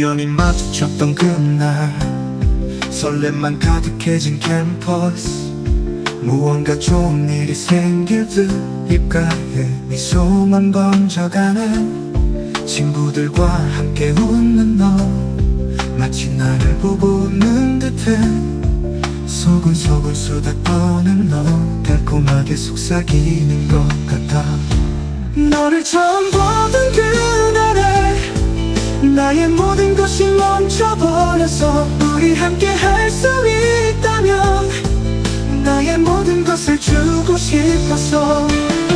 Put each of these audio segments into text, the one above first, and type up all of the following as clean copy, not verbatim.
우연히 마주쳤던 그날, 설렘만 가득해진 캠퍼스. 무언가 좋은 일이 생길 듯 입가에 미소만 번져가는 친구들과 함께 웃는 너, 마치 나를 보고 웃는 듯해. 소근소근 수다 떠는 너, 달콤하게 속삭이는 것 같아. 너를 처음 보던 그날에 나의 모든 것이 멈춰버렸어. 우리 함께 할 수 있다면 나의 모든 것을 주고 싶었어.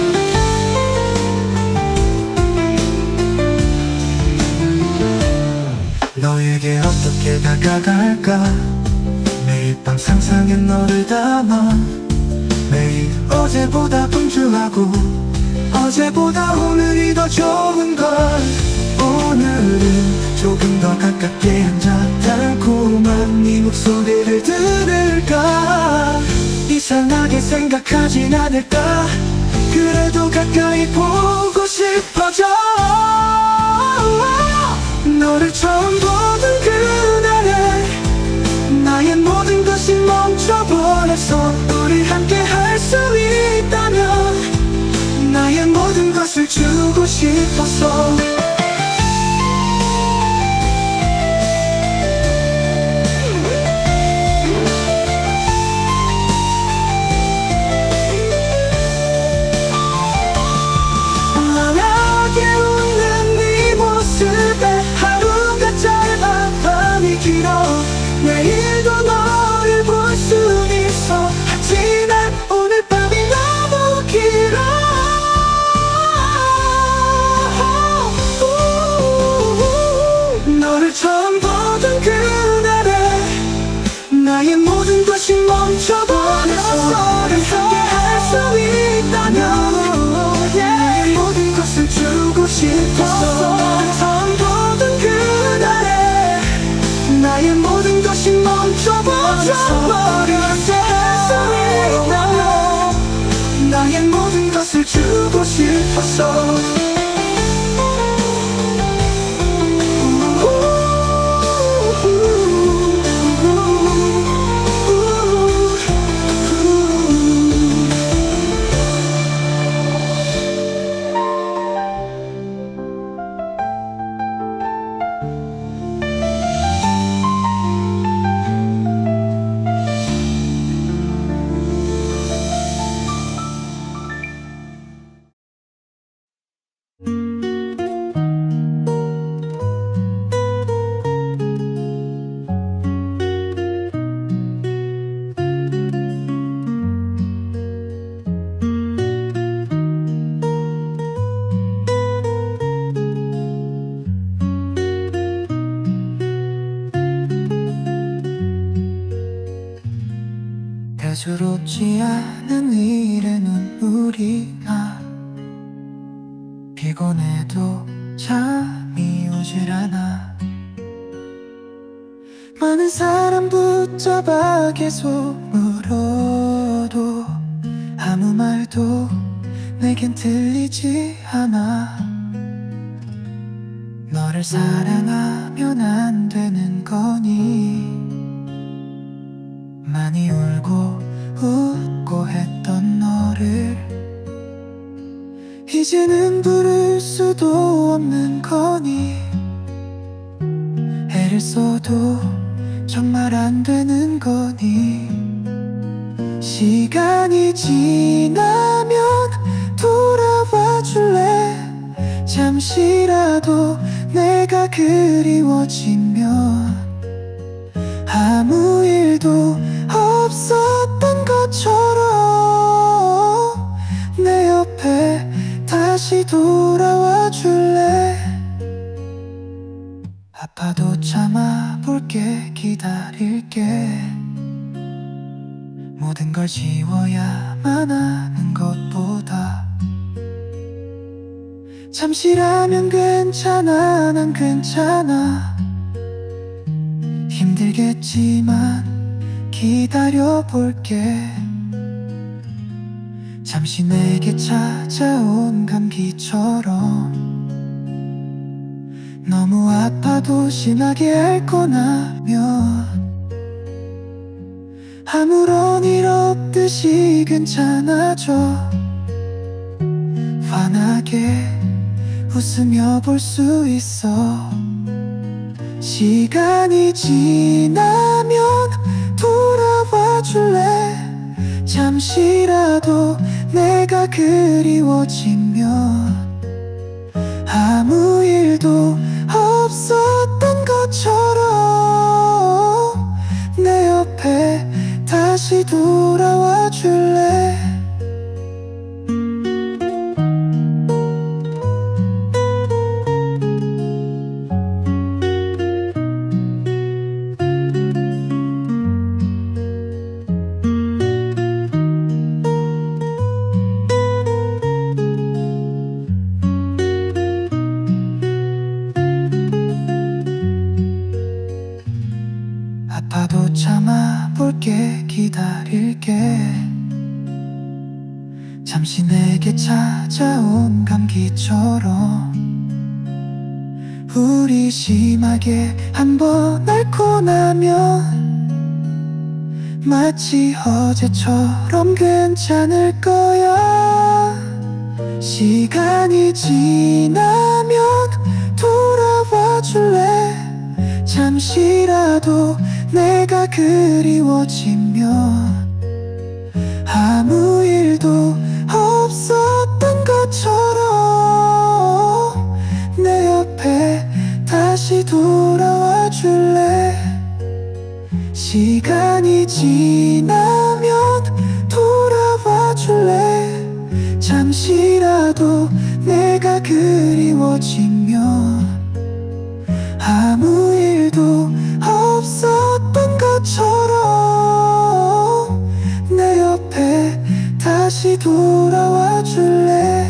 너에게 어떻게 다가갈까? 매일 밤 상상에 너를 담아. 매일 어제보다 분주하고 어제보다 오늘이 더 좋은 걸. 오늘은 조금 더 가깝게 앉아 달콤한 네 목소리를 들을까? 이상하게 생각하진 않을까? 그래도 가까이 보고 싶어져. 너를 처음 보던 그날에 나의 모든 것이 멈춰버렸어. 우리 함께 할 수 있다면 나의 모든 것을 주고 싶었어. 환하게 웃는 네 모습에 하루가 짧아 밤이 길어. 내일도 너를 볼 수 있어. 하지만 오늘 밤이 너무 길어. 너를 처음 보던 그날에 나의 모든 것이 멈춰버렸어. 우리 함께 할 수 있다면 나의 모든 것을 주고 싶었어. 너를 처음 보던 그날에 나의 모든 것이 멈춰버렸어. 우리 함께 할 수 있다면 나의 모든 것을 주고 싶었어. 대수롭지 않은 일에 눈물이 나. 피곤해도 잠이 오질 않아. 많은 사람 붙잡아 계속 물어도 아무 말도 내겐 들리지 않아. 너를 사랑하면 안 되는 거니? 많이 울고 웃고 했던 너를 이제는 부를 수도 없는 거니? 애를 써도 정말 안 되는 거니? 시간이 지나면 돌아와 줄래? 잠시라도 내가 그리워지면 아무 일도 없었던 것처럼 내 옆에 다시 돌아와 줄래? 아파도 참아볼게. 기다릴게. 모든 걸 지워야만 하는 것보다 잠시라면 괜찮아. 난 괜찮아. 힘들겠지만 기다려볼게. 잠시 내게 찾아온 감기처럼 너무 아파도 심하게 앓고 나면 아무런 일 없듯이 괜찮아져. 환하게 웃으며 볼 수 있어. 시간이 지나면 돌아와 줄래? 잠시라도 내가 그리워지면 아무 일도 없었던 것처럼 내 옆에 다시 돌아와 줄래? 아파도 참아볼게. 기다릴게. 잠시 내게 찾아온 감기처럼 우리 심하게 한번 앓고 나면 마치 어제처럼 괜찮을 거야. 시간이 지나면 돌아와 줄래? 잠시라도 내가 그리워지면 아무 일도 없었던 것처럼 내 옆에 다시 돌아와 줄래? 시간이 지나면 돌아와 줄래? 잠시라도 내가 그리워지면 아무 일도 없었던 것처럼 내 옆에 다시 돌아와 줄래?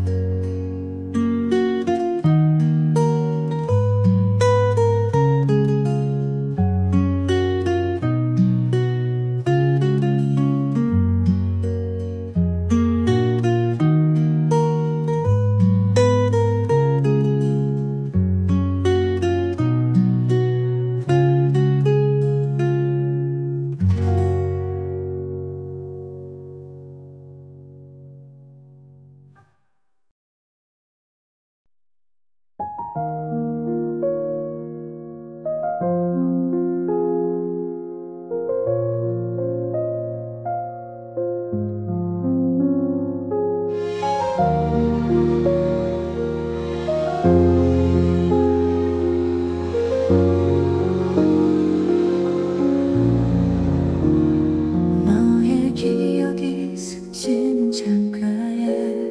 너의 기억이 스치는 창가에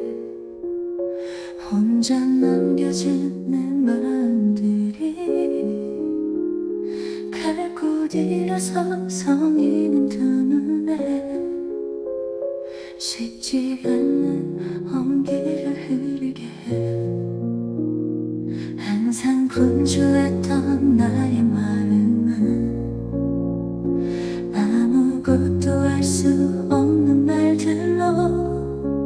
혼자 남겨진 내 마음들이 갈 곳 잃어서 성이는 두 눈에 식지 않는 온기를 흐르게 해. 항상 분주했던 나의 마음은 아무것도 알 수 없는 말들로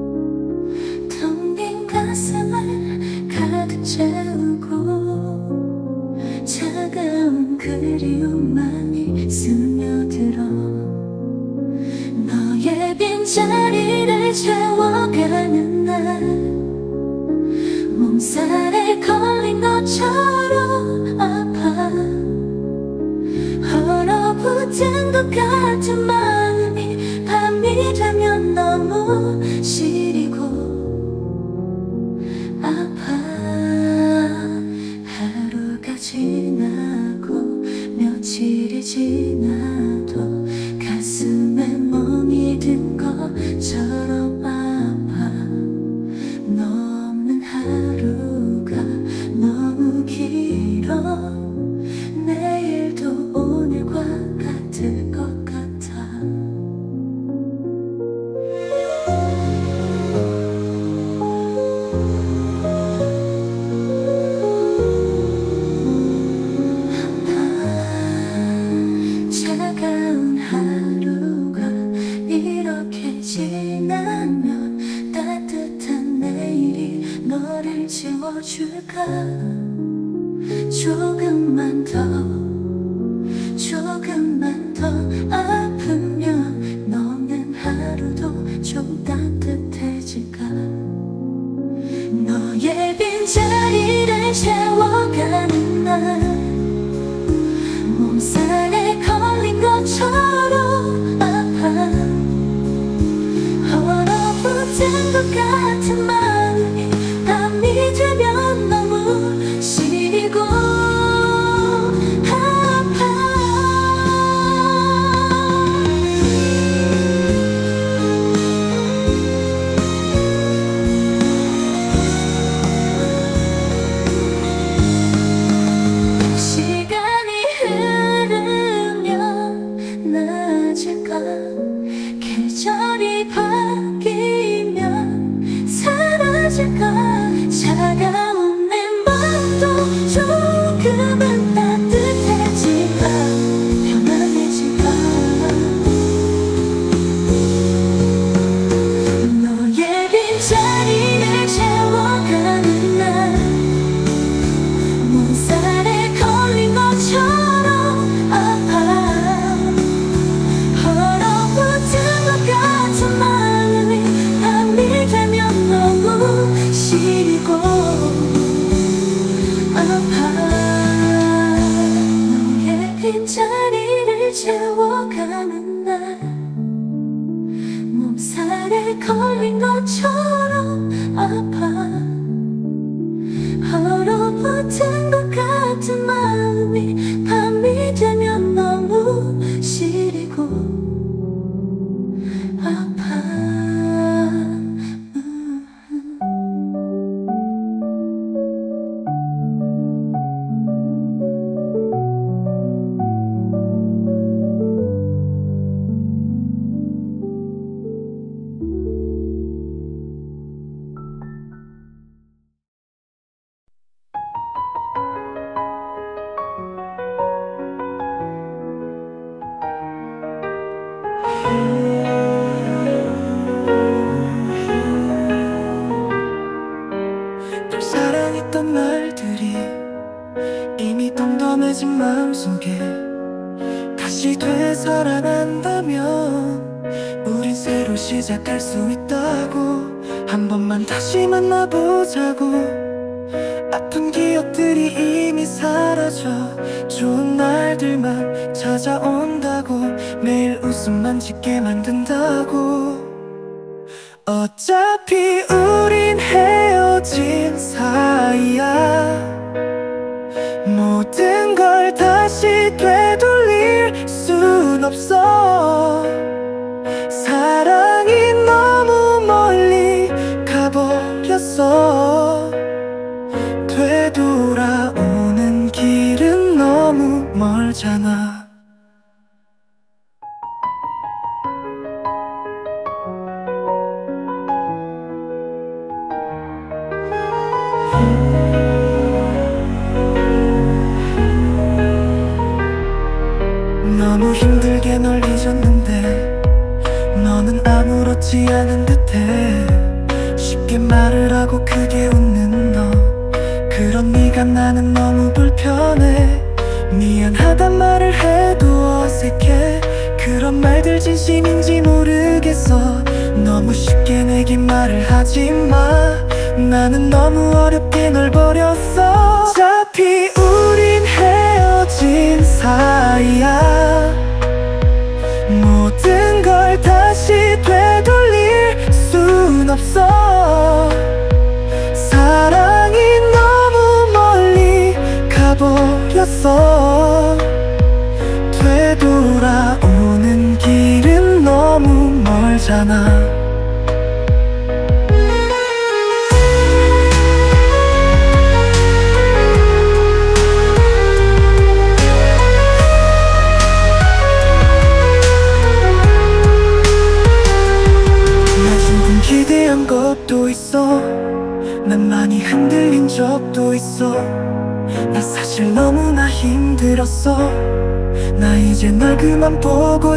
텅 빈 가슴을 가득 채우고 차가운 그리움만이 스며들어 너의 빈자리를 채워가는 날 몸살에 걸린 것처럼 아파. 얼어붙은 것 같은 마음이 밤이 되면 너무 시리고 아파. 하루가 지나고 며칠이 지나도 가슴에 멍이 든 것처럼 아파. 너 없는 하루가 너무 길어. 내일도 오늘과 같을 것 같아. 아파. 몸살에 걸린 것처럼 아파 얼어붙은 것 같은 마음이 밤이 되면 너무 시리고 계절이 바뀌면 사라질까 차가운 내 맘도 조금은 따뜻해질까 편안해질까 너의 빈자리를 채워가는 날 몸살에 걸린 것처럼 아파 같은 마음이 밤이 되면 너무 시리고 아파 너의 빈자리를 채워가는 날 몸살에 걸린 것처럼 아파 얼어붙은 것 같은 마음이 밤이 되면 너무 시리고 널 사랑했던 말들이 이미 덤덤해진 마음속에 다시 되살아난다면 우린 새로 시작할 수 있다고 한 번만 다시 만나보자고 아픈 기억들이 이미 사라져 좋은 날들만 찾아온다고 매일 웃음만 짓게 만든다고 어차피 우린 헤어진 사이야 모든 걸 다시 되돌릴 순 없어 사랑이 너무 멀리 가버렸어 되돌아오는 길은 너무 멀잖아 너무 힘들게 널 잊었는데 너는 아무렇지 않은 듯해 쉽게 말을 하고 크게 웃는 너 그런 네가 나는 너무 불편해 미안하단 말을 해도 어색해 그런 말들 진심인지 모르겠어 너무 쉽게 내게 말을 하지마 나는 너무 어렵게 널 버렸어 어차피 우린 헤어진 사이야 모든 걸 다시 되돌릴 순 없어 사랑이 너무 멀리 가버렸어 되돌아오는 길은 너무 멀잖아 기대한 것도 있어 난 많이 흔들린 적도 있어 나 사실 너무나 힘들었어 나 이제 널 그만 보고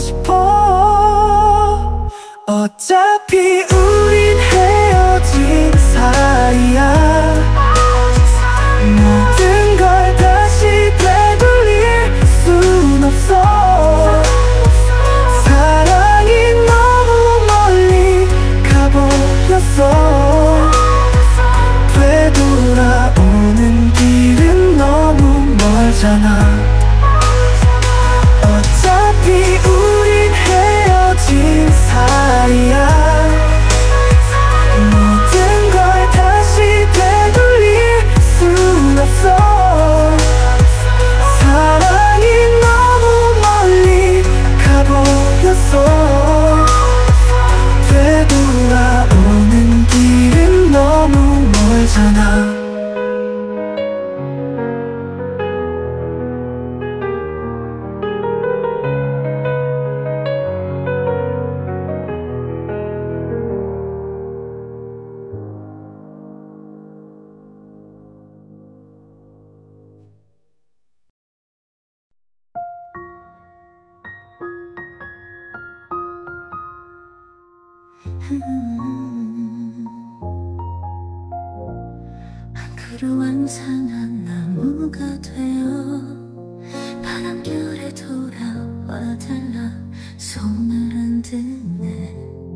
싶어 어차피 우린 헤어진 사이야 모든 걸 다시 되돌릴 순 없어 사랑이 너무 멀리 가버렸어 되돌아오는 길은 너무 멀잖아 그루왕산한 나무가 되어 바람결에 돌아와 달라 손을 흔드네.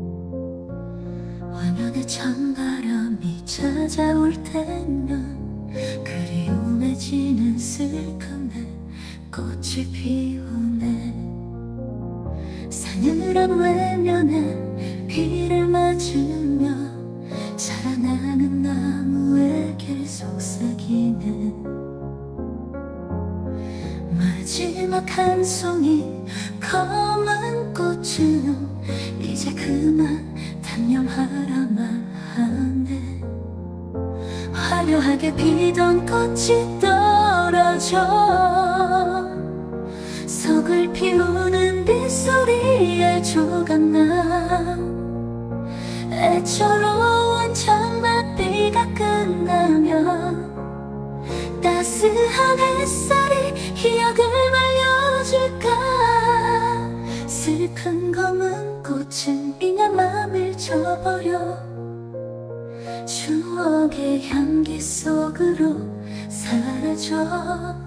화면에 찬바람이 찾아올 때면 그리움에 지는 슬픔에 꽃이 피우네. 사늘한 외면에 비를 맞으며 자라나는 나무에게 속삭이네. 마지막 한 송이 검은 꽃은 이제 그만 단념하라만 하네. 화려하게 피던 꽃이 떨어져 석을 피우는 빗소리에 조각나. 애처로운 장맛비가 끝나면 따스한 햇살이 기억을 말려줄까. 슬픈 검은 꽃은 이내 맘을 쳐버려 추억의 향기 속으로 사라져.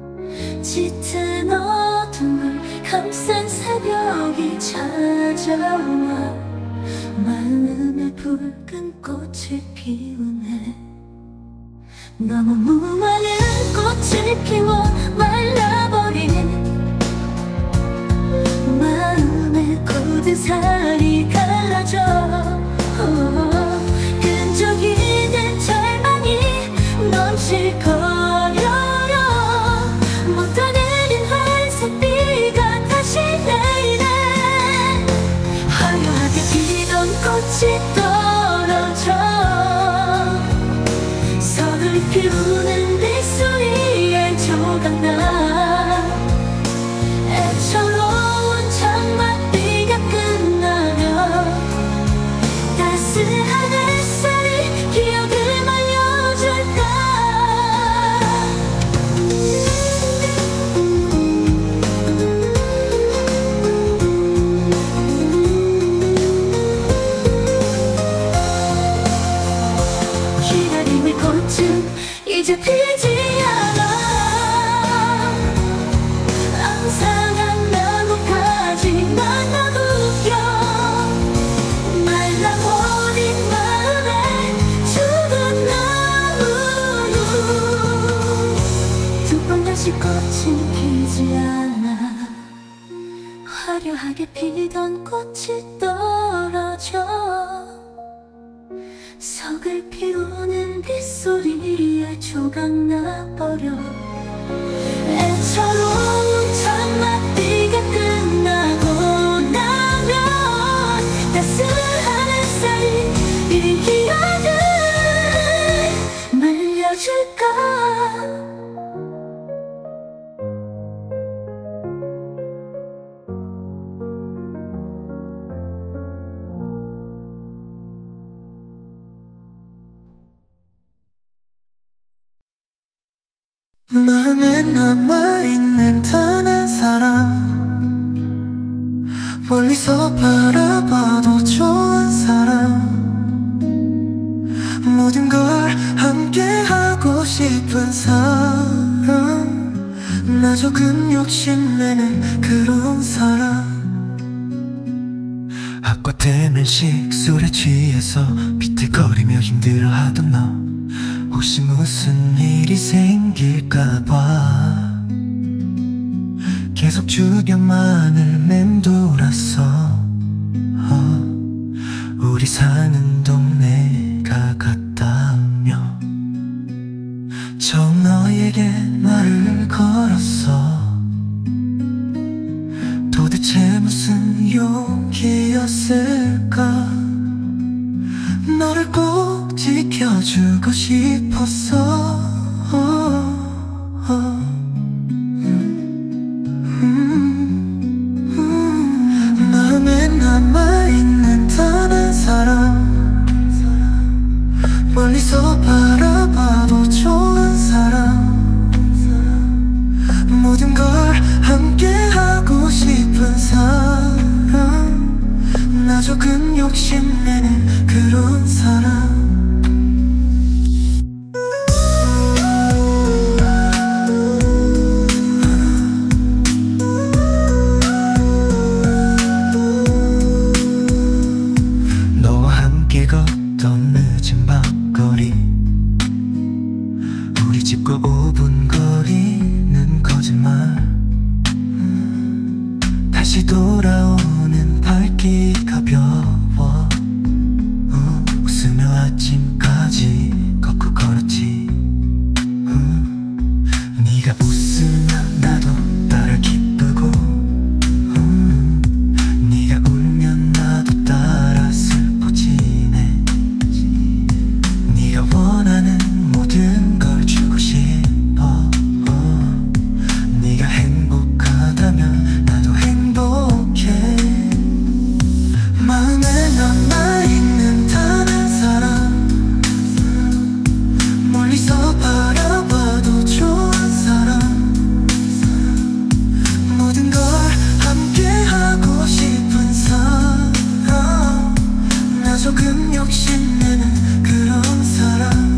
짙은 어둠을 감싼 새벽이 찾아와 마음에 붉은 꽃을 피우네. 너무 많은 꽃을 피워 말라버린 마음에 굳은 살이 갈라져. 끈적이는 절망이 넘실거려요. 못다 내린 회색비가 다시 내리네. 화려하게 피던 꽃이 떨어져 석을 피우는 빗소리에 조각나. 애처로운 장맛비가 끝나면 따스한 햇살이 기억을 말려줄까. 기다림의 꽃은 이제 피지 않아. 앙상한 나뭇가지 만나보겨 말라버린 마음에 죽은 나무로 두 번 다시 꽃은 피지 않아. 화려하게 피던 꽃이 떨어져 석을 피우는 빗소리에 조각나버려. 애처로운 장맛비가 끝나고 나면 따스한 햇살이 이 기억을 말려줄까. 마음에 남아있는 단 한 사람, 멀리서 바라봐도 좋은 사람, 모든 걸 함께 하고 싶은 사람, 나 조금 욕심내는 그런 사람. 학과 대면식 술에 취해서 비틀거리며 힘들어하던 너, 혹시 무슨 일이 생길까봐 계속 주변만을 맴돌았어. 우리 사는 동네가 같다며 처음 너에게 말을 걸었어. 도대체 무슨 용기였을까. 너를 꼭 지켜주고 싶었어. 마음에 남아있는 단 한 사람, 멀리서 바라봐도 좋은 사람, 모든 걸 함께 하고 싶은 사람, 나 조금 욕심내는 다시 돌아오는 발길 가벼워. 웃으며 아침까지 걷고 걸었지. 네가 웃으면 나도 따라 기쁘고, 네가 울면 나도 따라 슬퍼지네. 네가 원하는 모든 걸 주고 싶어. 네가 행복하다면 나도 행복해. 마음에 남아있는 단 한 사람, 멀리서 바라봐도 좋은 사람, 모든 걸 함께 하고 싶은 사람, 나 조금 욕심내는 그런 사람.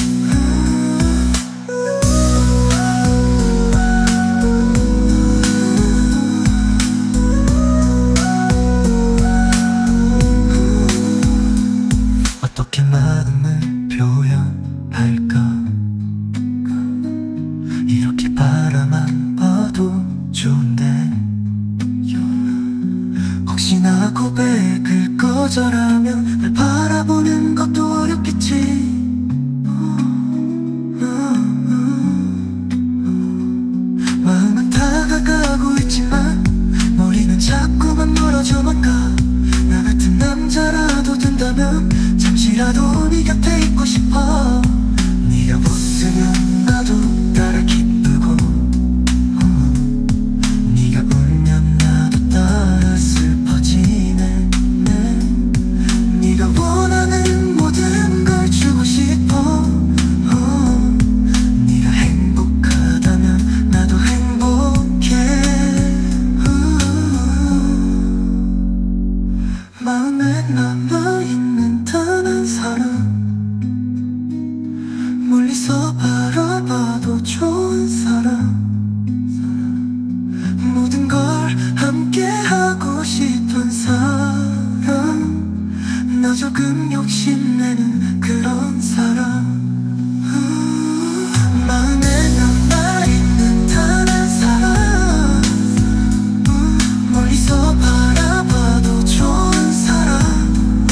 어떻게 마음을 표현할까? 이렇게 바라만 봐도 좋은데, 혹시나 고백을 거절하면 날 바라보는 것도 어렵겠지. 마음은 다가가고 있지만 머리는 자꾸만 멀어져만 가. 나 같은 남자라도 된다면 잠시라도 네 곁에 있고 싶어. 네가 웃으면 나도 따라 기쁘고, 네가 울면 나도 따라 슬퍼지네. 네가 원하는 모든 걸 주고 싶어. 네가 행복하다면 나도 행복해. 마음에 남아있는 단 한 사람, 멀리서 바라봐도 좋은 사람, 모든 걸 함께 하고 싶은 사람, 나 조금 욕심내는 그런 사람. 마음에 남아있는 단 한 사람, 멀리서 바라봐도 좋은 사람,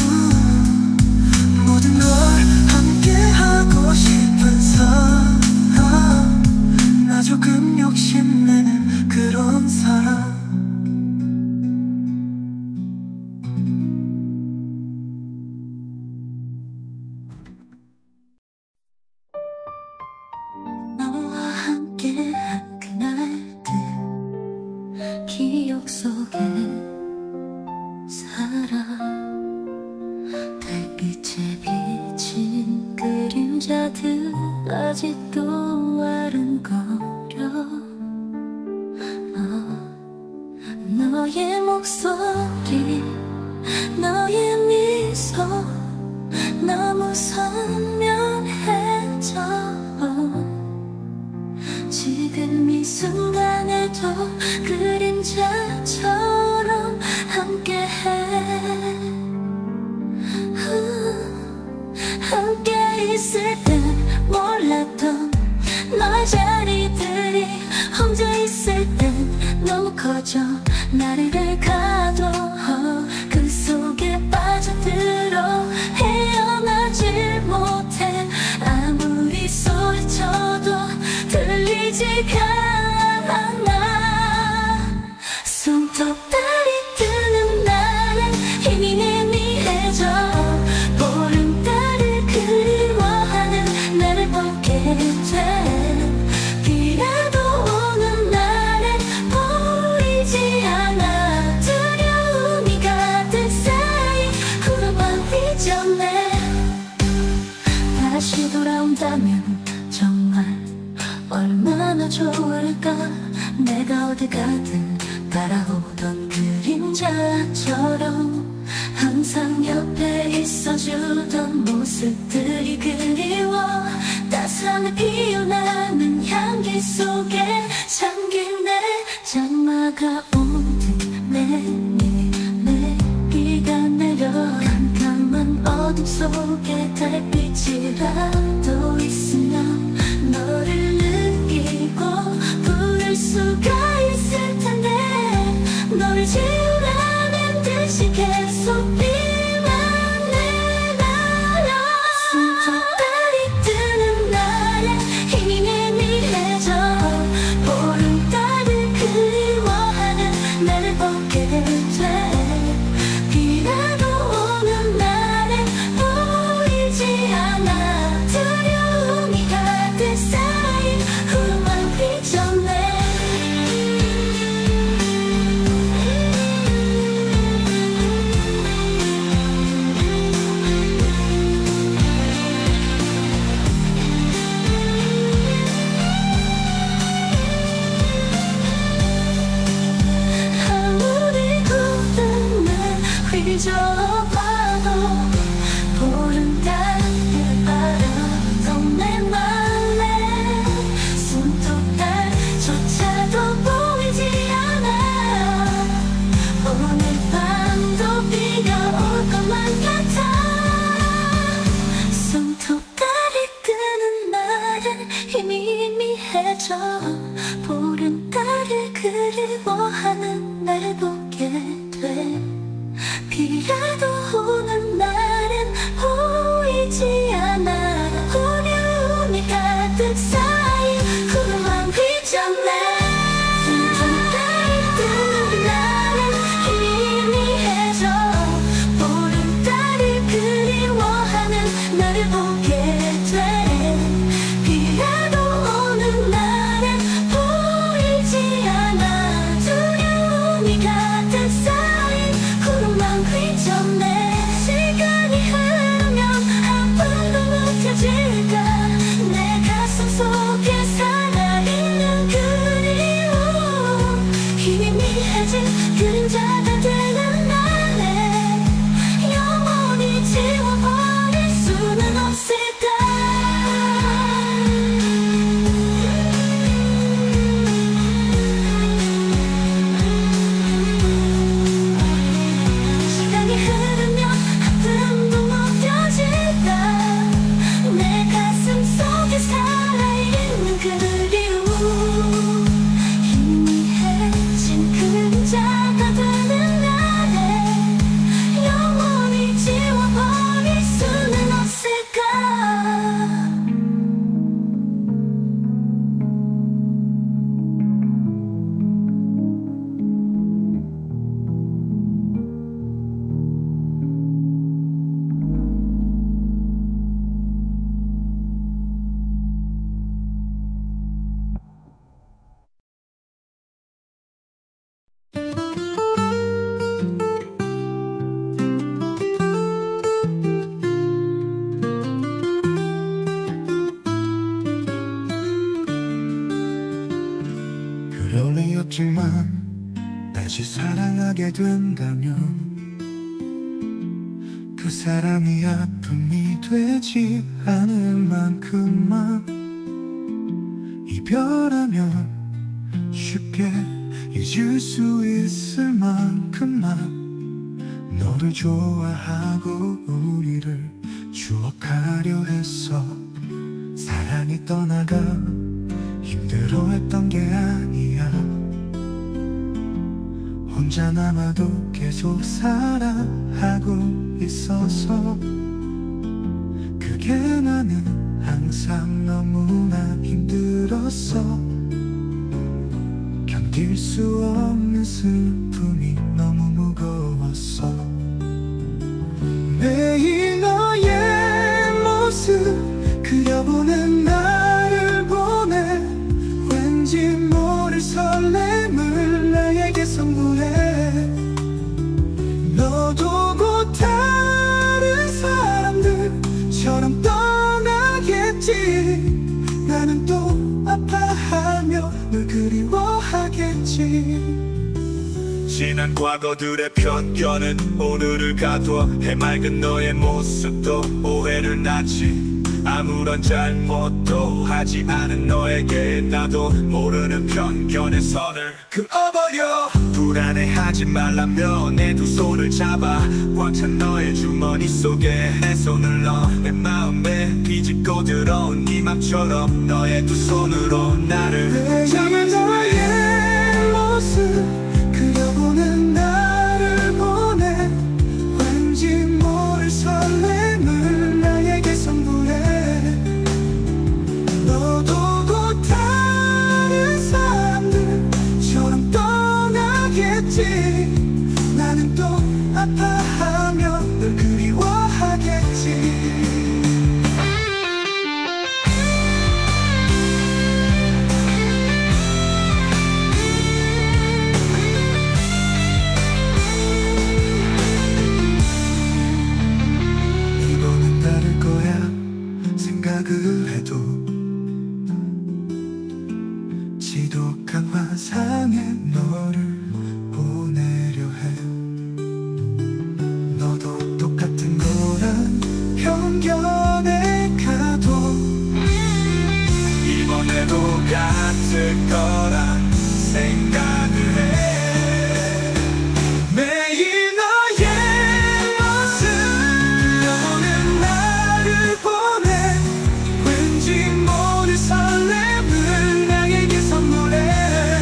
모든 걸 함께 하고 싶은 사람, 나 조금 욕심내는 그런 사람. 너와 함께한 그날들 기억 속에 살아. 달빛에 비친 그림자들 아직도 아른거려. 너의 목소리, 너의 미소 너무 선명해져. 지금 이 순간에도 그림자처럼 함께해. 함께 있을 땐 몰랐던 너의 자리들이 혼자 있을 땐 너무 커져 나를 가둬. 그 속에 빠져들어 헤어나질 못해. 아무리 소리쳐도 들리지가 않아. 손톱다리 뜨는 날엔 힘이 희미해져. 보름달을 그리워하는 나를 보게 돼. 비라도 오는 날엔 보이지 않아. 두려움이 가득 쌓인 구름만 휘젓네. 다시 돌아온다면 정말 얼마나 좋을까. 내가 어디 가든 따라오던 그림자처럼 항상 옆에 있어주던 모습들이 그리워. 따스함에 피어나는 향기 속에 잠긴 내 장마가 오듯 내기가 내려. 깜깜한 어둠 속에 달빛이라도 있으면 너를 느끼고 부를 수가 있을 텐데. 너를 소리만 내나요. 숨통달이 뜨는 날에 힘이 미미해져 보름달을 그리워하는 나를 보게 돼. 비라도 오는 날엔 보이지 않아. 두려움이 가득 쌓인 후만 휘젓네. 아무리 구름을 휘저어봐도 보름달을 바라던 내 맘에 손톱달조차도 보이지 않아. 오늘 밤도 비가 올 것만 같아. 손톱달이 뜨는 날엔 힘이 미미해져 보름달을 그리워하는 나를 보게 돼. 비라도 오는 날엔 보이지 않아. 두려움이 가득 쌓인 후만 휘젓네. 손톱달이 뜨는 날엔 힘이 미미해져 보름달을 그리워하는 나를 보게 돼. 비라도 오는 날엔 보이지 않아. 두려움이 가득 쌓인 후만 휘젓네. 시간이 흐르면 한 번도 묻혀질까. 내 가슴 속에 살아있는 그리움. 힘이 미해진 그림자가 되는 날에 영원히 지워버릴 수는 없을까. 시간이 흐르면 한 뜸도 무뎌질까. 내 가슴 속에 살아있는 그리움. 희미해진 그림자가 되는 날에 영원히 지워버릴 수는 없을까. 그럴 리였지만 다시 사랑하게 된다면 그 사랑이 아픔이 되지 않을 만큼만 이별하면 쉽게 잊을 수 있을 만큼만 너를 좋아하고 우리를 추억하려 했어. 사랑이 떠나가 힘들어했던 게 아니야. 혼자 남아도 계속 사랑하고 있어서 그게 나는 항상 너무나 힘들었어. 견딜 수 없는 슬픔이 너무 무거웠어. 매일 너의 모습 그려보는 나를 보내 왠지 모를 설렘을 나에게 선물해. 너도 곧 다른 사람들처럼 떠나겠지. 나는 또 아파하며 널 그리워하겠지. 지난 과거들의 편견은 오늘을 가둬. 해맑은 너의 모습도 오해를 낳지. 아무런 잘못도 하지 않은 너에게 나도 모르는 편견의 선을 그어버려. 불안해하지 말라며 내 두 손을 잡아 꽉 찬 너의 주머니 속에 내 손을 넣어. 내 마음에 비집고 들어온 네 맘처럼 너의 두 손으로 나를 잡아. 너의 모습 그려보는 나를 보내 그리워하겠지. 나는 또 아파하며 널 그리워하겠지. 이번엔 다를 거야 생각을 해도 지독한 환상에 너를 보내려 해. 너도 똑같은 거란 편견에 가도 이번에도 같을 거란 생각을 해. 매일 너의 모습 그려보는 나를 보내. 왠지 모를 설렘을 나에게 선물해.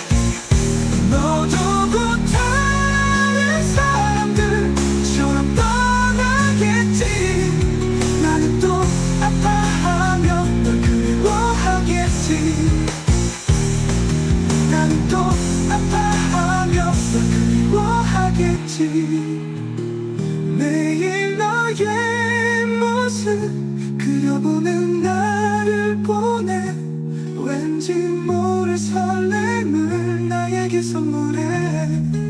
너도 곧 다른 사람들처럼 떠나겠지. 나는 또 아파하며 널 그리워하겠지. 나는 또 아파하며 널 그리워하겠지. 매일 너의 모습 그려보는 나를 보내. 왠지 모를 설렘을 나에게 선물해.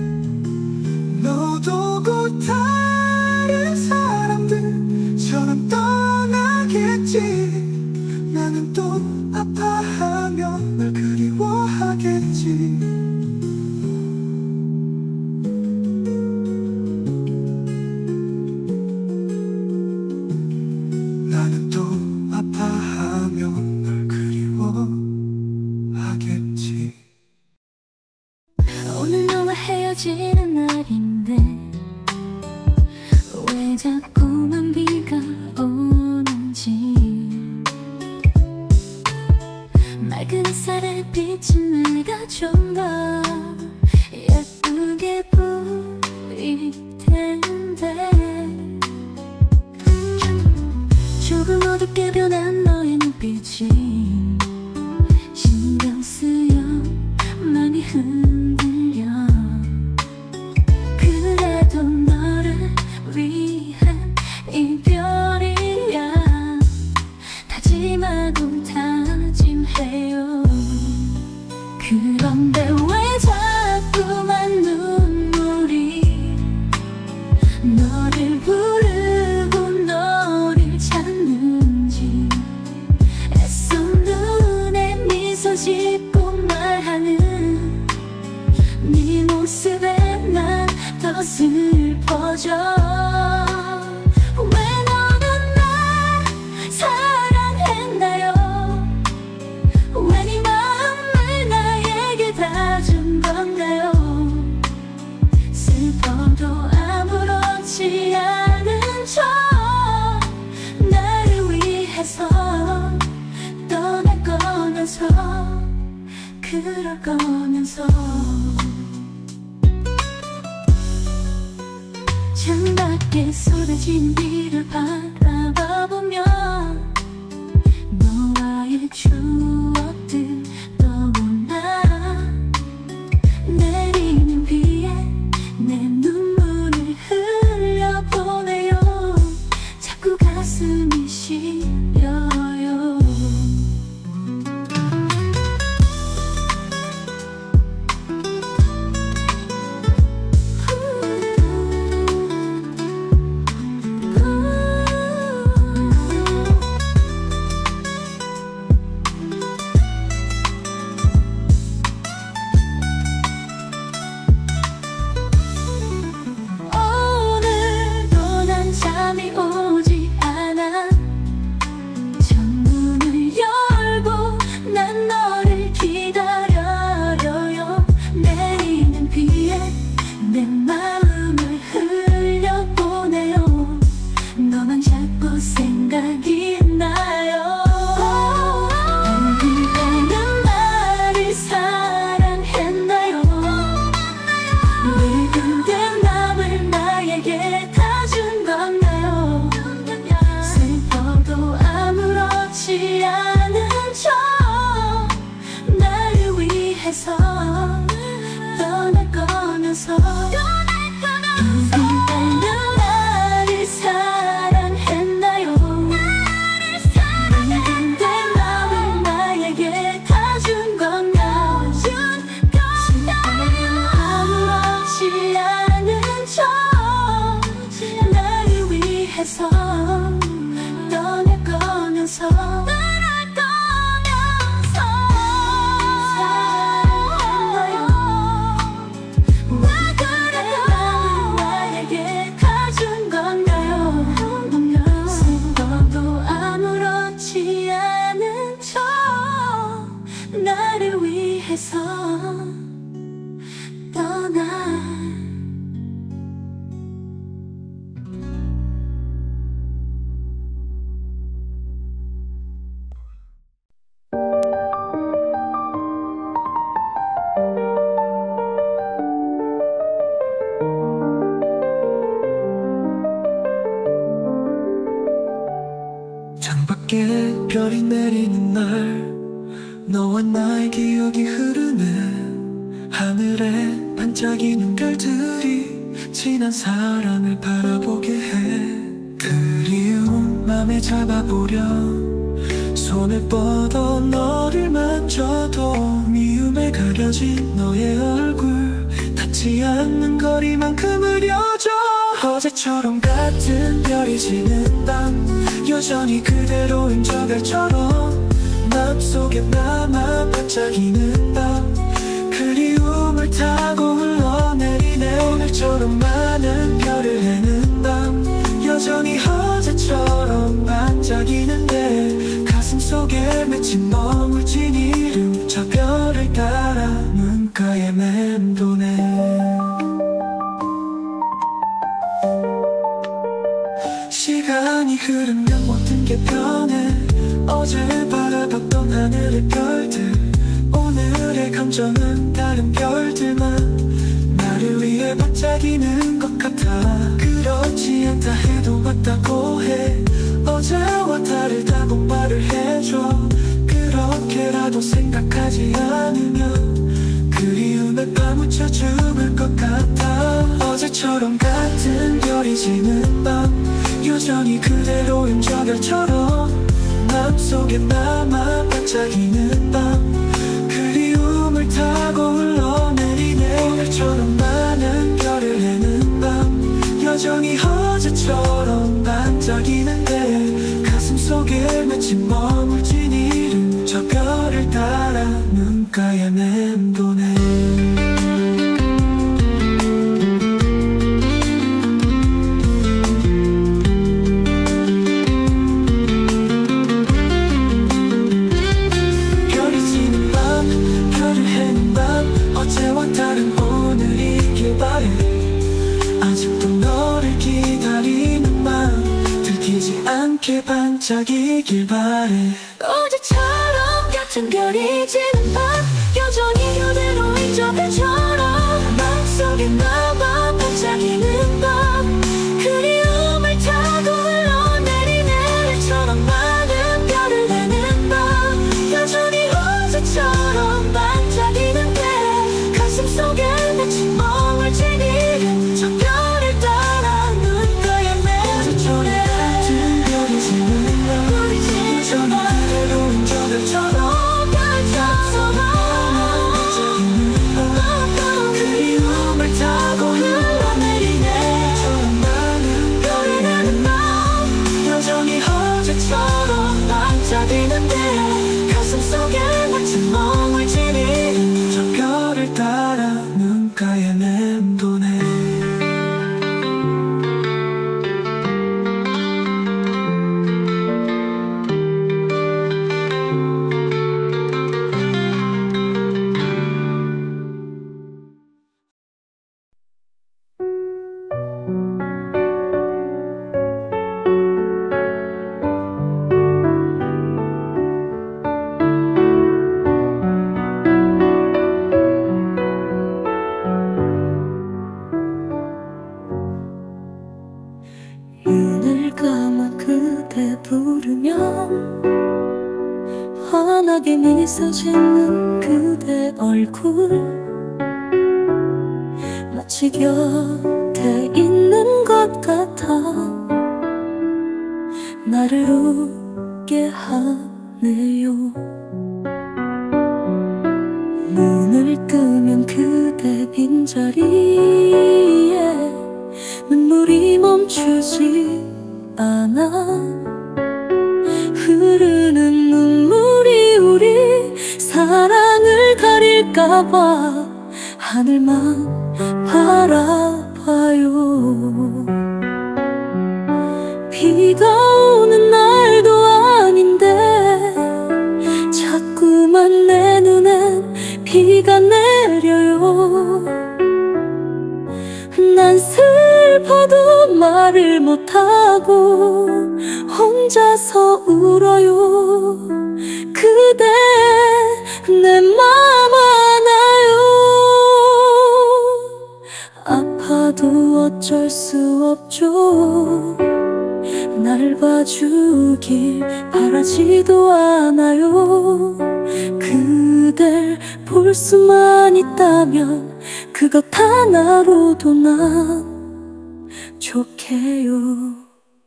너도 곧 다른 사람들처럼 떠나겠지. 나는 또 아파하며 널 그리워하겠지. 나는 또 아파하며 널 그리워하겠지. 오늘 너와 헤어지는 날인데 왜 자꾸만 비가 오는지. 맑은 햇살에 비친 내가 좀 더 예쁘게 보일 텐데. 조금 어둡게 변한 너의 눈빛이 신경 쓰여 많이 흔들려. 그래도 너를 위한 이별이야. 다짐하고 다짐해요. 그런데 왜 자꾸만 눈물이 너를 부르고 너를 찾는지. 애써 눈에 미소 짓고 말하는 네 모습에 난 더 슬퍼져. 왜 너는 날 사랑했나요? 왜 네 마음을 나에게 다 준 건가요? 슬퍼도 아무렇지 않은 척 나를 위해서 떠날 거면서 그럴 거면서. 창밖에 쏟아지는 비를 바라봐보면 너와의 추억들 떠올라. 내리는 비에 내 눈물을 흘려보내요. 자꾸 가슴이 시려요. 창밖에 별이 내리는 날 너와 나의 기억이 흐르는 하늘에 반짝이는 별들이 지난 사랑을 바라보게 해. 그리운 맘에 잡아보려 손을 뻗어 너를 만져도 미움에 가려진 너의 얼굴 닿지 않는 거리만큼 흐려져. 어제처럼 같은 별이 지는 밤 여전히 그대로인 저 별처럼 맘속에 남아 반짝이는 밤 그리움을 타고 흘러내리네. 오늘처럼 많은 별을 헤는 밤 여전히 어제처럼 반짝이는데 가슴속에 맺힌 머물진 이름 저 별을 따라 눈가에 맴도네. 시간이 흐르면 모든 게 변해. 어제 바라봤던 하늘의 별들 오늘의 감정은 다른 별들만 나를 위해 반짝이는 것 같아. 그렇지 않다 해도 맞다고 해. 어제와 다르다고 말을 해줘. 그렇게라도 생각하지 않으면 그리움에 파묻혀 죽을 것 같아. 어제처럼 같은 별이 지는 밤 여전히 그대로인 저 별처럼 맘속에 남아 반짝이는 밤 그리움을 타고 흘러내리네. 오늘처럼 많은 별을 헤는 밤 여전히 어제처럼 반짝이는데 가슴속에 맺힌 머물진 이름 저 별을 따라 눈가에 맴도네. 어제와 다른 오늘이길 바래. 아직도 너를 기다리는 마음 들키지 않게 반짝이길 바래. 어제처럼 같은 별이 지는 밤 여전히 그대로인 저 별처럼 마음속에 남아 반짝이는 밤 그리움을 타고 흘러내리네. 오늘처럼 많은 별을 내는 밤 여전히 어제처럼 반짝이는데 가슴속에 맺힌 머물진 이름 저 별을 따라 눈가에 맺어줘네. 같은 별이 지는 날 여전히 그대로인 저 별처럼 반짝이는 밤 그리움을 타고 흘러내리네. 처럼 많은 별이 내는 밤 여전히 어제처럼 반짝이는데 가슴속에 맺힌 머물진 이름 저 별을 따라 눈가에 맴도네. 눈을 감아 그대 부르면 환하게 미소 짓는 그대 얼굴 마치 곁에 있는 것 같아 나를 웃게 하네요. 눈을 뜨면 그대 빈자리에 눈물이 멈추지 않아 흐르는 눈물이 우리 사랑을 가릴까봐 하늘만 바라봐요. 비가 오는 날도 아닌데 자꾸만 내 눈엔 비가 내려요. 난 슬퍼도 말을 못하고 혼자서 울어요. 그대 내 맘 알아요. 아파도 어쩔 수 없죠. 날 봐주길 바라지도 않아요. 그댈 볼 수만 있다면 그것 하나로도 난 좋게요.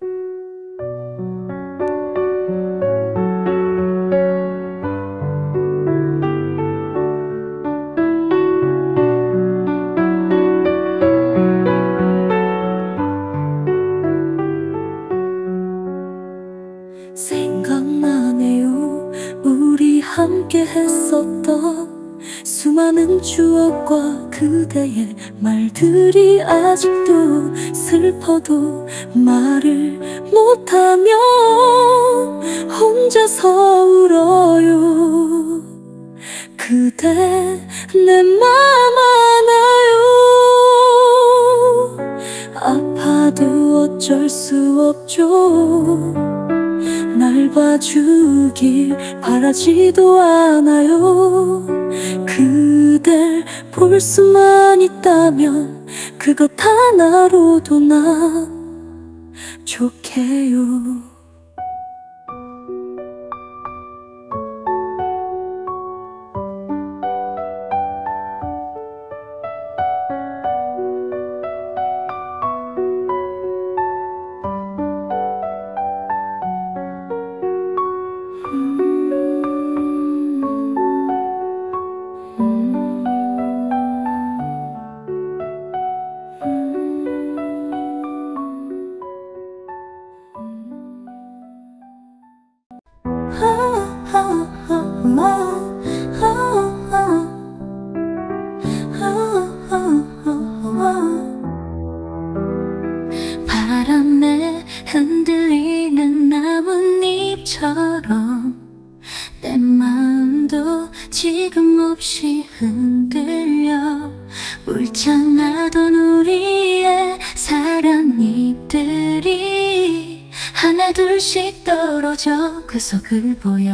생각나네요. 우리 함께 했었던 수많은 추억과 그대의 말들이 아직도 슬퍼도 말을 못하며 혼자서 울어요. 그대 내 맘 알아요. 아파도 어쩔 수 없죠. 날 봐주길 바라지도 않아요. 그댈 볼 수만 있다면 그것 하나로도 난 좋게요. 바람에 흔들리는 나뭇잎처럼 내 마음도 지금 몹시 흔들려 울창하던 우리의 사랑 잎들이 하나 둘씩 떨어져 그 속을 보여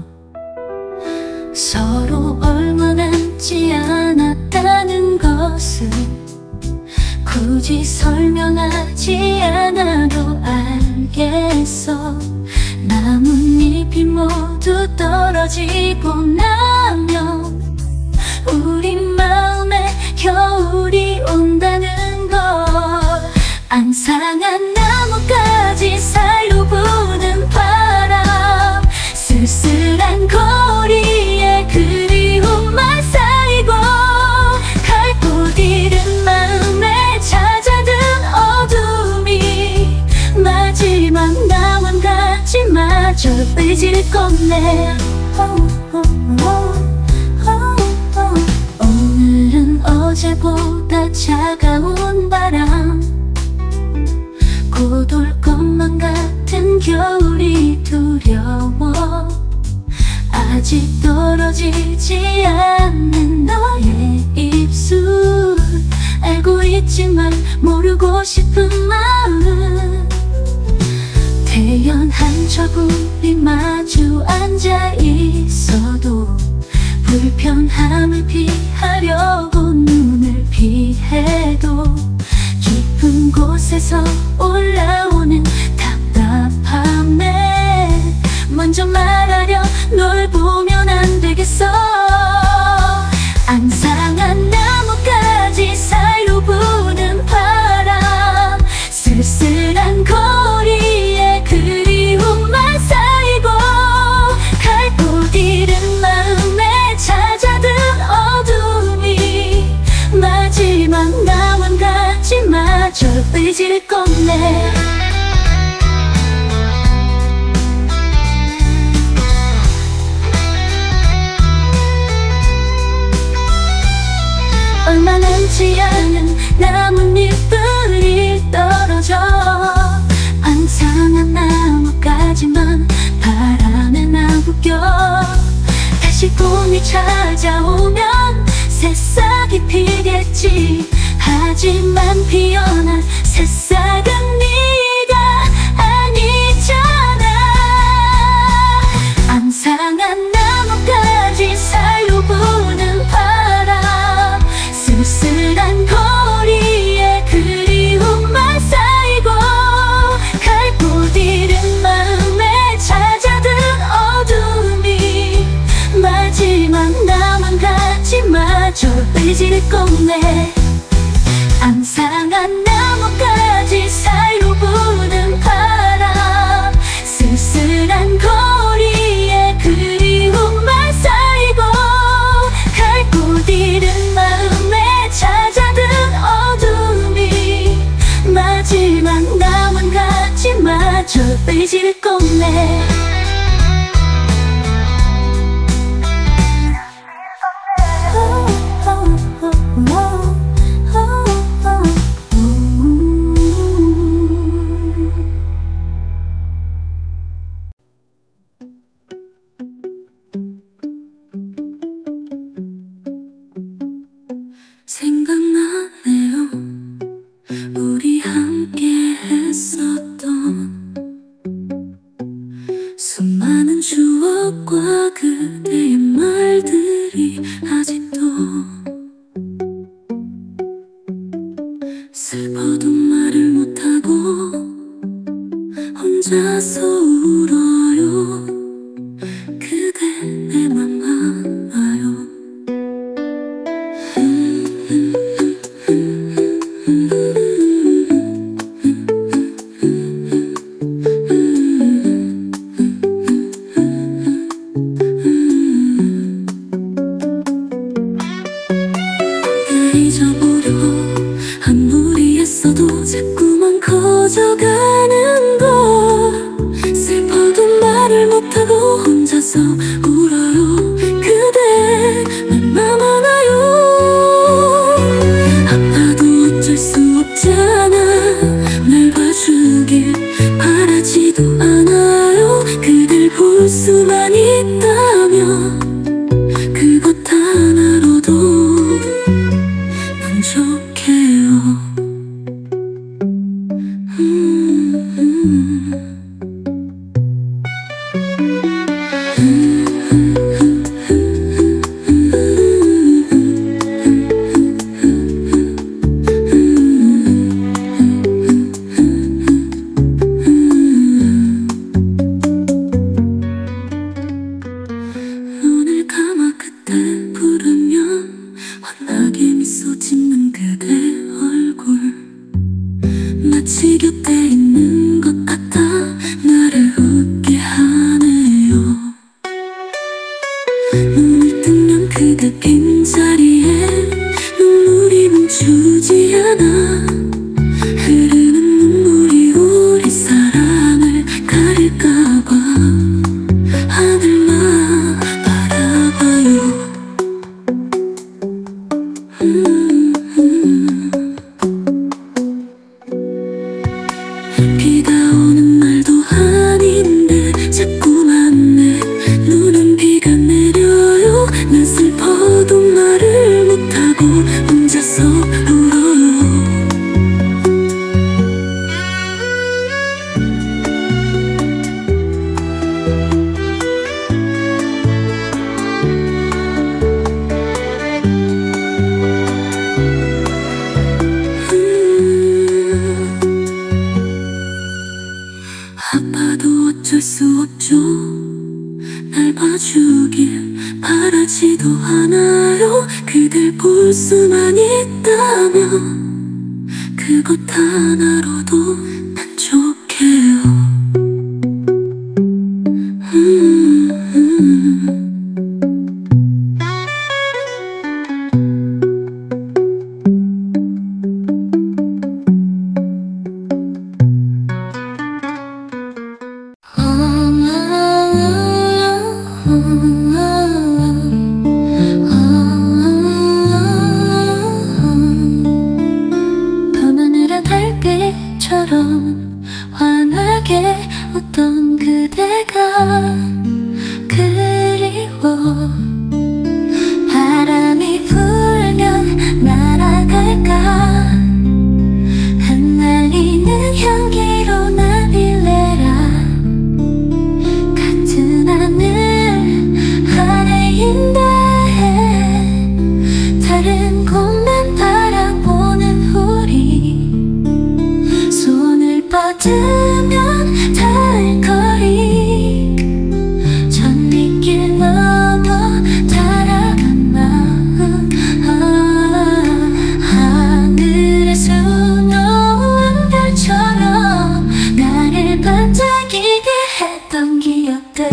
서로 얼마 남지 않았다는 것을 굳이 설명하지 않아도 알겠어. 나뭇잎이 모두 떨어지고 나면 우리 마음에 겨울이 온다는 걸 앙상한 나뭇가지 사이로 부는 바람 쓸쓸한 거리에 그리움만 쌓이고 갈 곳 잃은 마음에 찾아든 어둠이 마지막 나뭇가지마저 의지를 꺾네. 오늘은 어제보다 차가운 바람 곧 올 것만 같은 겨울이 두려워 아직 떨어지지 않는 너의 입술 알고 있지만 모르고 싶은 마음 태연한 저울이 마주 앉아 있어도 불편함을 피하려고 눈을 피해도 깊은 곳에서 올라오는 답답함에 먼저 말하려 널 보면 안 되겠어. 앙상한 나뭇가지 사이로 부는 바람 쓸쓸한 거리에 그리움만 쌓이고 갈 곳 잃은 마음에 찾아든 어둠이 마지막 나뭇가지마저 의지를 꺾네. 얼마 남지 않은 나뭇잎들이 떨어져 앙상한 나뭇가지만 바람에 나부껴 다시 봄이 찾아오면 새싹이 피겠지. 하지만 피어난 새싹은 네가 아니잖아. 앙상한 나뭇가지 사이로 부는 바람, 쓸쓸한 거리에 그리움만 쌓이고 갈 곳 잃은 마음에 찾아든 어둠이 마지막 남은 가지마저 의지를 꺾네. 앙상한 나뭇가지 사이로 부는 바람, 쓸쓸한 거리에 그리움만 쌓이고 갈 곳 잃은 마음에 찾아든 어둠이 마지막 남은 가지마저 의지를 꺾네. 생각나네요, 우리 함께 했었던 수많은 추억과 그대의 말들이 아직도 슬퍼도 말을 못하고 혼자서 울어요. 그대 내 맘 알아요. 잊어보려 아무리 애써도 자꾸만 커져가는 거. 슬퍼도 말을 못하고 혼자서 울어요. 그대 내 맘 알아요. 아파도 어쩔 수 없잖아. 날 봐주길 바라지도 않아요. 그댈 볼 수만 있다면 그것 하나로도 만족해요. 눈을 감아 그때 부르면 환하게 미소 짓는 그대 얼굴, 마치 곁에 있는 것 같아 나를 웃게 하네요. 눈을 뜨면 그대 빈자리에 눈물이 멈추지 않아. 흐르는 눈물이 우리 사랑을 가릴까봐 하늘만 바라봐요. 비가 오는 날도 아닌데 자꾸만 내 눈엔 비가 내려요. 난 슬퍼도 말을 못하고 혼자서 울어요. 아파도 어쩔 수 없죠. 날 봐주길 바라지도 않아요. 그댈 볼 수만 있다면 그것 하나로도 만족해요. 밤하늘은 달빛처럼 환하게 웃던 그대가 그리워. 바람이 불면 날아갈까 뻗으면 닿을 거리 전리길 넘어 달아간 마음 하늘에서 놓은 별처럼 나를 반짝이게 했던 기억들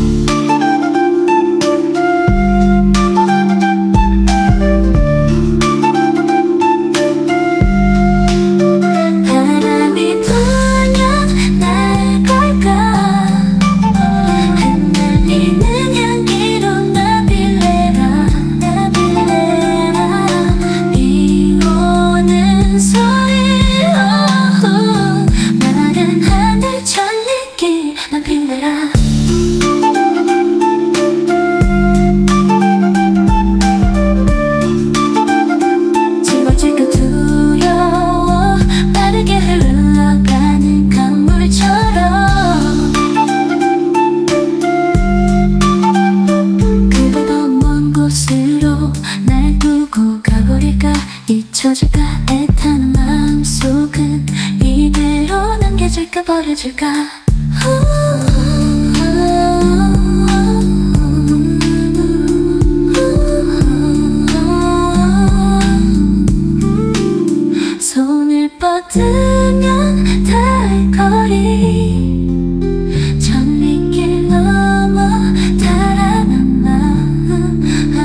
잊혀질까 애타는 마음속은 이대로 남겨질까 버려질까 손을 뻗으면 닿을 거리 전리길 넘어 달아난 마음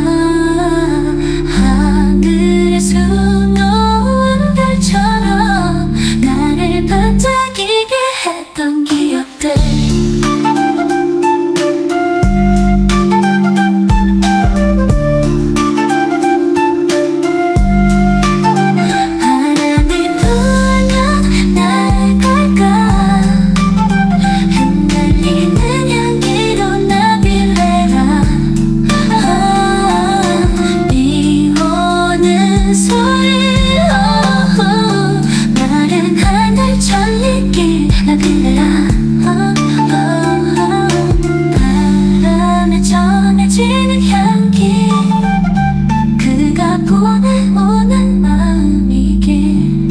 하늘에서 놓은 별처럼 나를 반짝이게 했던 기억들 바람에 전해지는 향기 그가 보내오는 마음이길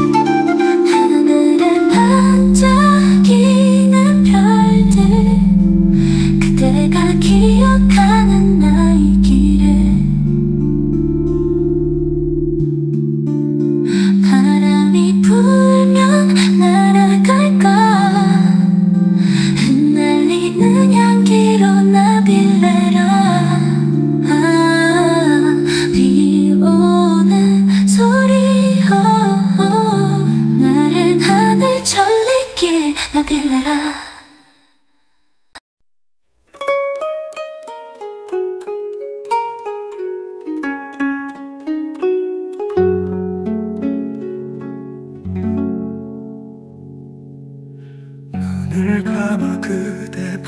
하늘에 반짝이는 별들 그대가 기억하는 나의 길을 바람이 불면 날아갈까 흩날리는 향기로 나 빌래라 비 오는 소리 나른 하늘 전리길 나 빌래라 눈을 감아 그대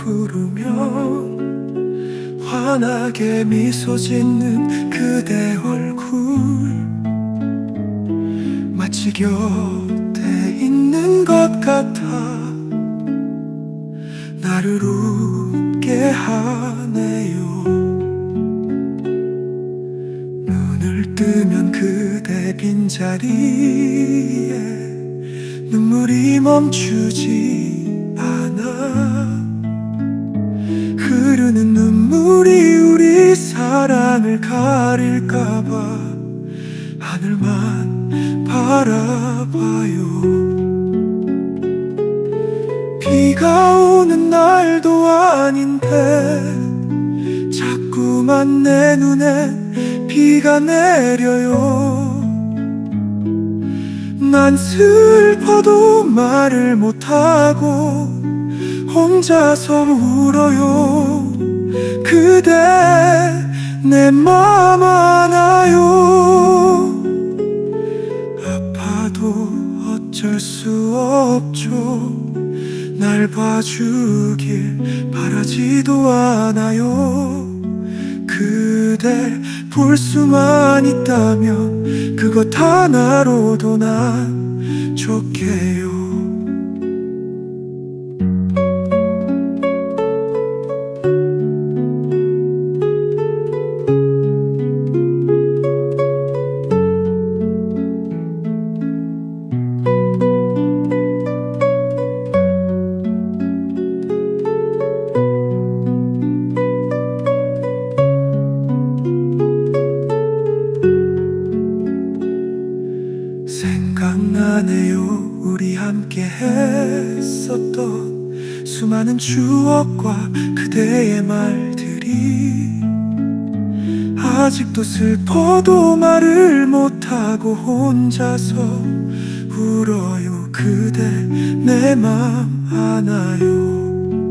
부르면 환하게 미소 짓는 그대 얼굴 마치 곁에 있는 것 같아 나를 웃게 하네요 눈을 뜨면 그대 빈자리에 눈물이 멈추지 않아 흐르는 눈물이 우리 사랑을 가릴까봐 하늘만 바라봐요 비가 오는 날도 아닌데 자꾸만 내 눈에 비가 내려요 난 슬퍼도 말을 못하고 혼자서 울어요 그대 내 맘 알아요 아파도 어쩔 수 없죠 날 봐주길 바라지도 않아요 그댈 볼 수만 있다면 그것 하나로도 난 좋게요 생각나네요. 우리 함께 했었던 수많은 추억과 그대의 말들이 아직도 슬퍼도 말을 못하고 혼자서 울어요. 그대 내 맘 아나요.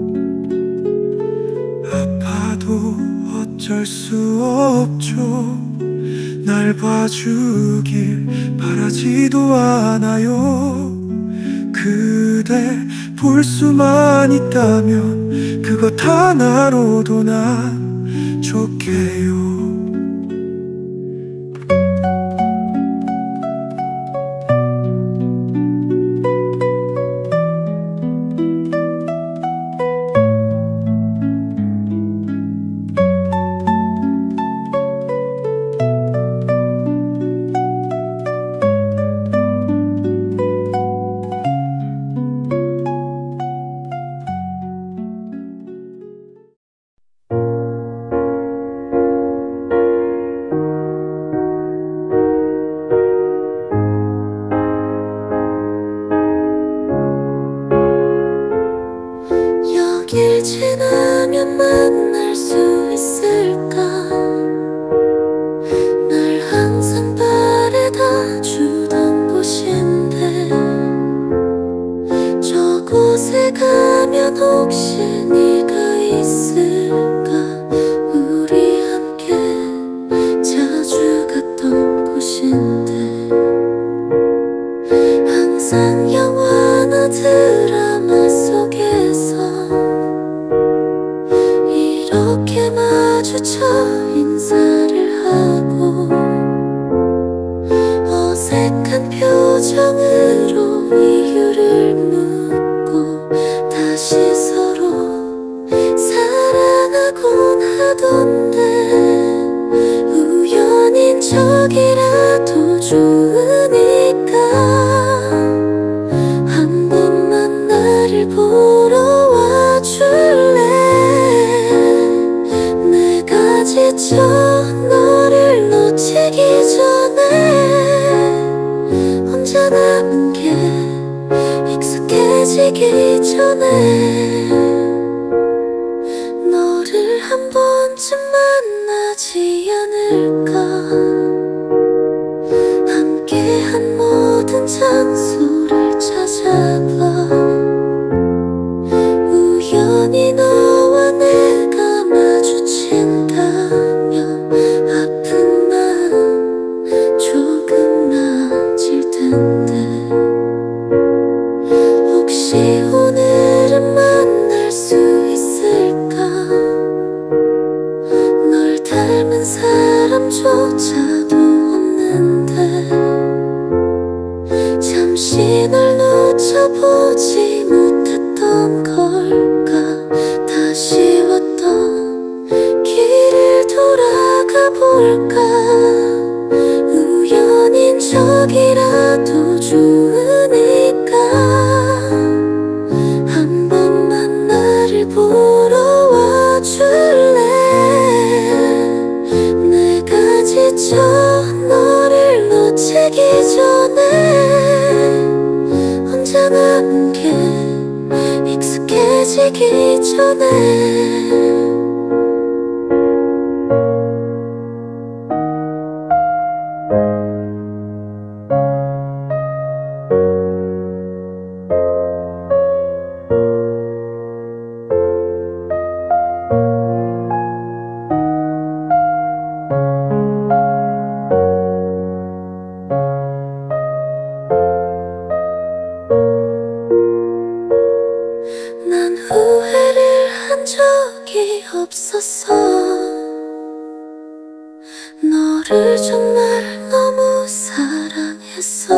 아파도 어쩔 수 없죠. 날 봐주길 바라지도 않아요. 그대 볼 수만 있다면 그것 하나로도 난 좋게요. 길 지나면 만날 수 있을까? 날 항상 바래다 주던 곳인데 저곳에 가면 혹시 네가 있을까? 우리 함께 자주 갔던 곳인데 항상 영화나 드라마 속에서 이렇게 마주쳐 인사를 하고 어색한 표정으로 이유를 묻고 다시 서로 사랑하곤 하던데 우연인 척이라도 좋으니까 한 번만 나를 보러 와줄래? 지쳐 너를 놓치기 전에 혼자 남은 게 익숙해지기 전에 너를 한 번쯤 만나지 않을까? 함께한 모든 장소를 찾아봐 우연히 너와 내가 마주친다면 아픈 마음 조금 나아질 텐데 혹시 오늘은 만날 수 있을까? 널 닮은 사람조차도 없는데 잠시 널 놓쳐보지 못했던 걸까? 다시 왔던 길을 돌아가 볼까? 우연인 척이라도 좋으니까 한 번만 나를 보러 와줄래? 내가 지쳐 너를 놓치기 전에 혼자 남은 게 익숙해지기 전에 난 후회를 한 적이 없었어. 너를 정말 너무 사랑했어.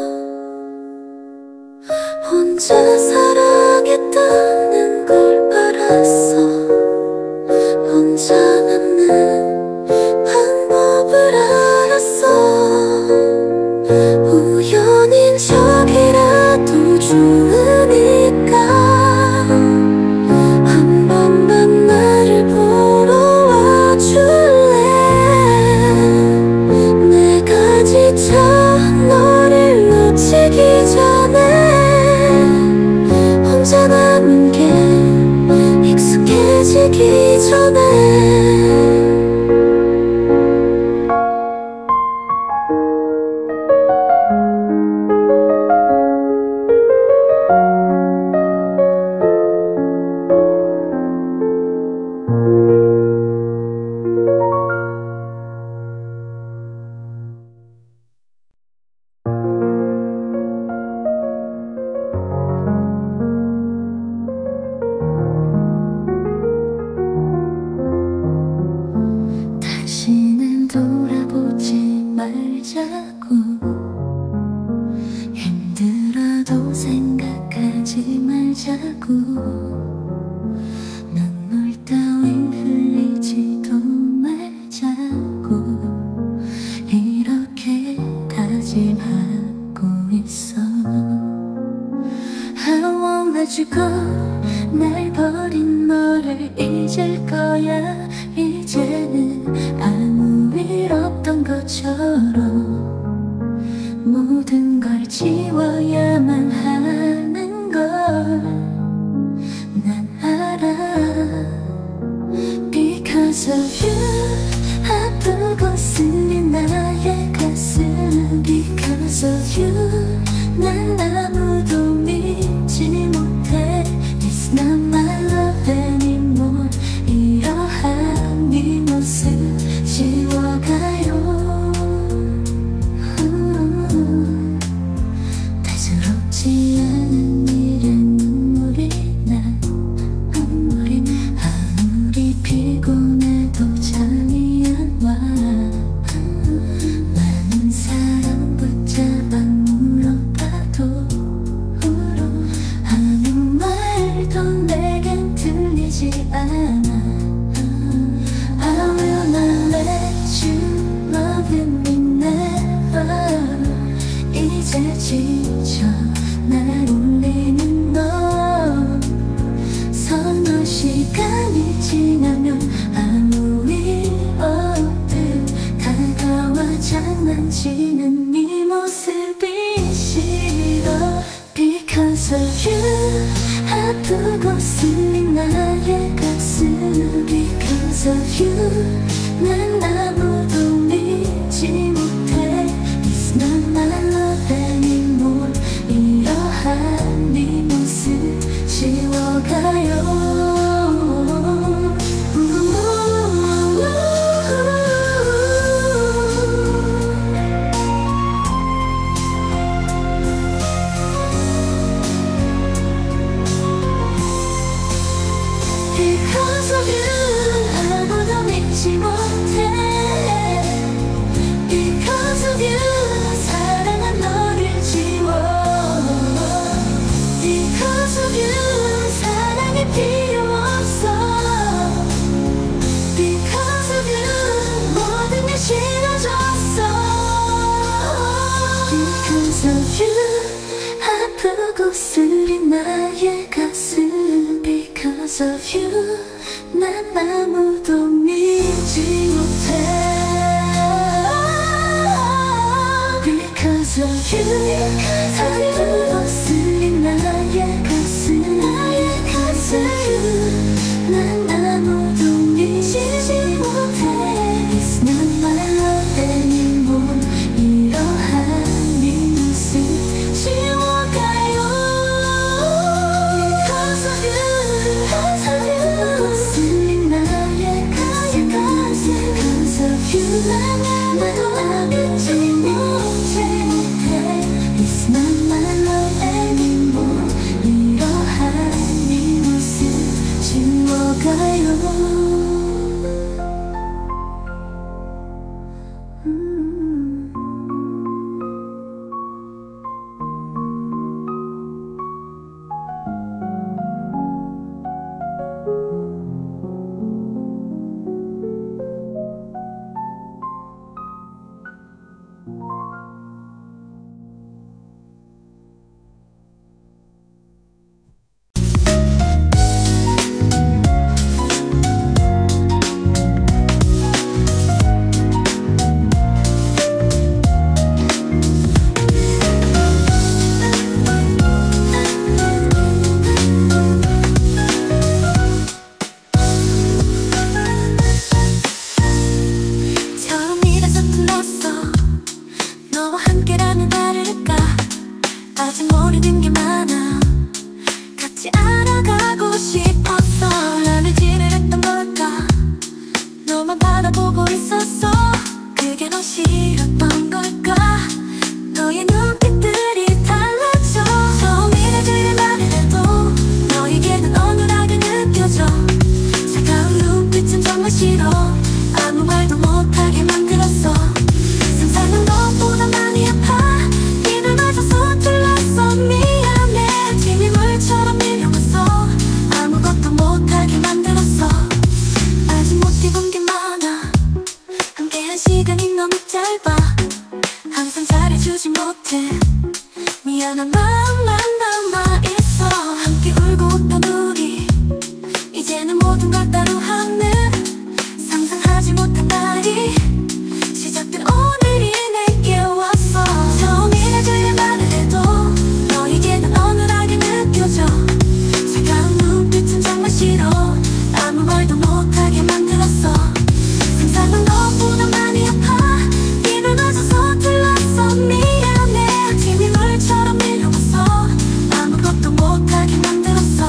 혼자 사랑했다는 걸 알았어. 혼자 남는 방법을 알았어. 우연인 척이라도 좋으니까 한 번만 나를 보러 와줄래? 내가 지쳐 너를 말자고 눈물 따윈 흘리지도 말자고 이렇게 다짐하고 있어. I won't let you go. 날 버린 너를 잊을 거야. 이제는 아무 일 없던 것처럼 모든 걸 지워야만 하는 걸 난 알아. Because of you 아프고 쓰린 나의 가슴. Because of you 난 아무도 믿지 못해. It's not my love anymore. 이러한 네 모습 지워가요. 대수롭지 않은 일에 눈물이 나. 아무리 피곤해도 잠이 안 와. 많은 사람 붙잡아 물어봐도 아무 말도 내겐 들리지 않아. I will not let you love me never. 이제 지쳐 날 울리는 너. 서너 시간이 지나면 아무 일 없듯 다가와 장난치는 네 모습이 싫어. Because of you 아프고 쓰린 나의 가슴. Because of you 난 아무도 믿지 못해. It's not my love anymore. 이러한 네 모습 지워가요. Because of you 아무도 믿지 못해. Because of you 사랑한 너를 지워. Because of you 사랑이 필요 없어. Because of you 모든 게 싫어졌어. Because of you 아프고 쓰린 나의 가슴. Because of you 난 아무도 믿지 못해. Because of you 아프고 쓰린 나의 가슴. Because of you 난 아무도 믿지 못해. It's not my love anymore. 이러한 네 모습 지워가요. Because of you 아프고 쓰린 나의 가슴. Because of you 난 아무도 믿지 못해. It's not 미안한 마음만 남아있어. 함께 울고 웃던 우리 이제는 모든 걸 따로 하는 상상하지 못한 날이 시작된 오늘이 내게 왔어. 처음이라 그의 말을 해도 너에게는 어눌하게 느껴져. 차가운 눈빛은 정말 싫어. 아무 말도 못하게 만들었어. 상상은 너보다 많이 아파. 입을 마저 서툴렀어. 미안해. 아침이 물처럼 밀려와서 아무것도 못하게 만들었어.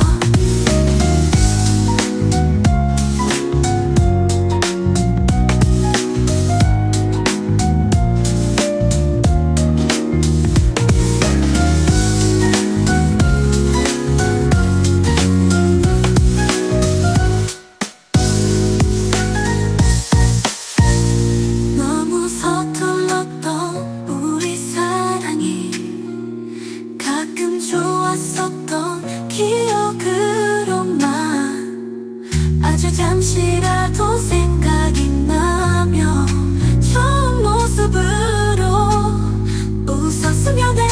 너무 서툴렀던 우리 사랑이 가끔 좋았었던 기억으로만 아주 잠시라도 생각이 나며 좋은 모습으로 웃었으면 해.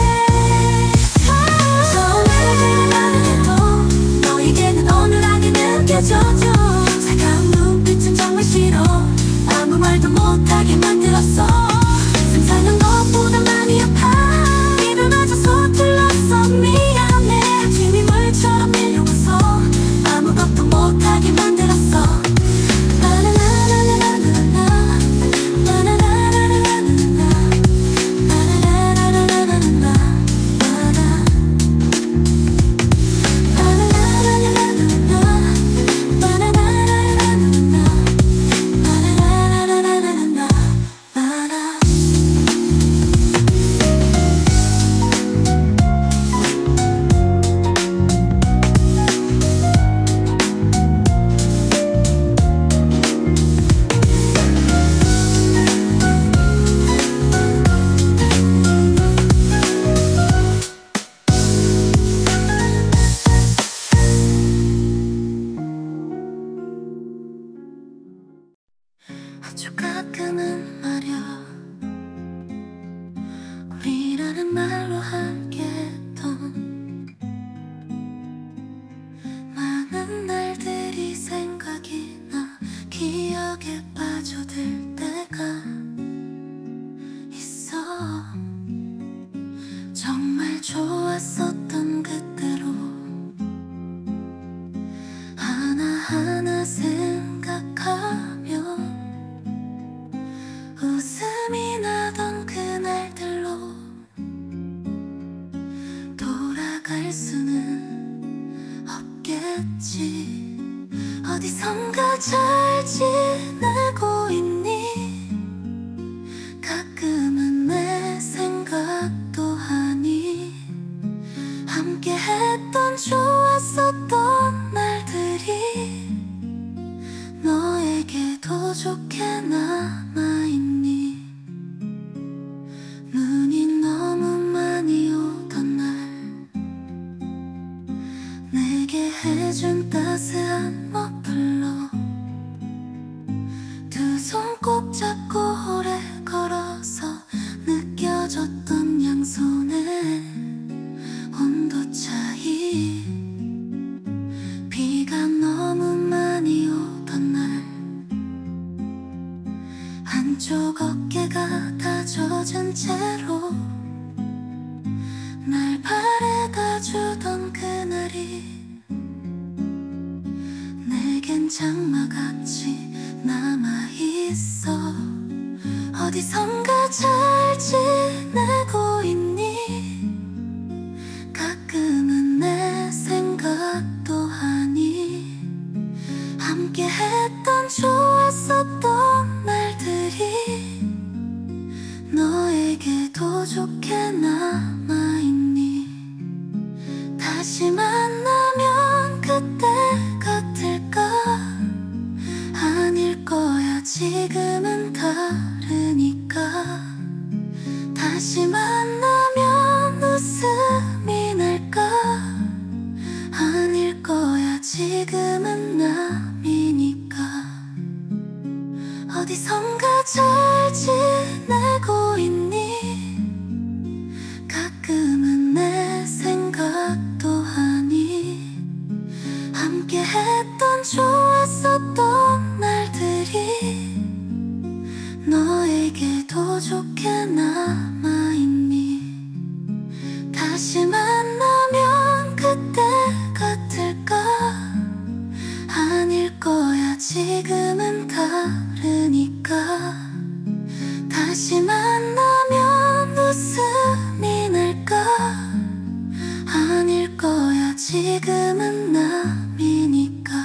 처음에 말을 해도 너에게는 어눌하게 느껴져. 차가운 눈빛은 정말 싫어. 아무 말도 못하게 만들었어. 상상은 너보다 많이 아파. 입을 마저 서툴렀어. 미안해. 아침이 물처럼 밀려와서 아무것도 못하게 만들었어. 라라라라라라라라 라라라라라라라 라라라라라라라 아주 가끔은 말야 우리라는 말로 함께했던 많은 날들이 생각이 나. 기억에 빠져들 때가 있어. 정말 좋았었던 그때로 하나하나 생각하며 웃음이 나던 그날들로 돌아갈 수는 없겠지. 어디선가 잘 지내고 있니? 가끔은 내 생각도 하니. 함께 했던 좋았었던 날들이 너에게도 좋게 남아있니? 눈이 너무 많이 오던 날 내게 해준 따스한 머플러 두 손 꼭 잡고 오래 걸어서 느껴졌던 양손의 온도 차이. 비가 너무 많이 오던 날 한쪽 어깨가 다 젖은 채로 날 바래다 주던 그날이 내겐 장마같이 남아있어. 어디선가 잘 지내고 있니? 가끔은 내 생각도 하니. 함께 했던 좋았었던 날들이 너에게도 좋게 남아있니? 다시 만나면 그때 같을까? 아닐 거야. 지금은 다르니까. 다시 만나면 그때 같을까? 아닐 거야, 지금은 다르니까. 다시 만나면 웃음이 날까? 아닐 거야, 지금은 남이니까.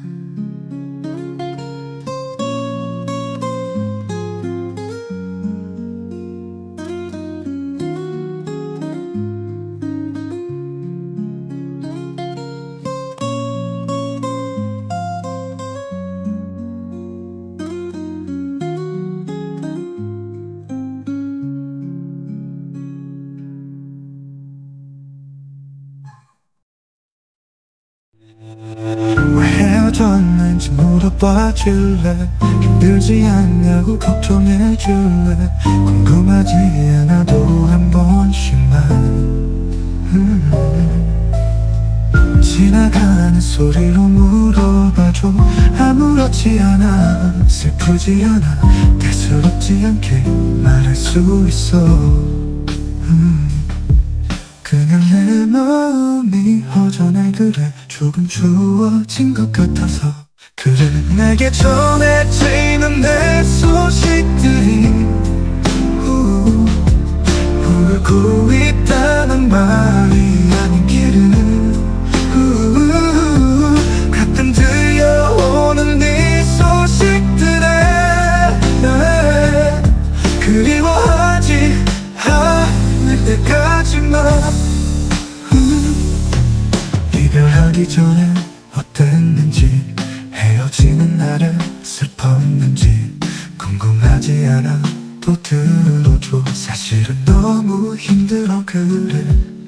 왜 헤어졌는지 물어봐 줄래? 힘들지 않냐고 걱정해 줄래? 궁금하지 않아도 한 번씩만 지나가는 소리로 물어봐줘. 아무렇지 않아, 슬프지 않아, 대수롭지 않게 말할 수 있어. 그냥 내 마음이 허전해. 그래, 조금 추워진 것 같아서 그래. 내게 전해지는 내 소식들이 울고 있다는 말이 아닌 길은 가끔 들려오는 네 소식들에 그리워하지 않을 때까지만. 이별하기 전에 어땠는지, 헤어지는 날에 슬펐는지 궁금하지 않아 또 들어줘. 사실은 너무 힘들어. 그래,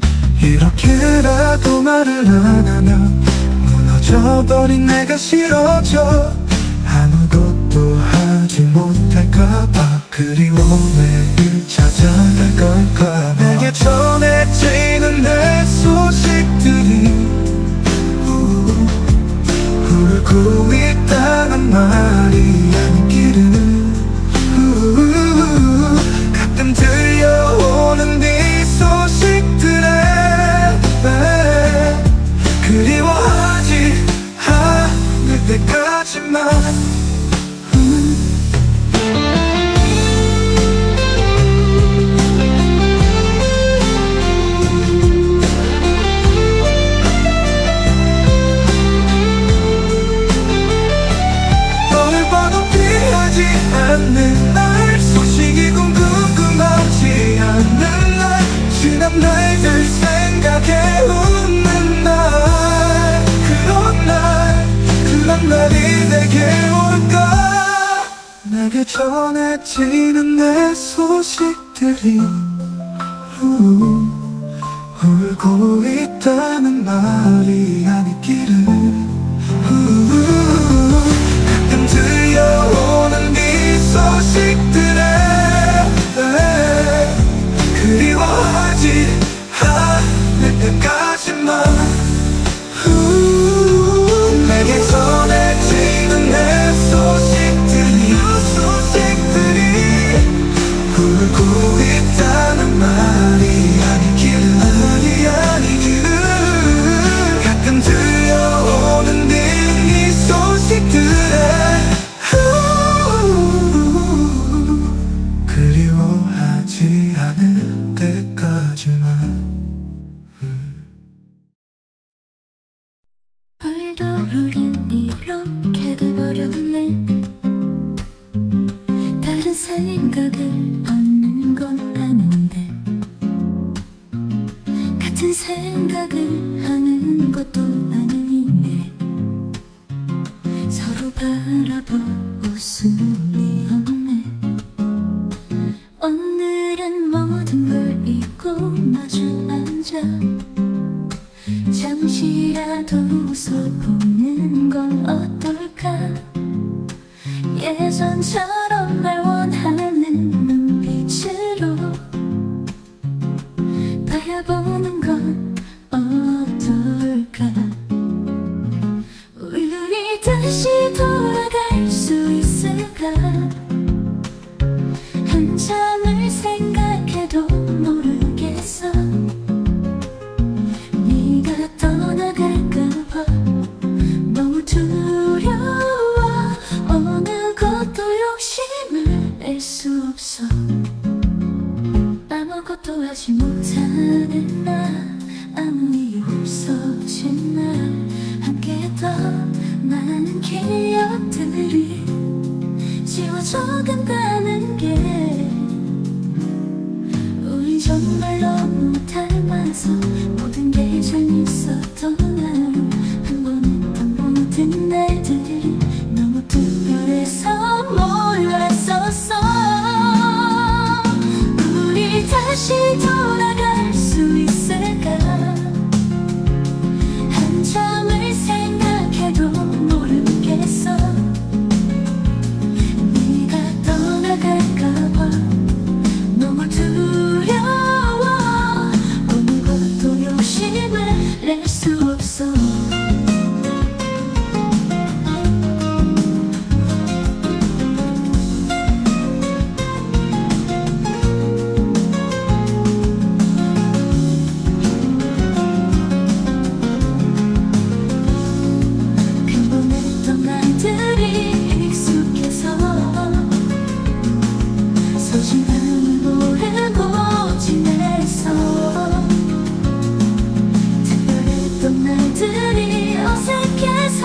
이렇게라도 말을 안 하면 무너져버린 내가 싫어져. 아무것도 하지 못할까봐 그리워 매일 찾아갈 걸까봐. 내게 전해지는 내 소식들이 울고 있다는 말이 아닌 길은 가끔 들려오는 네 소식들에 그리워하지 않을 때까지만. 않는 날, 소식이 궁금하지 않는 날, 지난 날들 생각해 웃는 날, 그런 날이 내게 올까? 내게 전해지는 내 소식들이 울고 있다는 말이 아닌 길은 가끔 들려오는 네 소식들에 그리워하지 않을 때까지만. 내게 전해지는 내 소식들이 울고 있다는 말이 아닌 길은 가끔 들려오는 네 소식들에 그리워하지 않을 때까지만. 벌도 우린 이렇게 돼버렸네. 다른 생각을 하는 건 아닌데 같은 생각을 하는 것도 아니네. 서로 바라볼 웃음이 없네. 오늘은 모든 걸 잊고 마주 앉아 잠시라도 웃어보는 건 어떨까? 예전처럼 날 원하는 눈빛으로 바라보는 건 어떨까? 우리 다시 돌아갈 수 있을까? 한참을 생각해도 모르겠어. 가끔 가는 게 우리 정말 너무 닮아서 모든 게 재밌었던 하루 한 번은 던 모든 날들이 너무 특별해서 몰랐었어. 우리 다시 돌아갈 수 있을까? 한참을 생각해도 모르겠어. 네가 떠나갈까봐 너무 두려워. 어느 것도 욕심을 낼 수 없어. 소중함을 모르고 지냈어. 특별했던 날들이 어색해서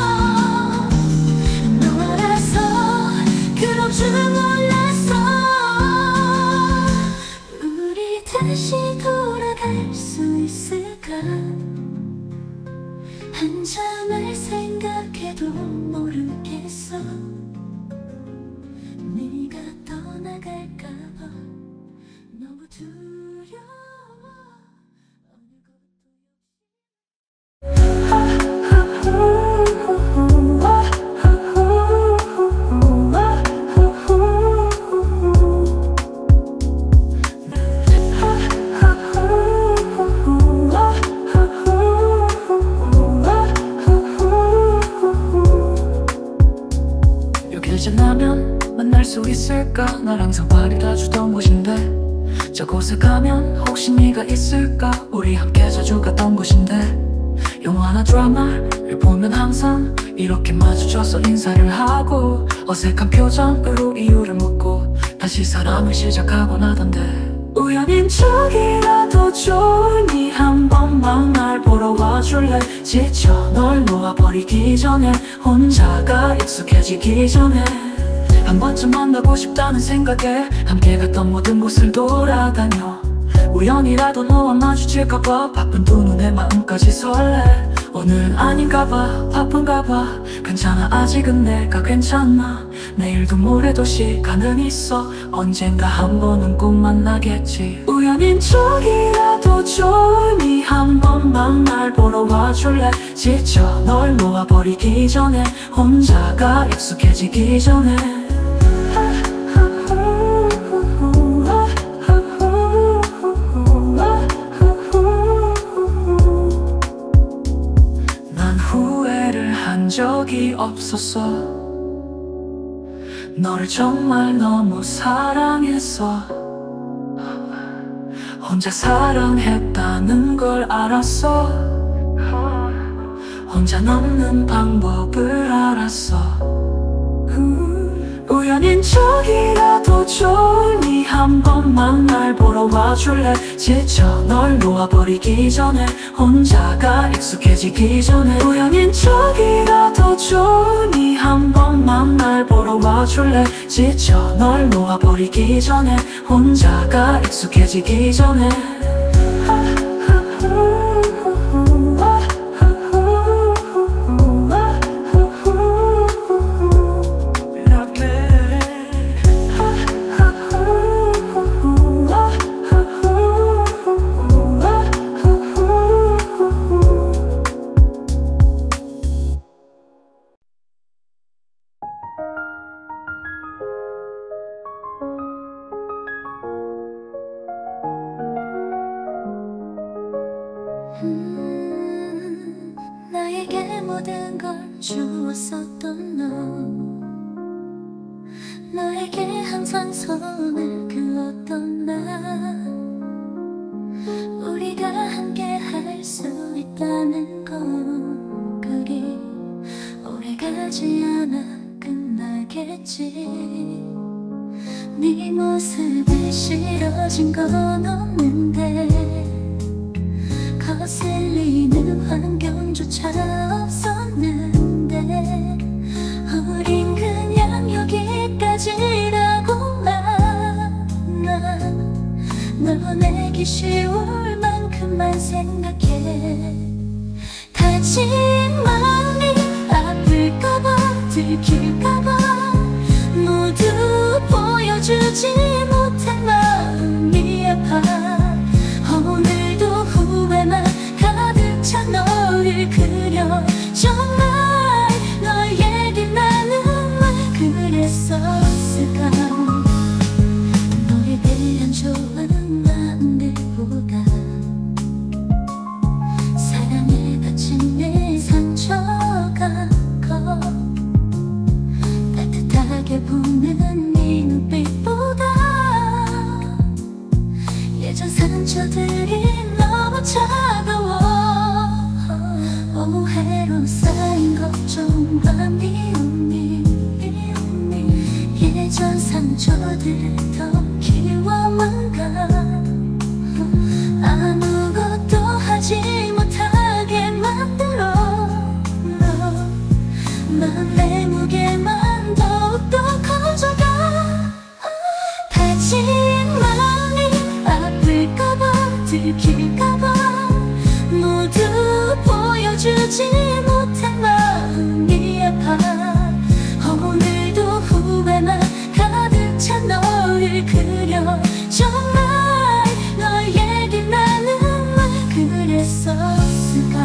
너라서 그럴 줄 몰랐어. 우리 다시 돌아갈 수 있을까? 한참을 생각해도 모르겠어. 네가 떠나갈까봐 너무 두려워. 여길 지나면 만날 수 있을까? 날 항상 바래다주던 곳인데 저곳에 가면 혹시 네가 있을까? 우리 함께 자주 갔던 곳인데 영화나 드라마를 보면 항상 이렇게 마주쳐서 인사를 하고 어색한 표정으로 이유를 묻고 다시 사랑을 시작하곤 하던데 우연인 척이라도 좋으니 한 번만 날 보러 와줄래? 지쳐 널 놓아버리기 전에 혼자가 익숙해지기 전에 한 번쯤 만나고 싶다는 생각에 함께 갔던 모든 곳을 돌아다녀. 우연이라도 너와 마주칠까봐 바쁜 두 눈에 마음까지 설레. 오늘은 아닌가봐 바쁜가봐 괜찮아 아직은 내가 괜찮아. 내일도 모레도 시간은 있어. 언젠가 한 번은 꼭 만나겠지. 우연인 척이라도 좋으니 한 번만 날 보러 와줄래? 지쳐 널 놓아버리기 전에 혼자가 익숙해지기 전에 적이 없었어. 너를 정말 너무 사랑했어. 혼자 사랑했다는 걸 알았어. 혼자 넘는 방법을 알았어. 우연인 척이라도 좋으니 한 번만 날 보러 와줄래? 지쳐 널 놓아버리기 전에 혼자가 익숙해지기 전에 우연인 척이라도 좋으니 한 번만 날 보러 와줄래? 지쳐 널 놓아버리기 전에 혼자가 익숙해지기 전에 나에게 모든 걸 주었었던 너, 너에게 항상 손을 그었던 나, 우리가 함께 할 수 있다는 건 그리 오래가지 않아 끝나겠지. 네 모습에 싫어진 건 없는데 거슬리는 환경조차 없었는데 우린 그냥 여기까지라 잊기 쉬울 만큼만 생각해. 다친 마음이 아플까봐 들킬까봐 모두 보여주지 못한 마음이 아파. 오늘도 후회만 가득 찬 너를 그려. 정말 너에게 나는 왜 그랬었을까. 너에 대한 좋은 마음들보다 사랑에 갇힌 내 상처가 커. 따뜻하게 보는 네 눈빛보다 예전 상처들이 너무 차가워. 오해로 쌓인 걱정과 미움이 예전 상처들을 더 키워만 가. 아무것도 하지 못하게 만들어. 내 무게만 더욱더 커져가. 다친 마음이 아플까봐 들킬까봐 모두 보여주지 못한 마음이 아파. 오늘도 후회만 가득 찬 너를 그려. 정말 너에게 나는 왜 그랬었을까.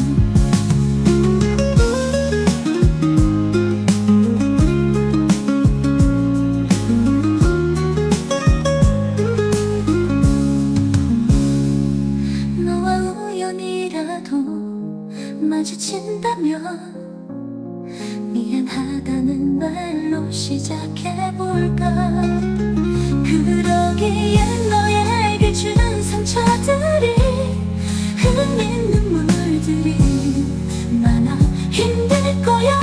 마주친다면 미안하다는 말로 시작해볼까. 그러기엔 너에게 준 상처들이 흘린 눈물들이 많아 힘들 거야.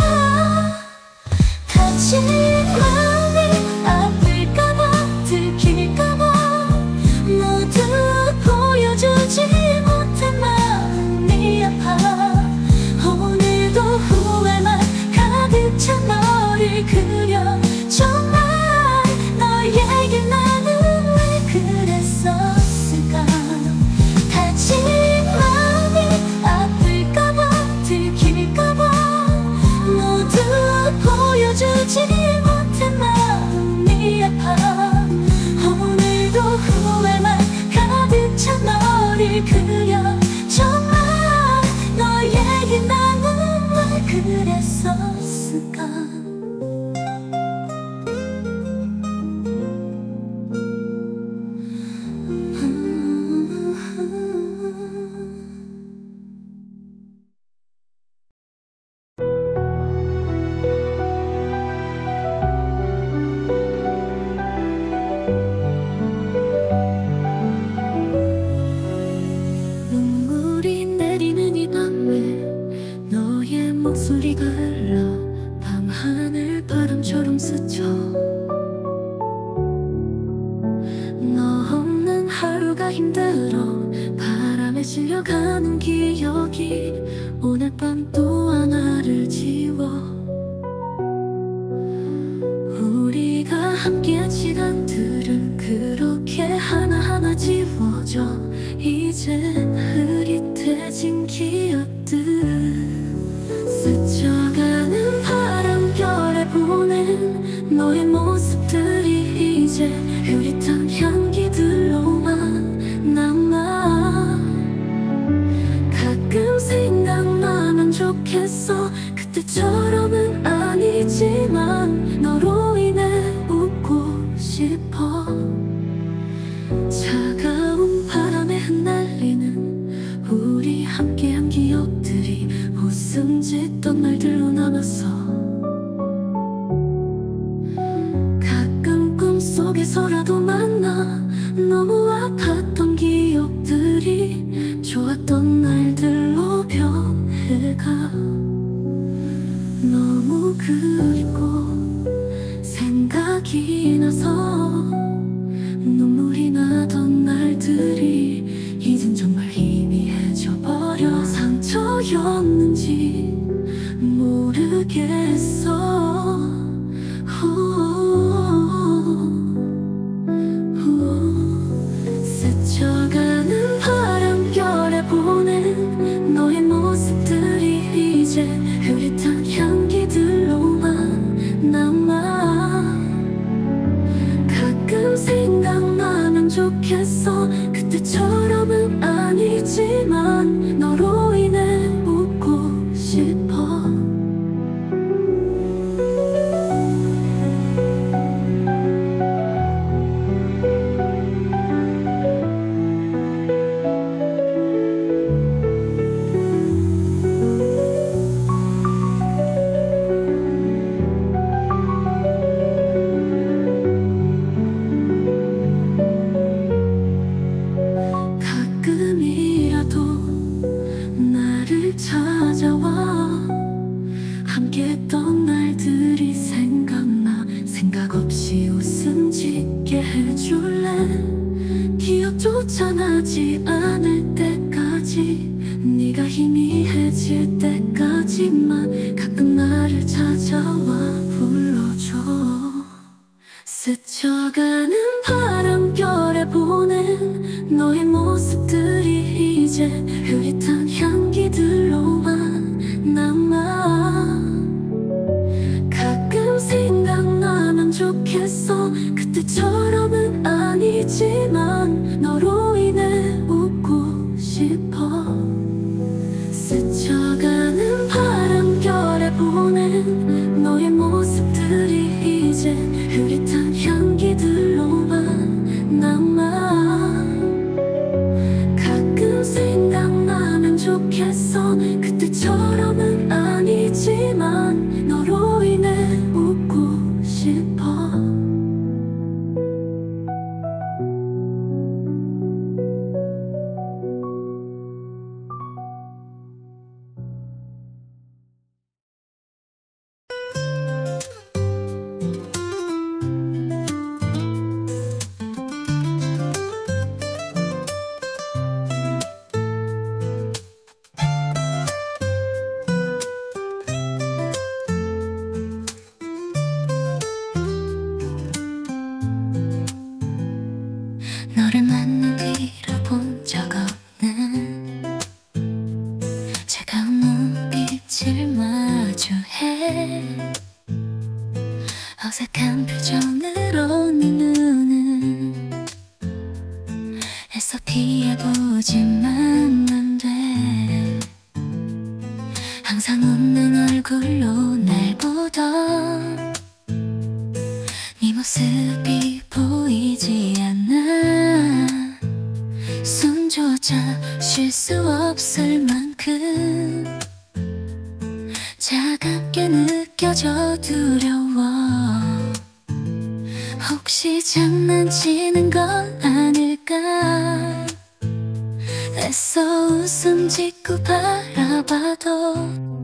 다친 마음이 아플까봐 들킬까봐 모두 보여주지 못한 마음이 아파. 오늘도 후회만 가득 찬 너를 그려. 정말 너에게 나는 왜 그랬었을까. 다친 마음이 아플까봐 들킬까봐 모두 보여주지 못한 마음이 아파. 오늘도 후회만 가득 찬 너를 그려. 정말 너에게 나는 왜 그랬었을까. 눈물이 내리는 이 밤에 너의 목소리가 흘러 밤하늘 바람처럼 스쳐. 너 없는 하루가 힘들어 바람에 실려가는 기억이 오늘 밤 또 하나를 지워. 우리가 함께한 시간들은 그렇게 하나하나 지워져. 이젠 흐릿해진 기억들 스쳐가는 바람결에 보낸 너의 모습들이 이제 흐릿한 향기들로만 남아. 가끔 생각나면 좋겠어. 그때처럼은 아니지만 너로 인해 웃고 싶어. 차가운 바람에 흩날리는 우리 함께한 기억들이 웃음 짓던 말들로 남았어. 가끔 꿈속에서라도 만나 너무 아팠던 기억들이 좋았던 날들로 변해가. 너무 그립고 생각이 나서 눈물이 나던 날들이 이젠 정말 희미해져 버려. 상처였는지 모르겠어. 스쳐가 하지 않을 때까지, 네가 희미해질 때까지만 가끔 나를 찾아와 불러줘. 스쳐가는 바람결에 보낸 너의 모습들이 이제 흐릿한 향기들로만 남아. 가끔 생각나면 좋겠어. 그때처럼은 아니지만 너로 인해 웃고 싶어. 스쳐가는 바람결에 보낸 너의 모습들이 이제 흐릿한 향기들로만 남아. 가끔 생각나면 좋겠어. 그때처럼은 아니지만 너로 인해 웃고 싶어. 너를 만난 뒤로 본 적 없는 차가운 눈빛을 마주해. 어색한 표정으로 네 눈은 애써 피해보지만 안 돼. 항상 웃는 얼굴로 날 보던 네 모습이 보이지 않아. 숨조차 쉴 수 없을 만큼 차갑게 느껴져 두려워. 혹시 장난치는 건 아닐까. 애써 웃음 짓고 바라봐도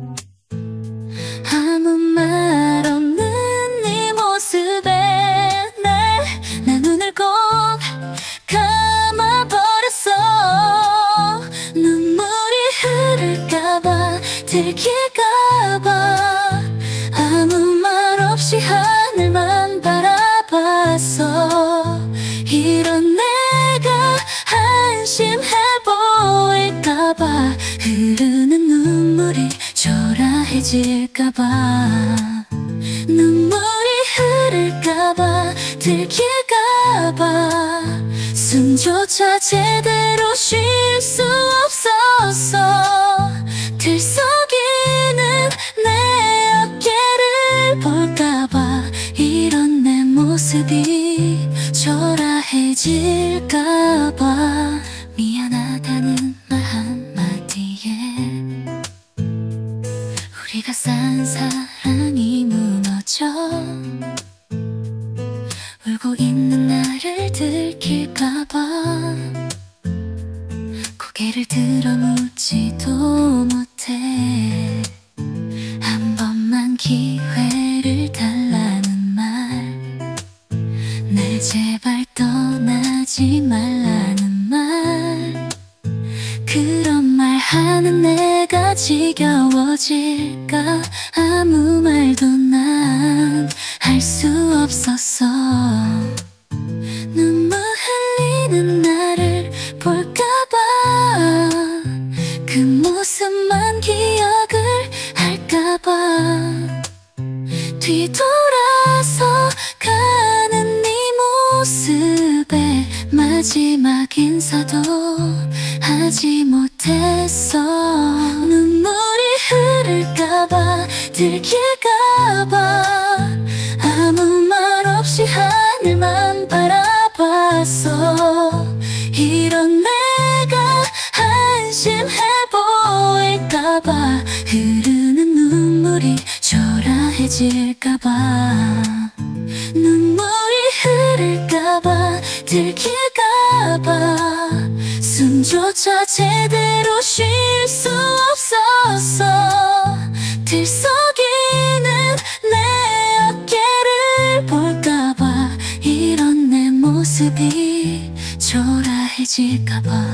아무 말 없는 네 모습에 내 눈을 꼭 감아버렸어. 눈물이 흐를까봐 들킬까봐 아무 말 없이 하늘만 바라봤어. 이런 내가 한심해 보일까봐 흐르는 눈물이 초라해질까봐 눈물이 흐를까봐 들킬까봐 숨조차 제대로 쉴 수 없었어. 들썩이는 내 어깨를 볼까봐 이런 내 모습이 초라해질까봐 미안하다는 말 한마디에 우리가 쌓은 사랑이 무너져 울고 있는 나를 들킬까봐 고개를 들어 묻지도 못해. 한 번만 기회를 달라는 말, 날 제발 떠나지 말라는 말. 그런 말 하는 내가 지겨워질까. 아무 말도 난 할 수 없었어. 눈물 흘리는 나를 볼까봐 그 모습만 기억을 할까봐 뒤돌아서 가는 네 모습에 마지막 인사도 하지 못했어. 눈물이 흐를까봐 들킬까봐 아무 말 없이 하늘만 바라봤어. 이런 내가 한심해 보일까봐 흐르는 눈물이 초라해질까봐 눈물이 흐를까봐 들킬까봐 숨조차 제대로 쉴 수 없었어. 들썩이는 내 어깨를 볼까봐 이런 내 모습이 초라해질까봐 헤어질까봐.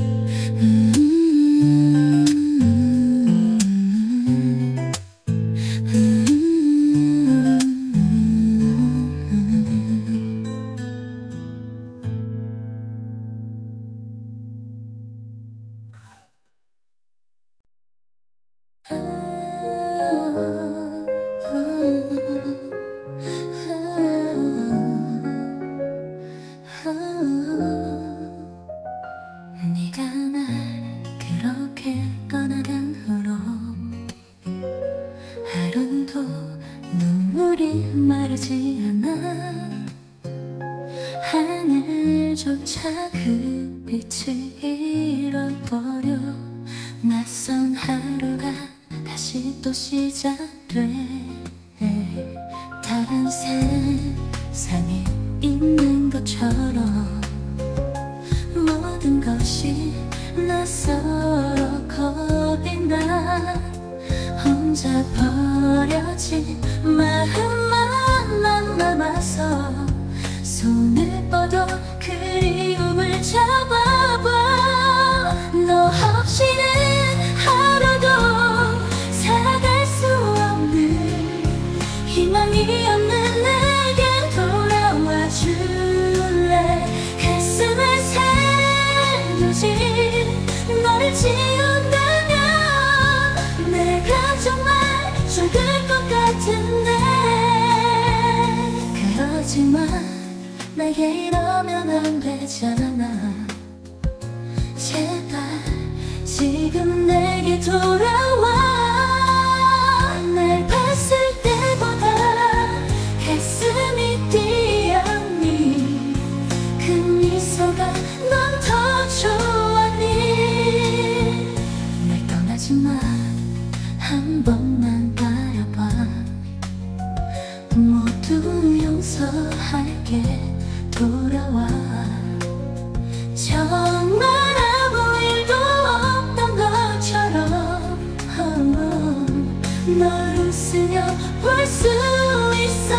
네가 날 그렇게 떠나간 후로 하루도 눈물이 마르지 않아. 하늘조차 그 빛을 잃어버려. 낯선 하루가 다시 또 시작돼. 다른 세상에 있는 것처럼 모든 것이 낯설어 겁이 나. 혼자 버려진 마음만 남아서 손을 뻗어 그리움을 잡아봐. 너 없이는 하루도 살아갈 수 없는 희망이 없는 내게 돌아와 줄래. 가슴에 너를 지운다면 내가 정말 죽을 것 같은데. 그러지만 내게 이러면 안 되잖아. 제발 지금 내게 돌아와. 날 봤을 때보다 가슴이 뛰었니. 그 미소가 넌 더 좋았니. 날 떠나지만 한 번만 바라봐. 모두 용서할게. 돌아와. 정말 아무 일도 없던 것처럼 널 웃으며 볼 수 있어.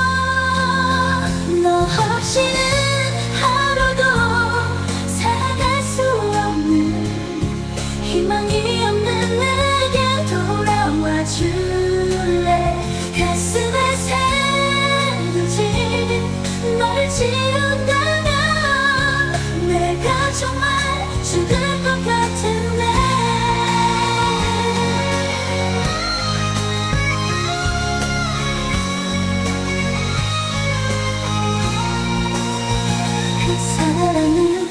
너 없이는 하루도 살아갈 수 없는 희망이 없는 내게 돌아와 줄래. 가슴에 새겨진 널 지운다면 내가 정말 죽을 것 같은데. 그 사랑은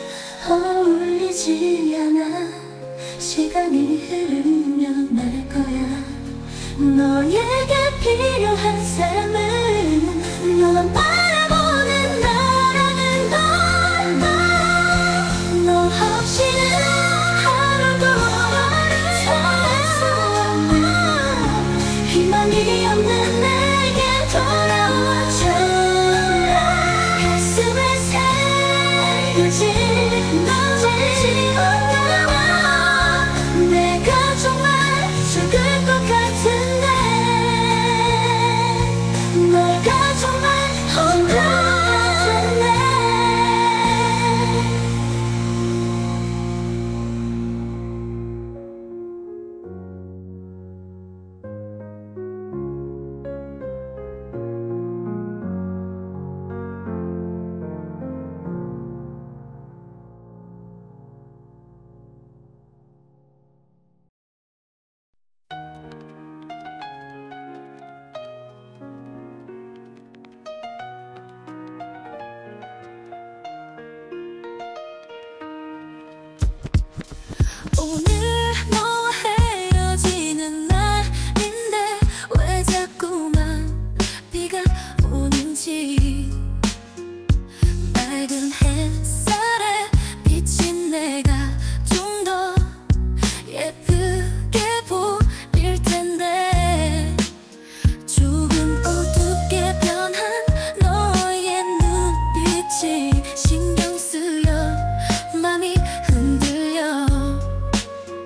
어울리지 않아. 시간이 흐르면 날 거야. 너에게 필요한 삶은 너만 바라보는 나라는 걸. 너 없이는 하루도 살아갈 수 없는 희망이 없는 내게 돌아와 줄래. 가슴에 새겨진 너를 지운다면 내가 정말 죽을 것 같은데. 내가 정말 혼자 같은데. 오늘 너와 헤어지는 날인데 왜 자꾸만 비가 오는지. 맑은 햇살에 비친 내가 좀 더 예쁘게 보일 텐데. 조금 어둡게 변한 너의 눈빛이 신경 쓰여 맘이 흔들려.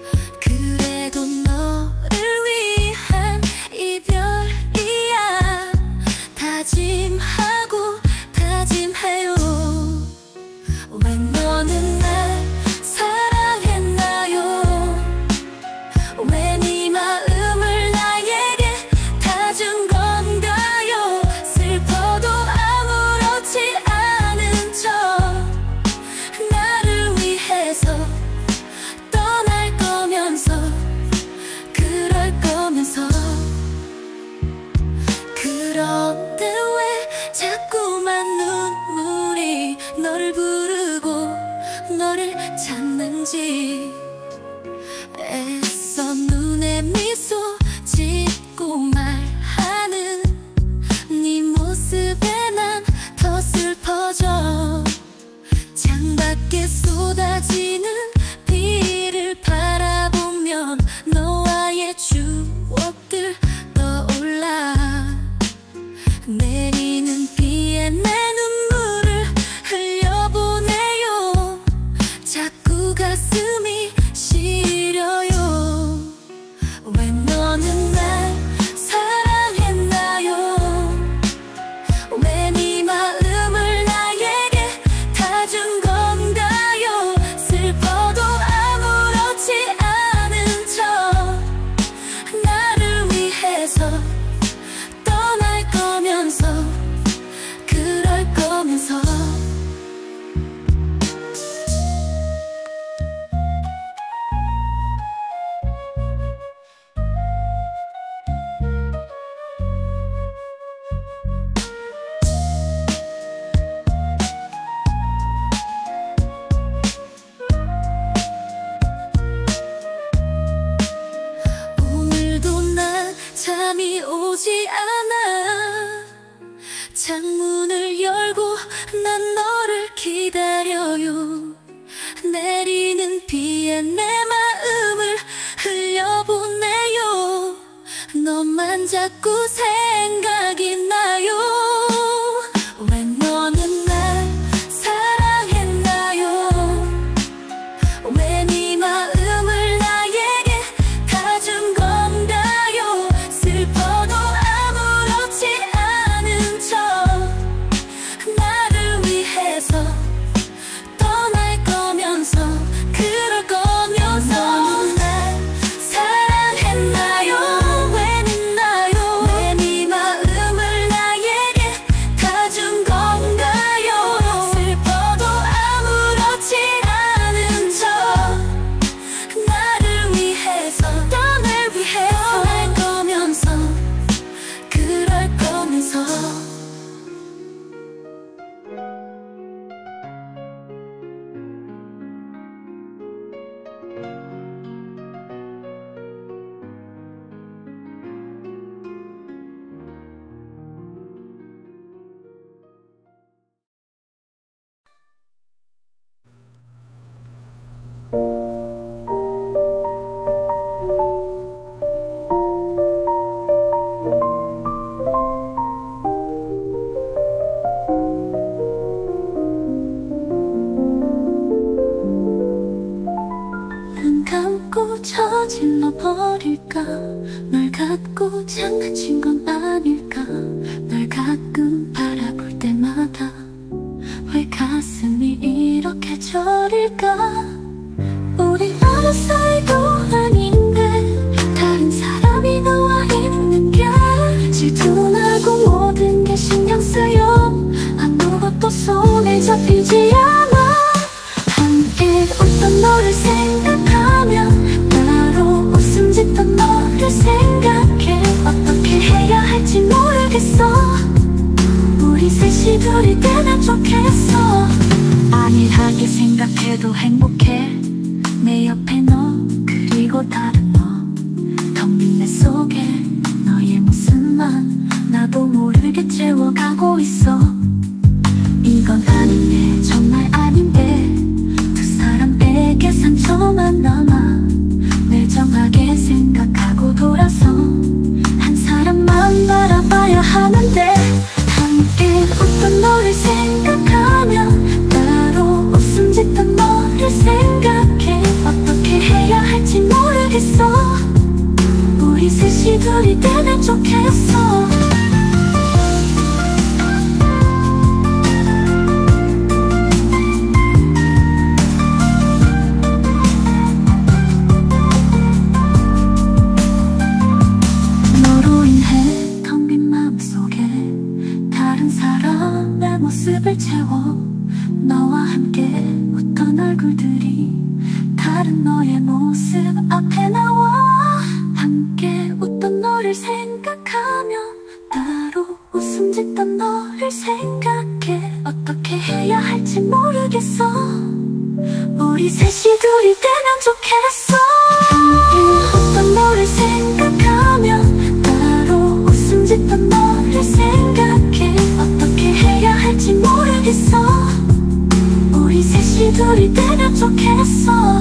오지 않아. 창문을 열고 난 너를 기다려요. 내리는 비에 내 마음을 흘려보내요. 너만 자꾸 생각이 나요. 왜 너는 날 사랑했나요? 왜 네 마음을 나에게 다 준 건가요? 슬퍼도 아무렇지 않은 척 나를 위해서 떠날 거면서 그럴 거면서 너는 날 사랑했나요? 왜 냈나요? 왜 네 마음을 나에게 다 준 건가요? 슬퍼도 아무렇지 않은 척 나를 위해서 떠날 거면서 그럴 거면서 눈 감고 저질러 버릴까? 널 갖고 장난친 건 아닐까? 널 가끔 바라볼 때마다 왜 가슴이 이렇게 저릴까? 우리 아무 사이도 아닌데 다른 사람이 나와 있는 게 질투나고 모든 게 신경 쓰여. 아무것도 손에 잡히지 않아. 함께 웃던 너를 생각하면 따로 웃음 짓던 너를 생각해. 어떻게 해야 할지 모르겠어. 우리 셋이 둘이 되면 좋겠어. 안일하게 생각해도 행복해. 내 옆에 너 그리고 다른 너 텅 빈 내 속에 너의 모습만 나도 모르게 채워가고 있어. 이건 아닌데 정말 아닌데 두 사람에게 상처만 남아. 매정하게 생각하고 돌아서 한 사람만 바라봐야 하는데 함께 웃던 너를 생각하면 따로 웃음 짓던 너를 생각해. 어떻게 해야 할지 모르겠어. 우리 셋이 둘이 되면 좋겠어. 너로 인해 텅 빈 마음속에 다른 사람의 모습을 채워. 너와 함께 웃던 얼굴들이 다른 너의 모습 앞에 나와. 함께 웃던 너를 생각하며 따로 웃음 짓던 너를 생각해. 어떻게 해야 할지 모르겠어. 우리 셋이 둘이 되면 좋겠어. 함께 웃던 너를 생각하며 따로 웃음 짓던 너를 생각해. 어떻게 해야 할지 모르겠어. 우리 셋이 둘이 되면 좋겠어.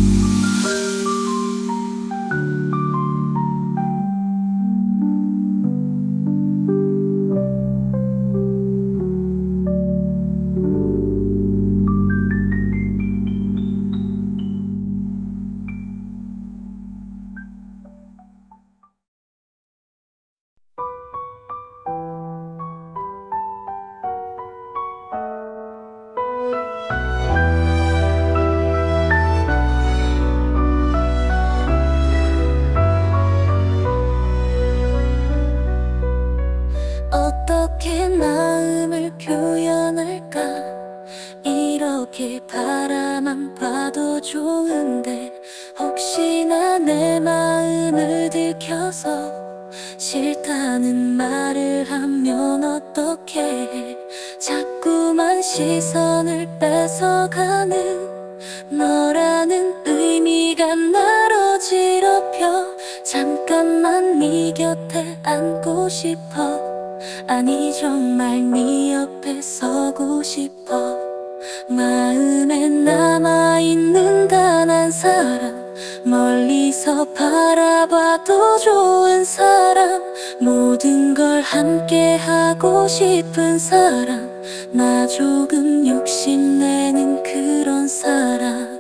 어떻게 마음을 표현할까? 이렇게 바라만 봐도 좋은데 혹시나 내 마음을 들켜서 싫다는 말을 하면 어떡해. 자꾸만 시선을 뺏어가는 너라는 의미가 날 어지럽혀. 잠깐만 네 곁에 앉고 싶어. 아니 정말 네 옆에 서고 싶어. 마음에 남아있는 단 한 사람, 멀리서 바라봐도 좋은 사람, 모든 걸 함께 하고 싶은 사람, 나 조금 욕심내는 그런 사람.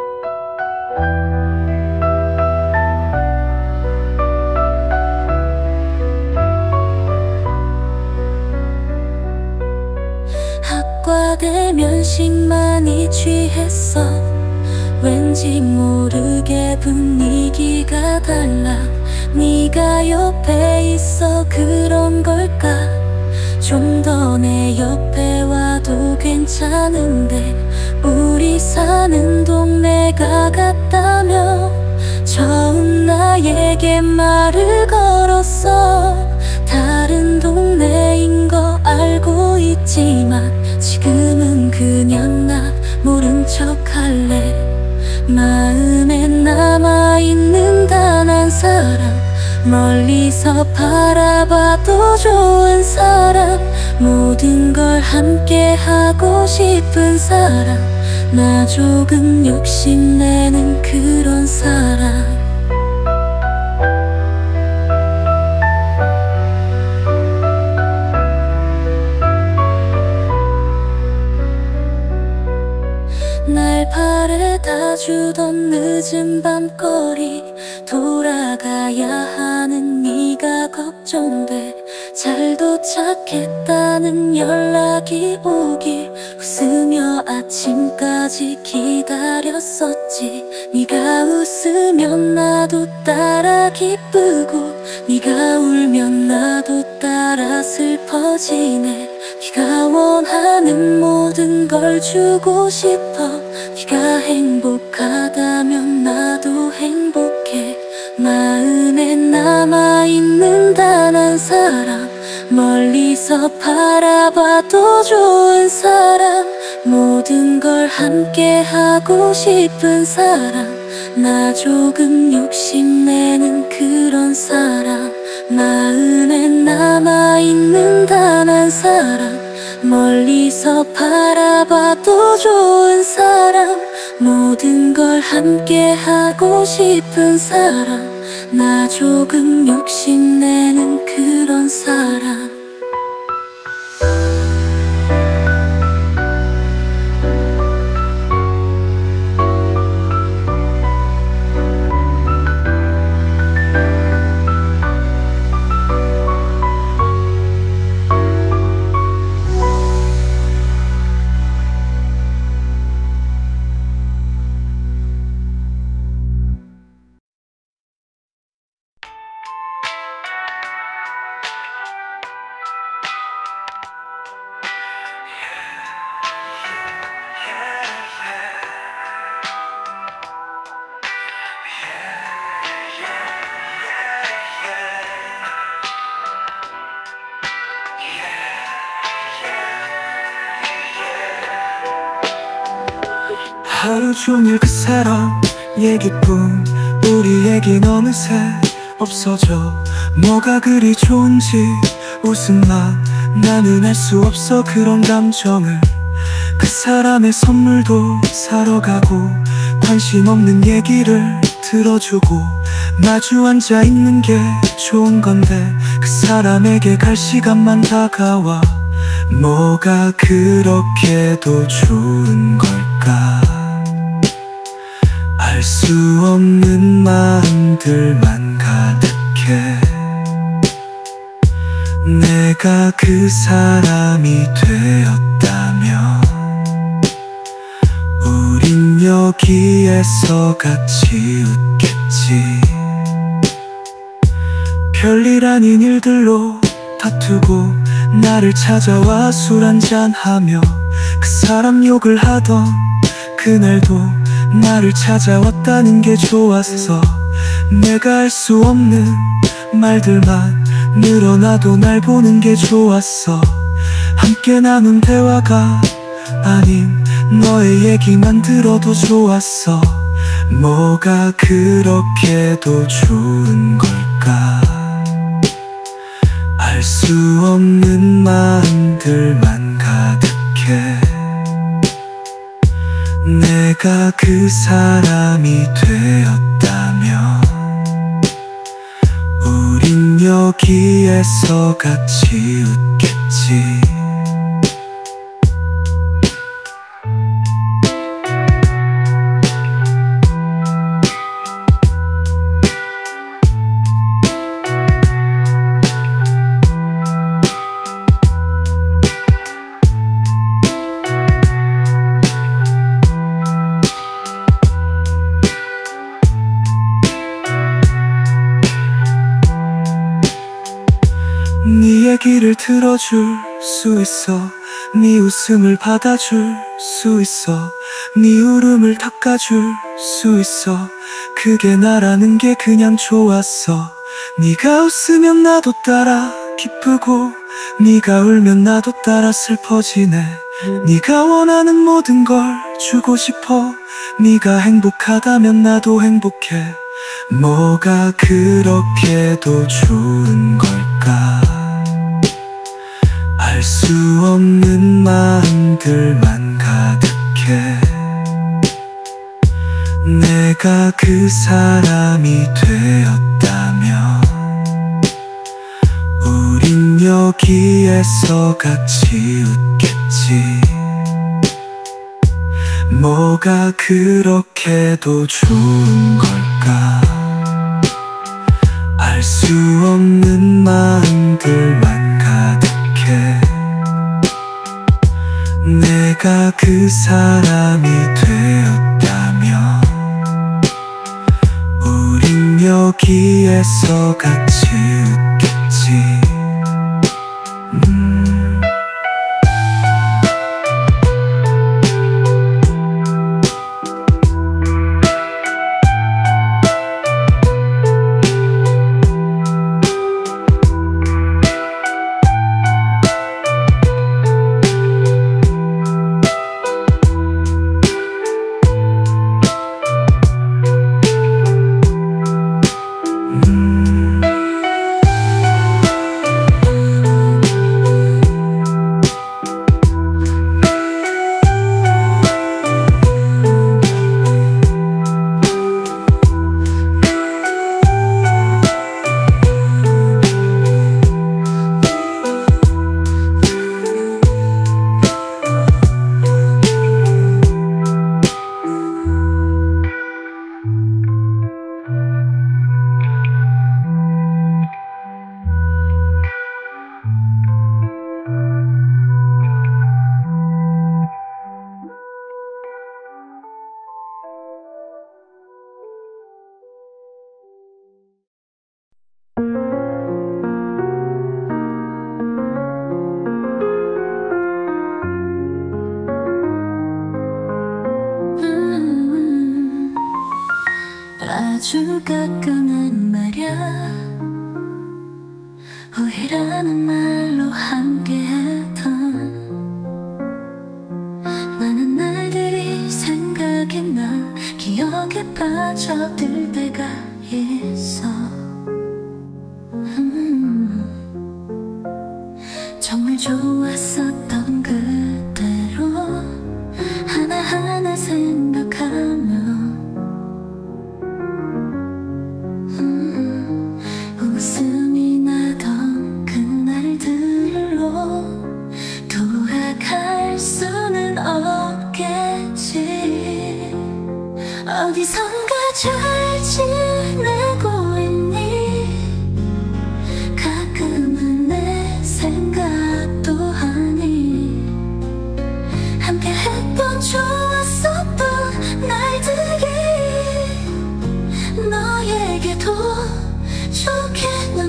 학과대 면식많이 취했어. 왠지 모르게 분위기가 달라. 네가 옆에 있어 그런 걸까? 좀 더 내 옆에 와도 괜찮은데, 우리 사는 동네가 같다며 처음 나에게 말을 걸었어. 다른 동네인 거 알고 있지만 지금은 그냥 나 모른 척 할래. 마음에 남아있는 단 한 사람, 멀리서 바라봐도 좋은 사람, 모든 걸 함께 하고 싶은 사람, 나 조금 욕심내는 그런 사람. 날 바래다 주던 늦은 밤거리, 돌아가야 하는 네가 걱정돼. 잘 도착했다는 연락이 오길 웃으며 아침까지 기다렸었지. 네가 웃으면 나도 따라 기쁘고, 네가 울면 나도 따라 슬퍼지네. 네가 원하는 모든 걸 주고 싶어. 네가 행복하다면 나도 행복해. 마음에 남아있는 단 한 사람, 멀리서 바라봐도 좋은 사람, 모든 걸 함께 하고 싶은 사람, 나 조금 욕심내는 그런 사람. 마음에 남아있는 단 한 사람, 멀리서 바라봐도 좋은 사람, 모든 걸 함께 하고 싶은 사람, 나 조금 욕심내는 그런 사람. 하루 종일 그 사람 얘기뿐, 우리 얘긴 어느새 없어져. 뭐가 그리 좋은지 웃음만, 나는 알 수 없어 그런 감정을. 그 사람의 선물도 사러 가고, 관심 없는 얘기를 들어주고, 마주 앉아 있는 게 좋은 건데 그 사람에게 갈 시간만 다가와. 뭐가 그렇게도 좋은 걸까? 알 수 없는 마음들만 가득해. 내가 그 사람이 되었다면 우린 여기에서 같이 웃겠지. 별일 아닌 일들로 다투고, 나를 찾아와 술 한잔하며 그 사람 욕을 하던 그날도 나를 찾아왔다는 게 좋았어. 내가 할 수 없는 말들만 늘어나도 날 보는 게 좋았어. 함께 나눈 대화가 아닌 너의 얘기만 들어도 좋았어. 뭐가 그렇게도 좋은 걸까? 알 수 없는 마음들만 가득해. 내가 그 사람이 되었다면 우린 여기에서 같이 웃겠지. 네 얘기를 들어줄 수 있어. 네 웃음을 받아줄 수 있어. 네 울음을 닦아줄 수 있어. 그게 나라는 게 그냥 좋았어. 네가 웃으면 나도 따라 기쁘고 네가 울면 나도 따라 슬퍼지네. 네가 원하는 모든 걸 주고 싶어. 네가 행복하다면 나도 행복해. 뭐가 그렇게도 좋은 걸까? 알 수 없는 마음들만 가득해. 내가 그 사람이 되었다면 우린 여기에서 같이 웃겠지. 뭐가 그렇게도 좋은 걸까? 알 수 없는 마음들만 가득해. 내가 그 사람이 되었다면 우린 여기에서 같이 웃겠지. 아주 가끔은 말야 후회라는 말로 함께했던 많은 날들이 생각이 나. 기억에 빠져들 때가 있어. 정말 좋았었던 그대로 하나하나 생각하며 웃음이 나던 그날들로 돌아갈 수는 없겠지. 어디선가 잘 지내고 있니? 가끔은 내 생각도 하니. 함께 했던 좋았었던 날들이 너에게도 좋게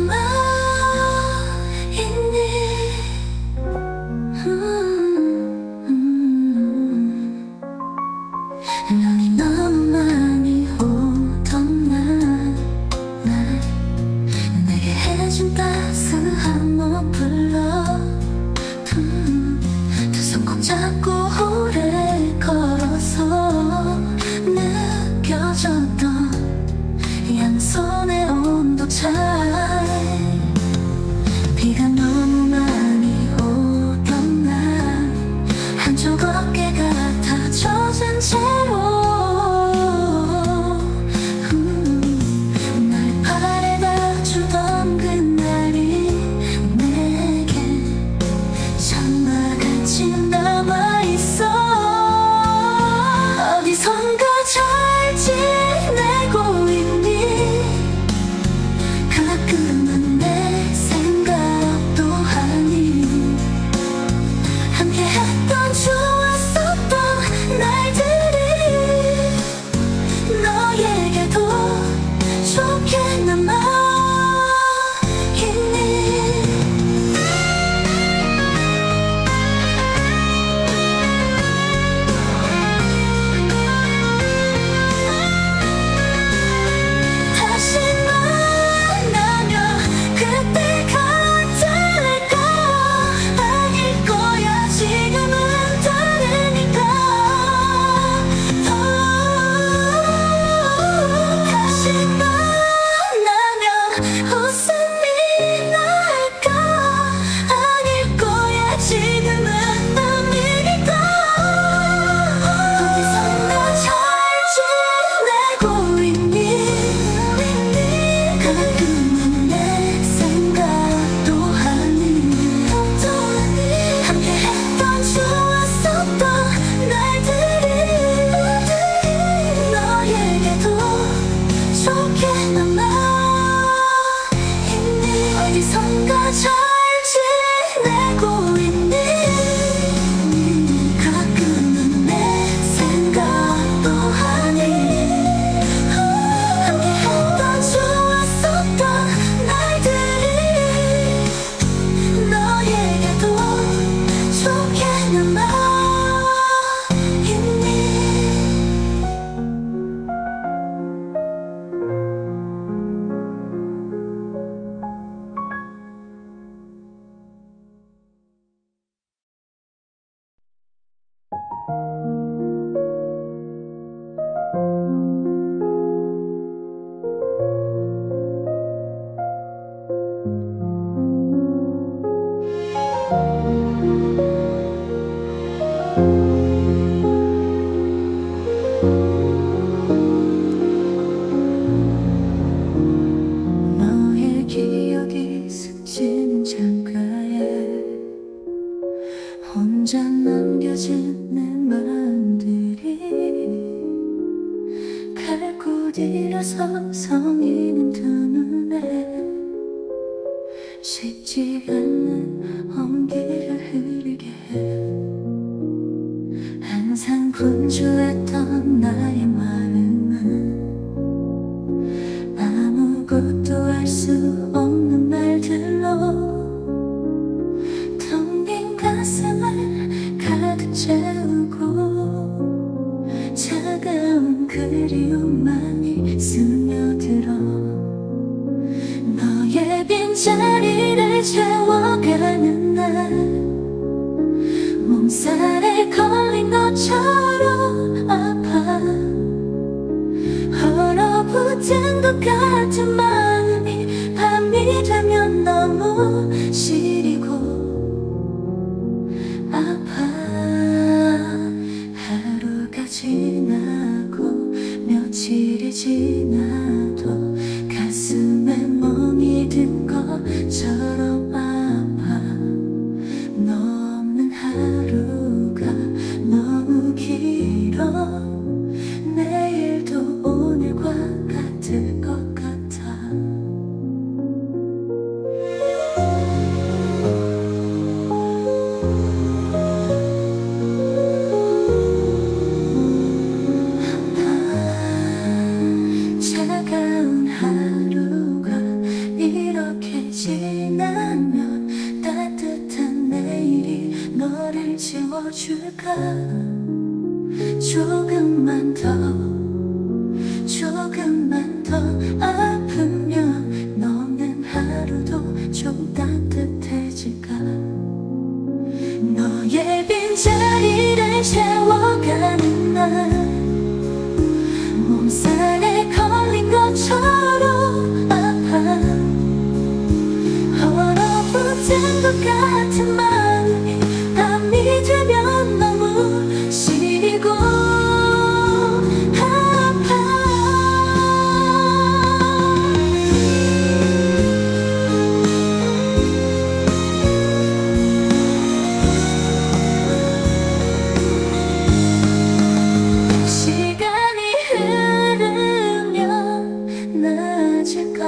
남아있니? 눈이 너무 많이 오던 날 내게 해준 따스한 머플러 두 손 꼭 잡고 오래 걸어서 느껴져 손의 온도 차이 비가 너무 많이 오던 날 한쪽 어깨가 다 젖은 채로 날 바래다 주던 그날이 내게 장마같이 남아있어. 어디선가 잘 지내고 있니? 가끔은 내 생각도 하니 함께했던 좋았었던 날들이 너에게도 좋게 남아있니? 다시 만나면 그때 같을까? 아닐 거야 지금은 다르니까. 다시 만나면 웃음이 날까? 아닐 거야 지금은 남이니까. 어디선가 잘 지내고 있니? 가끔은 내 생각도 하니 함께했던 좋았었던 날들이 너에게도 좋게 남아있니? 어디선가 잘 지내고 있니? 가끔은 내 생각도 하니 함께했던 좋았었던 날들이 너에게도 좋게 남아있니? 너의 기억이 스치는 창가에 혼자 남겨진 내 마음들이 갈고리라서 성이는 두 눈에 쉽지 않는 온기를 흐르게 해. 항상 분주했던 나의 마음은 아무것도 알 수 없는 말들로 텅 빈 가슴을 가득 채우고 차가운 그리움만이 스며들어 너의 빈자리를 채워가는 날 몸살에 걸린 것처럼 아파 얼어붙은 것 같은 마음이 밤이 되면 너무 시리고 아파. 하루가 지나고 며칠이 지나도 가슴에 멍이 든 것처럼 아파. 너 없는 하루가 너무 길어. 내일도 오늘과 같을 것 같아. 차가운 하루가 이렇게 지나면 따뜻한 내일이 너를 채워줄까? 조금만 더 아프면 너는 하루도 좀 따뜻해질까? 너의 빈자리를 채워가는 날 몸살에 걸린 것처럼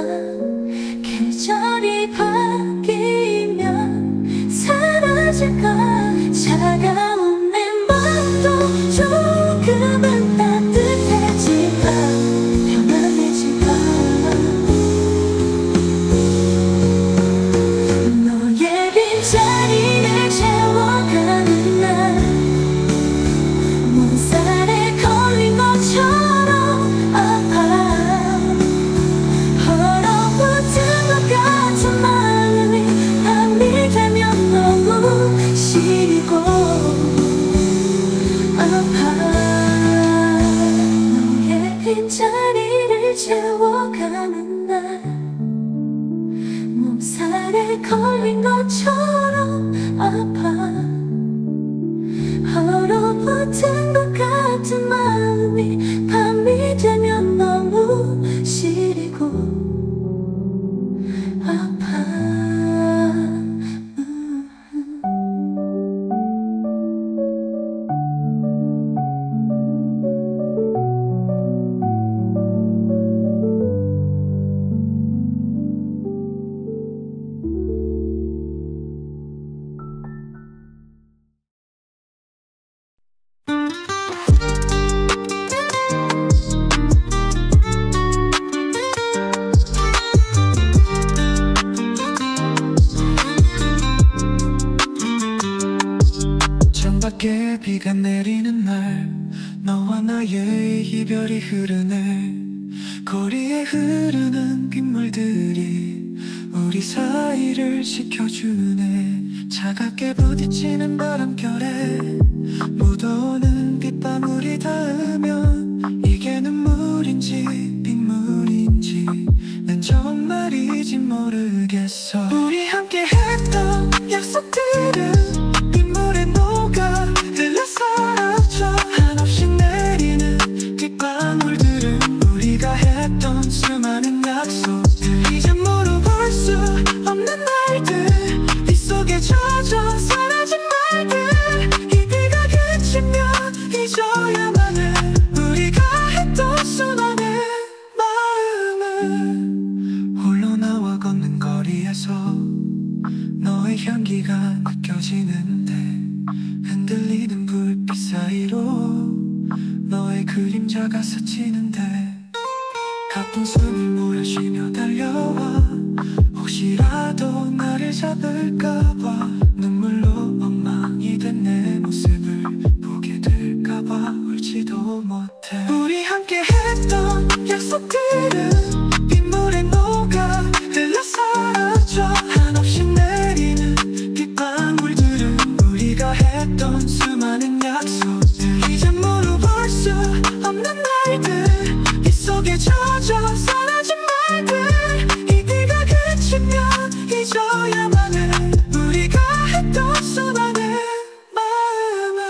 계절이 바뀌면 사라질까. 차가운 내 맘도 조금은 따뜻해질까. 편안해질까. 너의 빈자리를 채워가는 날, 몸살에 걸린 것처럼 아파. 얼어붙은 것 같은 마음이 밤이 되면 너무 시리고 아파. 너의 빈자리를 채워가는 날, 몸살에 걸린 것처럼 아파. 얼어붙은 것 같은 마음이 밤이 되면 너무 시리고 아파. 창밖에 비가 내리는 날, 너와 나의 이별이 흐르네. 거리에 흐르는 빗물들이 우리 사이를 지켜주네. 차갑게 부딪히는 바람결에 묻어오는 빗방울이 닿으면 이게 눈물인지 빗물인지 난 정말이지 모르겠어. 우리 함께 했던 약속들은 빗물에 녹아 흘러 사라져. 한없이 내리는 빗방울들은 우리가 했던 수많은 약속들. 이제 물어볼 수 없는 날들, 빗속에 젖어 사라진 말들. 이 비가 그치면 잊어야만 해. 우리가 했던 수많은 마음을. 홀로 나와 걷는 거리에서 너의 향기가 느껴지는데, 흔들리는 불빛 사이로 너의 그림자가 스치는데, 가쁜 숨이 모여쉬며 달려와. 혹시라도 나를 잡을까봐 눈물로 엉망이 된 내 모습을 보게 될까봐 울지도 못해. 우리 함께 했던 약속들은 빗물에 녹아 흘러 사라져. 한없이 내리는 빗방울들은 우리가 했던 수많은 약속들. 이제 물어볼 수 없는 날들, 빗속에 젖어 사라진 말들. 이 비가 그치면 잊어야만 해. 우리가 했던 수많은 마음을.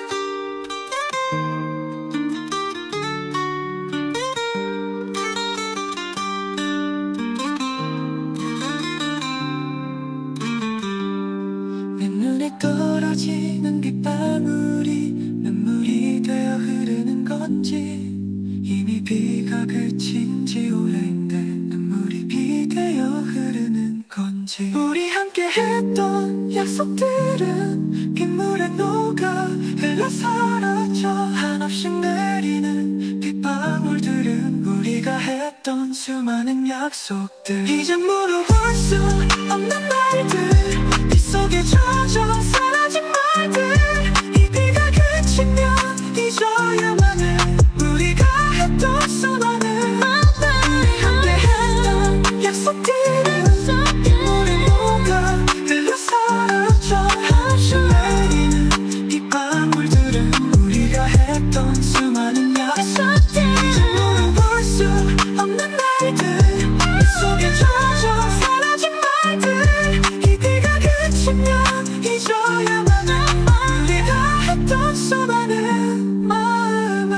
내 눈에 떨어지는 빗방울이 눈물이 되어 흐르는 건지, 이미 비가 그친 지 오랜데 눈물이 비되어 흐르는 건지. 우리 함께 했던 약속들은 빗물에 녹아 흘러 사라져. 한없이 내리는 빗방울들은 우리가 했던 수많은 약속들. 이제 물어볼 수 없는 말들, 빗속에 젖어 사라진 말들. 이 비가 그치면 잊어야만 해. 우리가 했던 수많은 우리 함께 했던 약속들은 빗물에 녹아 흘러 사라져. 한없이 내리는 빗방울들은 우리가 했던 수많은 약속들. 이제 물어볼 수 없는 날들, 빗속에 젖어 사라진 말들. 이 비가 그치면 잊어야만 해. 우리가 했던 수많은 마음을.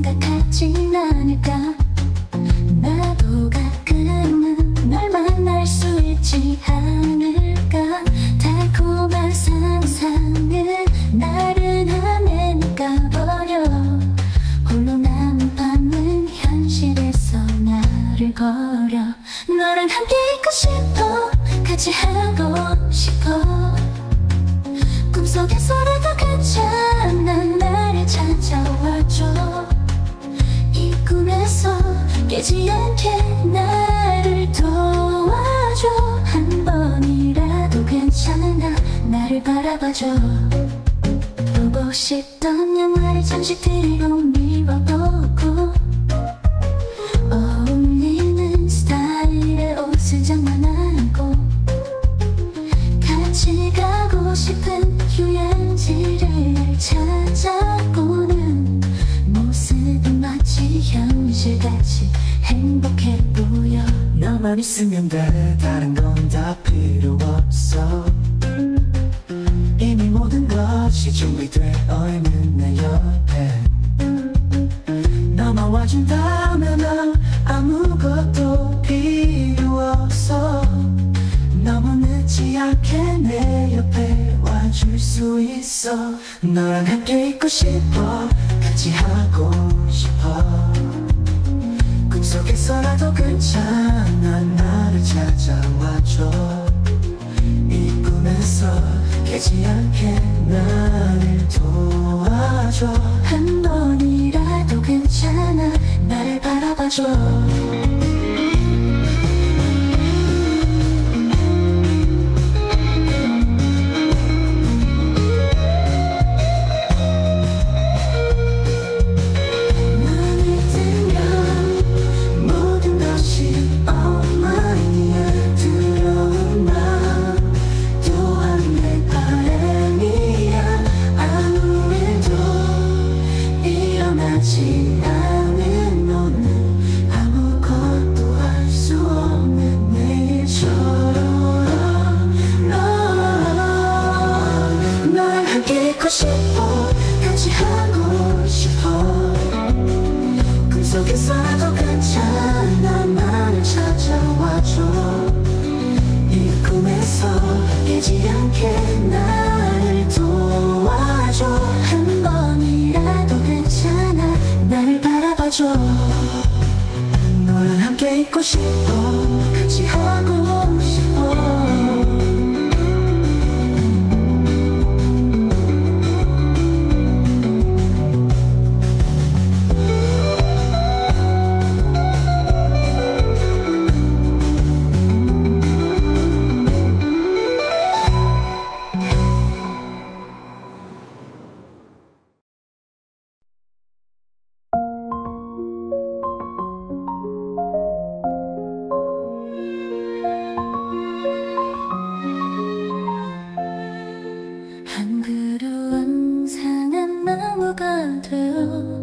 생각하진 않을까. 나도 가끔은 널 만날 수 있지 않을까. 달콤한 상상은 나른함에니까 버려. 홀로 남은 밤은 현실에서 나를 걸어. 너랑 함께 있고 싶어, 같이 하고 싶어. 꿈속에서라도 괜찮아, 나를 찾아와줘. 이 꿈에서 깨지 않게 나를 도와줘. 한 번이라도 괜찮아, 나를 바라봐줘. 보고 싶던 영화를 잠시 들이고 미뤄보고, 어울리는 스타일의 옷을 장만하고, 같이 가고 싶은 휴양지를 찾아보는 모습은 마치 현실같이 행복해 보여. 너만 있으면 돼, 다른 건 다 필요 없어. 이미 모든 것이 준비되어 있는 내 옆에. 너만 와준다면 아무것도 필요 없어. 너무 늦지 않게 내 옆에 와줄 수 있어. 너랑 함께 있고 싶어, 같이 하고 싶어. 꿈속에서라도 괜찮아, 나를 찾아와줘. 이 꿈에서 깨지 않게 나를 도와줘. 한 번이라도 괜찮아, 나를 바라봐줘. 있고 싶어, 같이 하고 싶어. 꿈속에서라도 괜찮아, 나를 찾아와줘. 이 꿈에서 깨지 않게 나를 도와줘. 한 번이라도 괜찮아, 나를 바라봐줘. 너랑 함께 있고 싶어, 같이 하고 싶어. 나무가 되어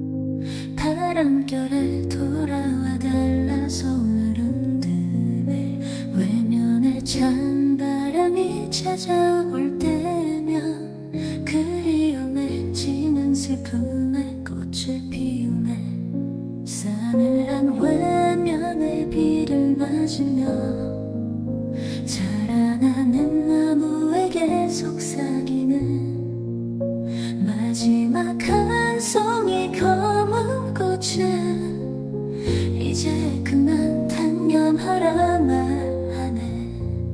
바람결에 돌아와 달라서 흐른들의 외면에 찬 바람이 찾아올 때면 그리움해지는 슬픔에 꽃을 피우네. 싸늘한 외면의 비를 맞으며 자라나는 나무에게 속삭이는 마지막 한 송이 검은 꽃은 이제 그만 단념하라 말하네.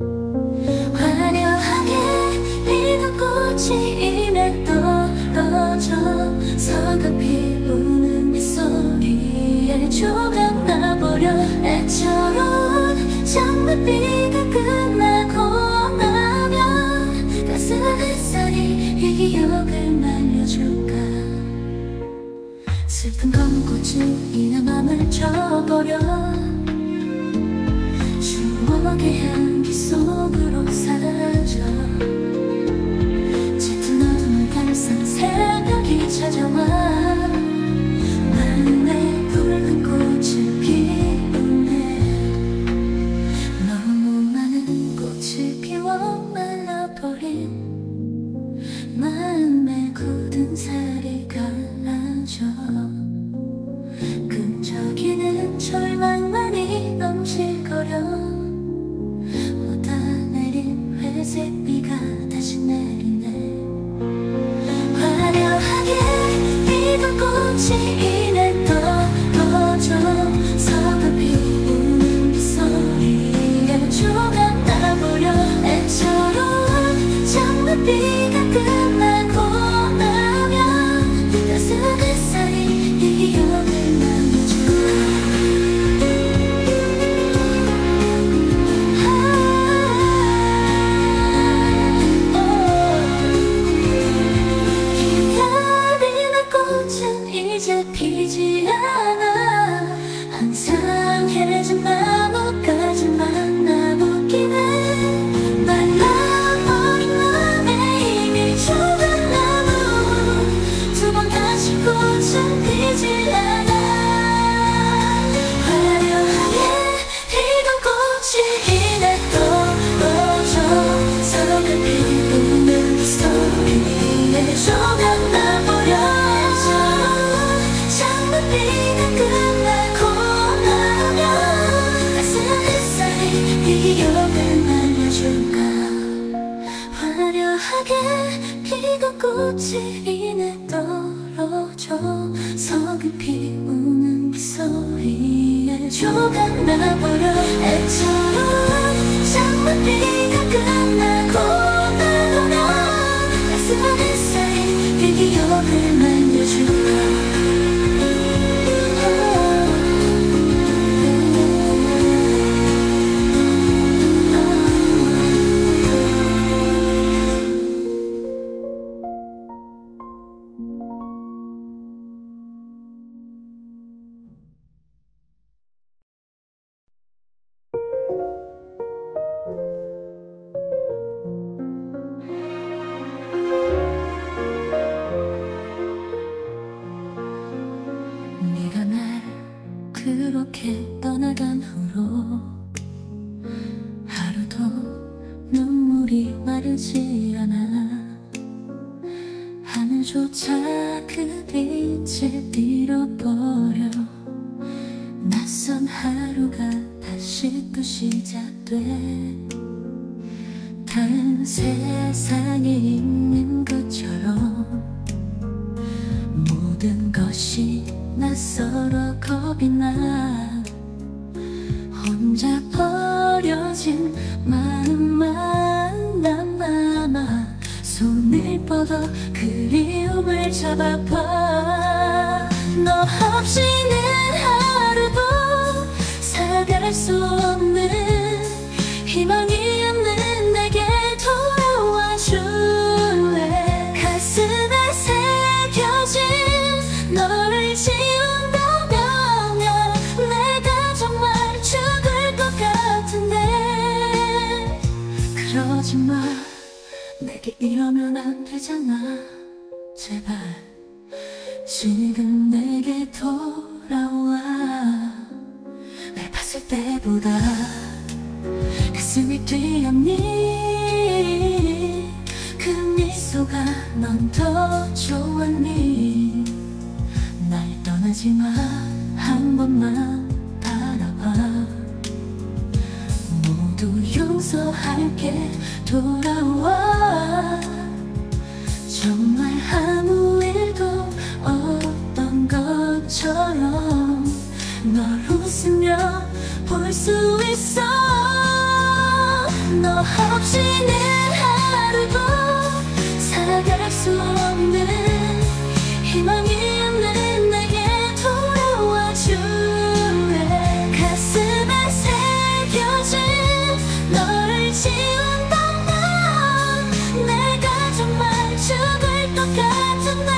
화려하게 피던 꽃이 이내 떨어져 서글피 우는 빗소리에 조각 나버려. 애처로운 장밋비가 끝나고 나면 가슴 햇살이 이 기억을 말려줄까. 슬픈 검은 꽃은 이내 맘을 쳐버려. 추억의 향기 속으로 사라져. 짙은 어둠을 감싼 새벽이 찾아와 마음에 붉은 꽃을 피우네. 너무 많은 꽃을 피워 말라버린 마음에 굳은 살이 갈라져. 피지 않아. 항상 해진 나뭇가지 만나보기는 말라버린 맘에 이미 죽은 나무. 두 번 다시 꽃은 피지 않아. 화려하게 피던 꽃이 이내 떨어져 서로가 피우는 스토리에 조각나버려. 장밋빛가 끝나고 나면 가슴 햇살이 네 기억을 날려줄까. 화려하게 피던 꽃이 이내 떨어져 서글피 우는 빗소리에 조각나버려. 애처럼 장밋빛가 끝나고 나면 가슴 햇살이 네 기억을 날려줄까. 네가 날 그렇게 떠나간 후로 하루도 눈물이 마르지 않아. 하늘조차 그 빛을 잃어버려. 낯선 하루가 다시 또 시작돼. 다른 세상에 있는 것처럼 모든 것이 낯설어 겁이 나. 혼자 버려진 마음만 남아. 손을 뻗어 그리움을 잡아봐. 너 없이는 하루도 살아갈 수 없는 희망이 없는 내게 돌아와 줄래. 가슴에 새겨진 너를 지운다면 내가 정말 죽을 것 같은데. 그러지 마. 내게 이러면 안 되잖아. 제발 지금 내게 돌아와. 날 봤을 때보다 가슴이 뛰었니. 그 미소가 넌 더 좋았니. 날 떠나지 마. 한 번만 바라봐. 모두 용서할게. 돌아와. 정말 아무 일도 없던 것처럼 널 웃으며 볼 수 있어. 너 없이는 하루도 살아갈 수 없는 희망이 없는 내게 돌아와 줄래. 가슴에 새겨진 너를 지운다면 내가 정말 죽을 것 같은데.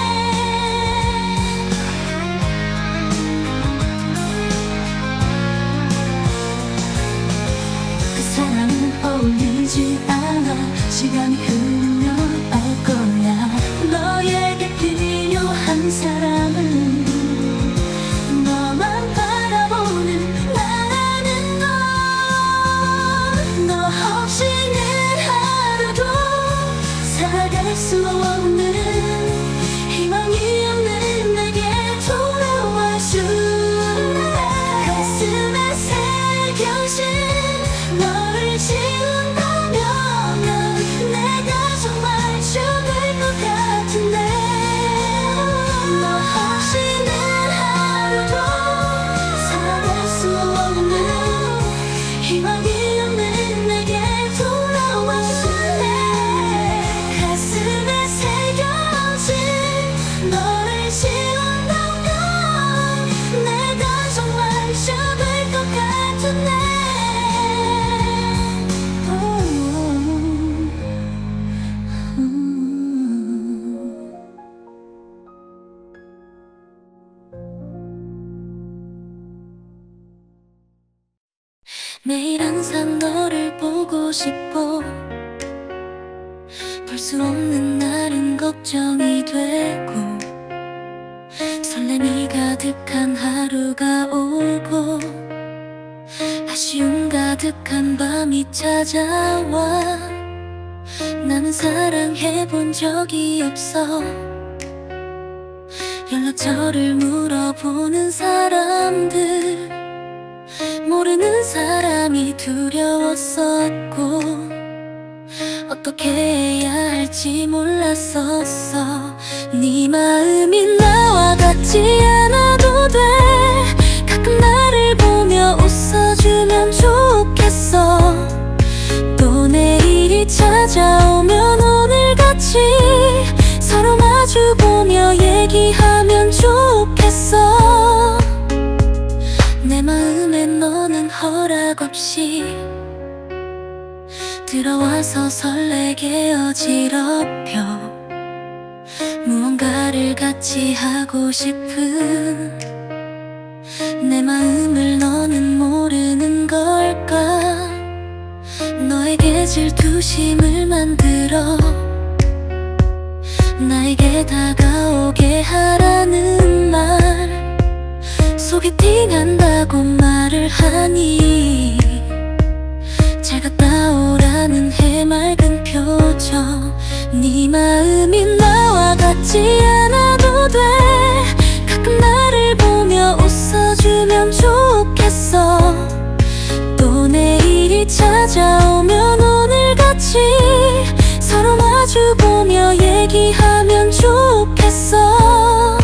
그 사람은 어울리지 않아. 시간이 흐르면 알 거야. 너에게 필요한 사람은 너만 바라보는 나라는 걸. 너 없이는 하루도 살아갈 수 없는 희망이 없는 내게 돌아와 줄래. 가슴에 새겨진 너를 지운다면 내가 매일 항상 너를 보고 싶어. 볼 수 없는 날은 걱정이 되고 설렘이 가득한 하루가 오고 아쉬움 가득한 밤이 찾아와. 나는 사랑해본 적이 없어. 연락처를 물어보는 사람들, 모르는 사람이 두려웠었고 어떻게 해야 할지 몰랐었어. 네 마음이 나와 같지 않아도 돼. 가끔 나를 보며 웃어주면 좋겠어. 또 내일이 찾아오면 오늘같이 서로 마주보며 얘기하면 좋겠어. 내 마음에 너는 허락 없이 들어와서 설레게 어지럽혀. 무언가를 같이 하고 싶은 내 마음을 너는 모르는 걸까. 너에게 질투심을 만들어 나에게 다가오게 하라는 말. 소개팅 한다고 말을 하니 잘 갔다 오라는 해맑은 표정. 네 마음이 나와 같지 않아도 돼. 가끔 나를 보며 웃어주면 좋겠어. 또 내일이 찾아오면 오늘같이 서로 마주보며 얘기하면 좋겠어.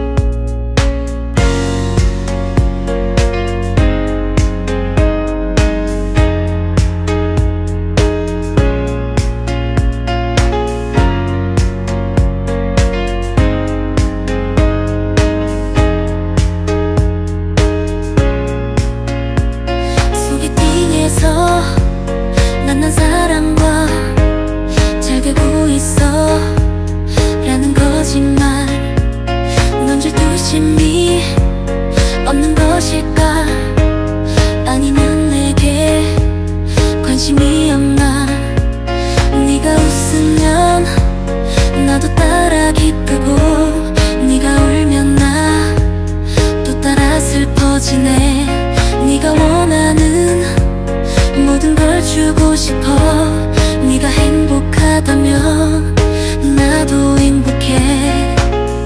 만난 사람과 잘 되고 있어 라는 거짓말. 넌 질투심이 없는 것일까? 아니면 내게 관심이 없나? 네가 웃으면 나도 따라 기쁘고 네가 울면 나 또 따라 슬퍼지네. 네가 원하는 모든 걸 주고 싶어. 네가 행복하다면 나도 행복해.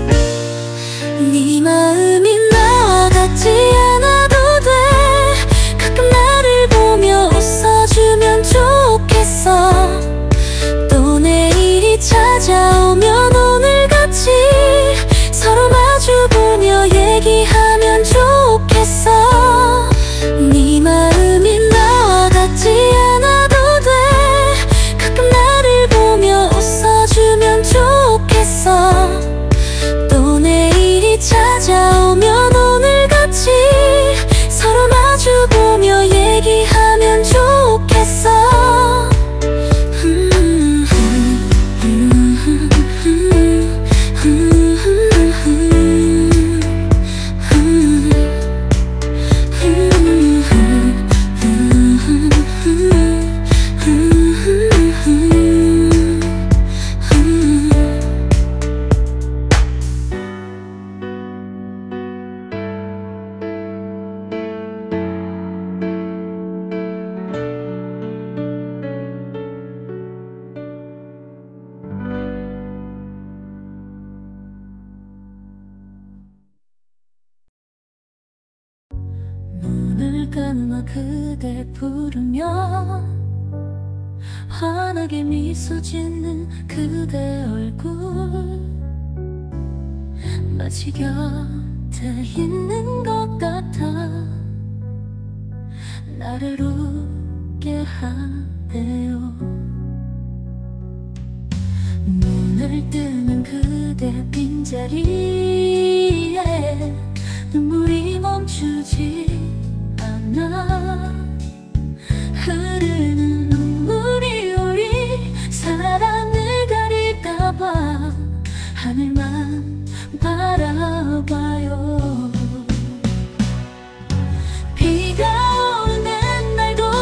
네 마음이 나와 같지 않아도 돼. 가끔 나를 보며 웃어주면 좋겠어. 또 내일이 찾아오면 오늘같이 서로 마주보며 얘기하면 좋겠어. 네 마음이 나와 같지 않아도 돼. 가끔 나를 보며 웃어주면 좋겠어. 또 내일이 찾아오면 오늘같이 서로 마주보며 얘기하면 좋겠어. 눈을 감아 그댈 부르면 환하게 미소 짓는 그대 얼굴. 마치 곁에 있는 것 같아 나를 웃게 하네요. 눈을 뜨면 그대 빈자리에 눈물이 멈추지 않아. 흐르는 눈물이 우리 사랑을 가릴까봐 하늘만 바라봐요. 비가 오는 날도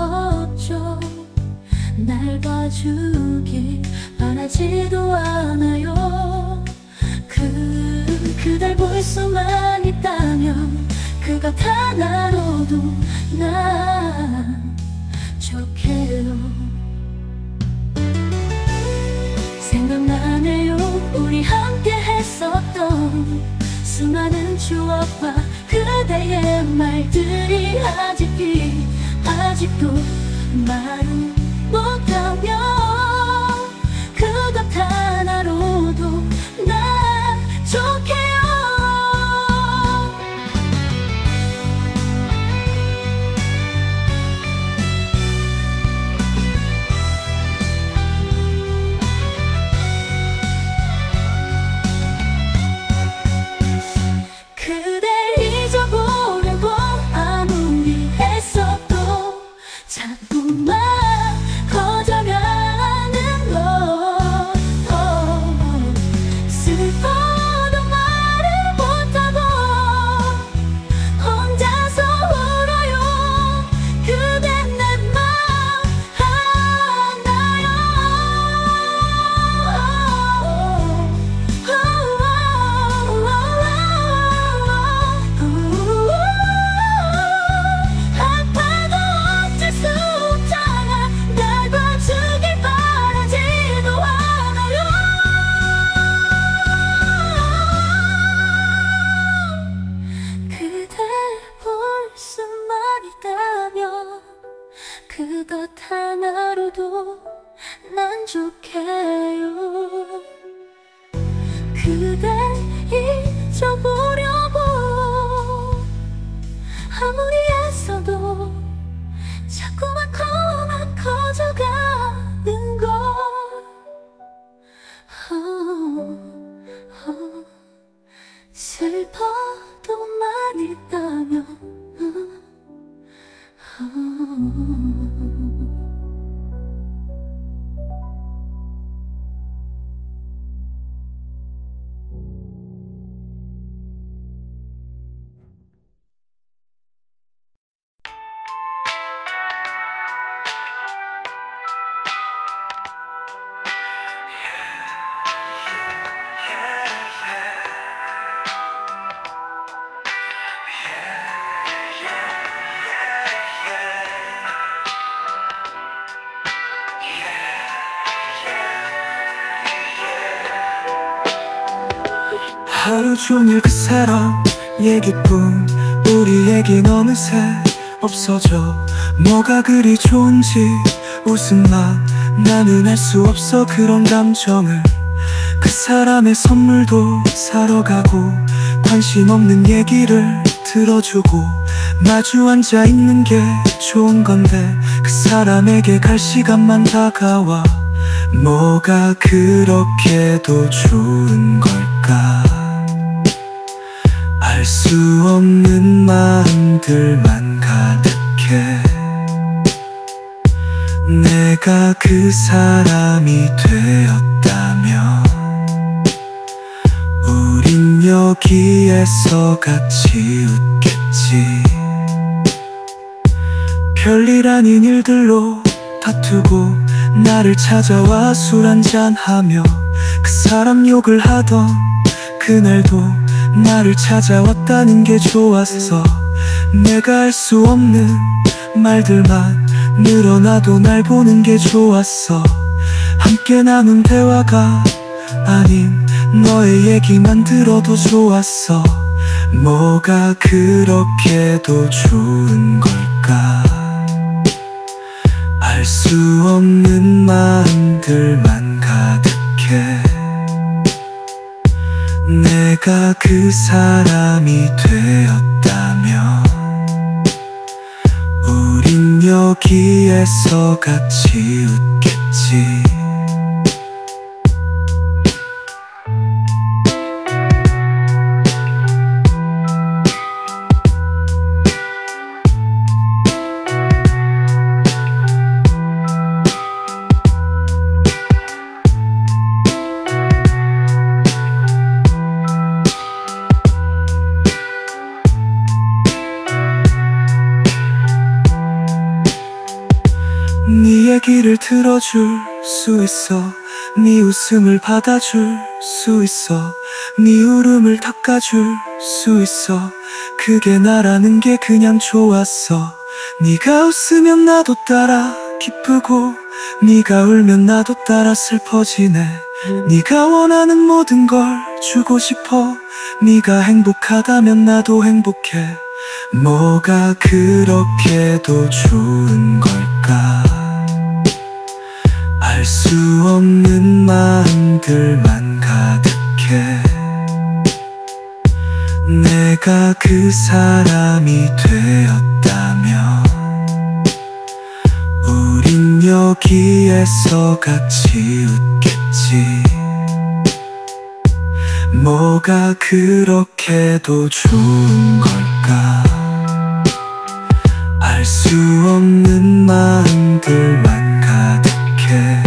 없죠. 날 봐주길 바라지도 않아요. 그댈 볼 수만 있다면 그것 하나로도 난 좋게요. 생각나네요, 우리 함께 했었던 수많은 추억과 그대의 말들이 아직도 말은 못하며 그것 하나로도 난 좋게요. 그댈 잊어보려고 아무리 했어도 자꾸만 커져가는 것. 슬퍼도 말을 못하고 혼자서 울어요. 그댄 내 맘 알아요. 아파도 어쩔 수 없잖아. 날 봐주길 바라지도 않아요. 그댈 볼 수만 있다면 그것 하나로도 난 좋게요. 그댈 잊어보려고 아무리 애써도 자꾸만 커져가는 걸. 슬퍼도만 있다면 하루 종일 그 사람 얘기뿐. 우리에겐 어느새 없어져. 뭐가 그리 좋은지 웃음만. 나는 알 수 없어 그런 감정을. 그 사람의 선물도 사러 가고 관심 없는 얘기를 들어주고 마주 앉아 있는 게 좋은 건데 그 사람에게 갈 시간만 다가와. 뭐가 그렇게도 좋은 걸까? 알 수 없는 마음들만 가득해. 내가 그 사람이 되었다면 우린 여기에서 같이 웃겠지. 별일 아닌 일들로 다투고 나를 찾아와 술 한잔하며 그 사람 욕을 하던 그날도 나를 찾아왔다는 게 좋았어. 내가 할 수 없는 말들만 늘어나도 날 보는 게 좋았어. 함께 나눈 대화가 아닌 너의 얘기만 들어도 좋았어. 뭐가 그렇게도 좋은 걸까? 알 수 없는 마음들만 가득해. 내가 그 사람이 되었다면 우린 여기에서 같이 웃겠지. 네 얘기를 들어줄 수 있어. 네 웃음을 받아줄 수 있어. 네 울음을 닦아줄 수 있어. 그게 나라는 게 그냥 좋았어. 네가 웃으면 나도 따라 기쁘고, 네가 울면 나도 따라 슬퍼지네. 네가 원하는 모든 걸 주고 싶어. 네가 행복하다면 나도 행복해. 뭐가 그렇게도 좋은 걸까? 알 수 없는 마음들만 가득해. 내가 그 사람이 되었다면 우린 여기에서 같이 웃겠지. 뭐가 그렇게도 좋은 걸까? 알 수 없는 마음들만 가득해.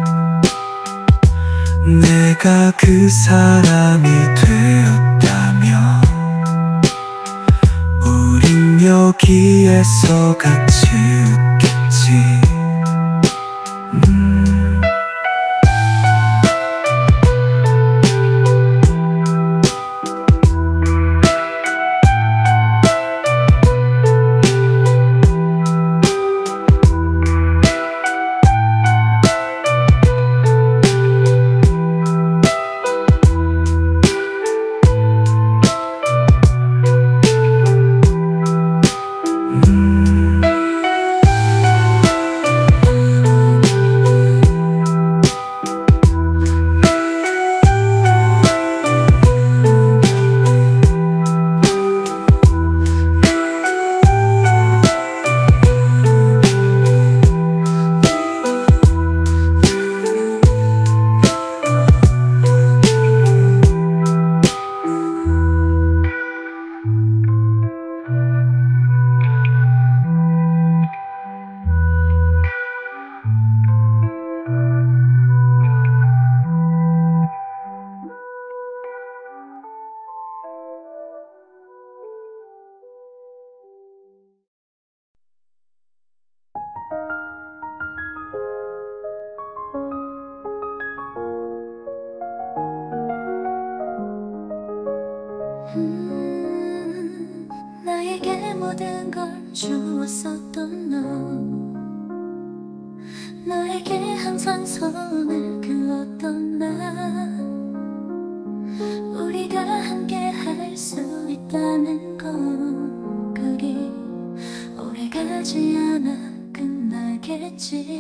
내가 그 사람이 되었다면 우린 여기에서 같이 웃겠지. 나에게 모든 걸 주었었던 너, 너에게 항상 손을 그었던 나, 우리가 함께 할 수 있다는 건 그리 오래가지 않아 끝나겠지.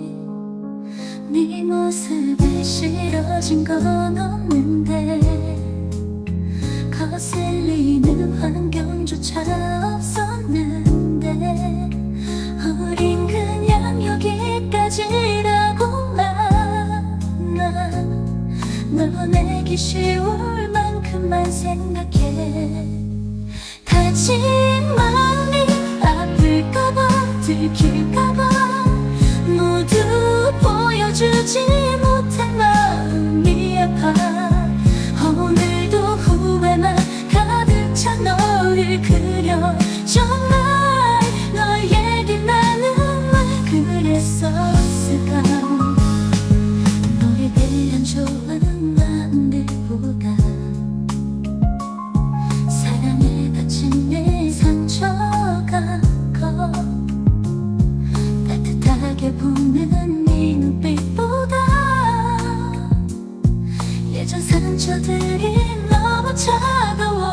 네 모습에 싫어진 건 없는데 거슬리는 환경조차 없었는데 우린 그냥 여기까지라고만. 널 보내기 쉬울 만큼만 생각해. 다친 마음이 아플까봐 들킬까봐 모두 보여주지 못한 마음이 아파. 오늘도 후회만 가득 찬 너를 그려. 정말 너에게 나는 왜 그랬었을까? 너에 대한 좋은 마음들보다 사랑에 갇힌 내 상처가 커. 따뜻하게 보는 네 눈빛보다 예전 상처들이 너무 차가워.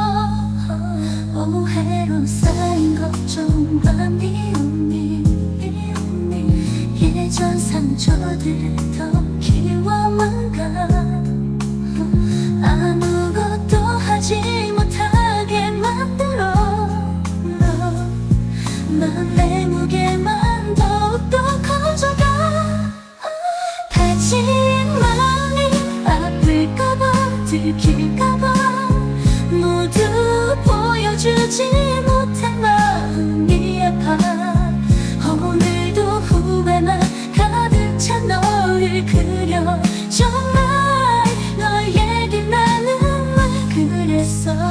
오해로 쌓인 걱정과 미움이 예전 상처들을 더 키워만 가. 아무것도 하지 못하게 만들어. 마음의 무게만 더욱더 커져가. 다친 마음이 아플까봐 들킬까봐 모두 보여주지 못한 마음이 아파. 오늘도 후회만 가득 찬 너를 그려. 정말 너에게 나는 왜 그랬어?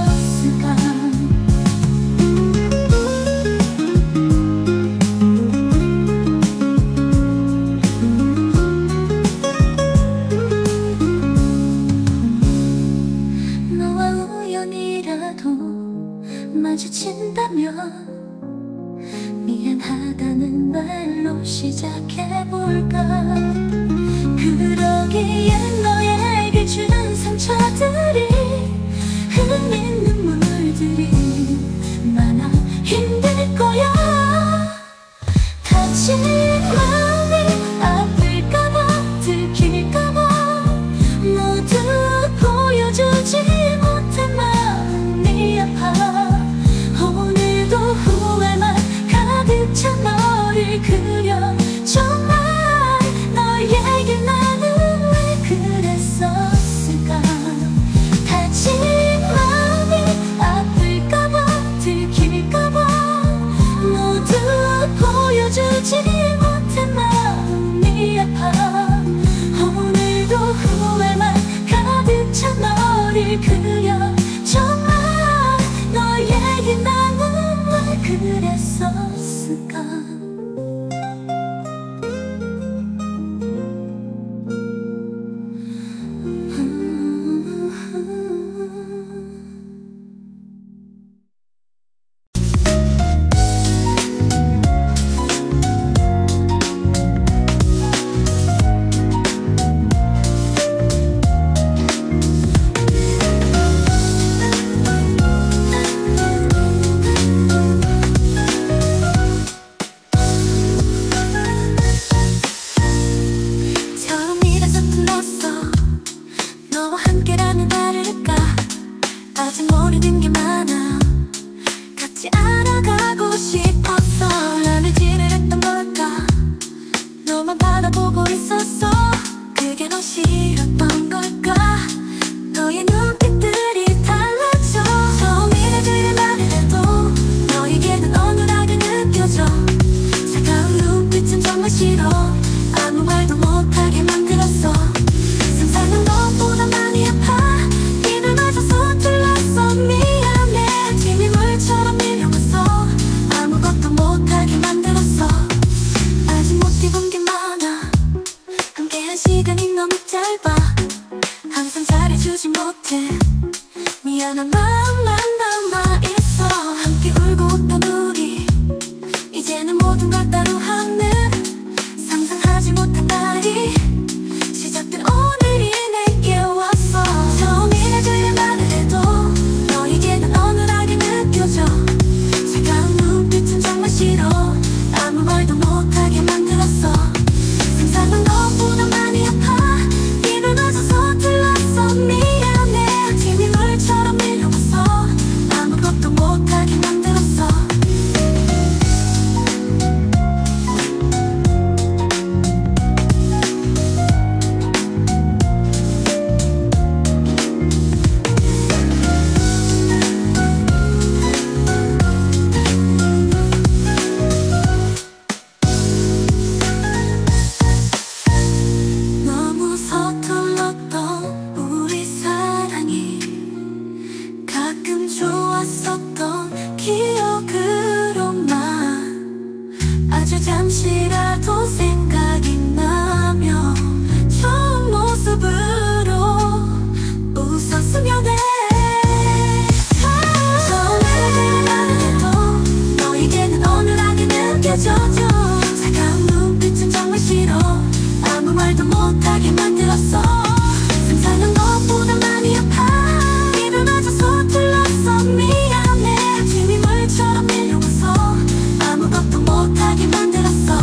말로 시작해볼까. 그러기엔 너에게 준 상처들이 흘린 눈물들이 많아 힘들 거야. 다친 마음이 아플까봐 들킬까봐 모두 보여주지 못한 마음이 아파. 오늘도 후회만 가득 찬 너를 그려. 정말 너에게 나는 왜 그랬었을까. 다친 마음이 아플까봐 들킬까봐 모두 보여주지 못한 마음이 아파. 오늘도 후회만 가득 찬 너를 그려. 정말 너에게 나는 왜 그랬었을까. 처음이라서 불렀어. 너와 함께라면 다를까. 아직 모르는 게 많아. 같이 알아가고 싶었어. 나를 지루했던 걸까. 너만 바라보고 있었어. 그게 너 싫었던 걸까. 너의 눈빛들이 달라져. 처음이라 그래 말을 해도 너에게는 어눌하게 느껴져. 차가운 눈빛은 정말 싫어. 아무 말도 못하게 만들었어. 상상한 것보다 많이 아파. 입을 맞아서 tur났어. 미안해. 비밀물처럼 밀려왔어. 아무것도 못하게 만들었어. 아직 못 입은 게 많아. 함께한 시간이 너무 짧아. 항상 잘해주지 못해. 미안한 마음만 남아있어. 함께 울고 웃던 우리 이제는 모든 걸 따로 하는 상상하지 못한 날이 시작된 오늘이 내게 왔어. 처음이라 그래 말을 해도 너에게는 어눌하게 느껴져. 차가운 눈빛은 정말 싫어. 아무 말도 못하게 만들었어. 상상한 것보다 많이 아파. 입을 맞아서 tur났어. 미안해. 비밀물처럼 밀려왔어. 아무것도 못하게 만들었어. 너무 서툴렀던 우리 사랑이 가끔 좋았었던 기억으로만 아주 잠시라도 생각이 나며 처음 모습으로 웃었으면 해. 처음에 말을 해도 너에게는 어눌하게 느껴져. 차가운 눈빛은 정말 싫어. 아무 말도 못하게 만들었어. 상상한 것보다 많이 아파. 입을 맞아서 tur났어. 미안해. 비밀물처럼 밀려와서 아무것도 못하게 만들었어.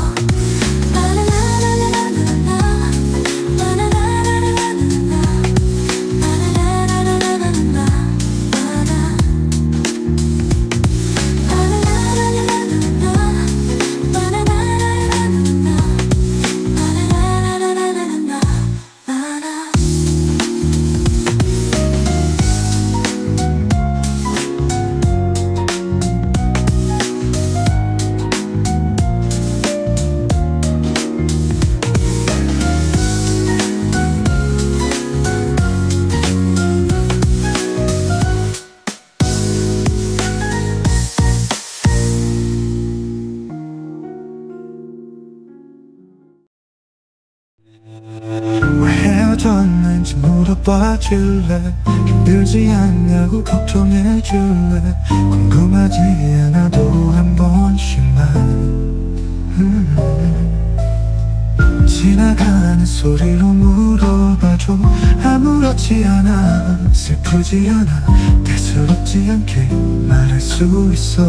왜 헤어졌는지 물어봐줄래. 힘들지 않냐고 걱정해줄래. 궁금하지 않아도 한 번씩만 지나가는 소리로 물어봐줘. 아무렇지 않아, 슬프지 않아, 대수롭지 않게 말할 수 있어.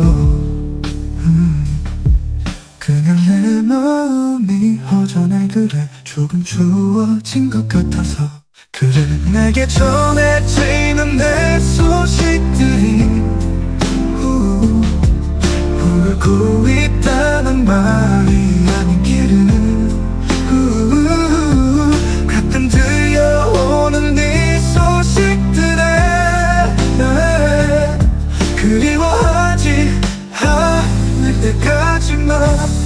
그냥 내 마음이 허전해. 그래, 조금 추워진 것 같아서 그래. 내게 전해지는 내 소식들이 울고 있다는 말이 아니기를. 가끔 들려오는 네 소식들에 그리워하지 않을 때까지만.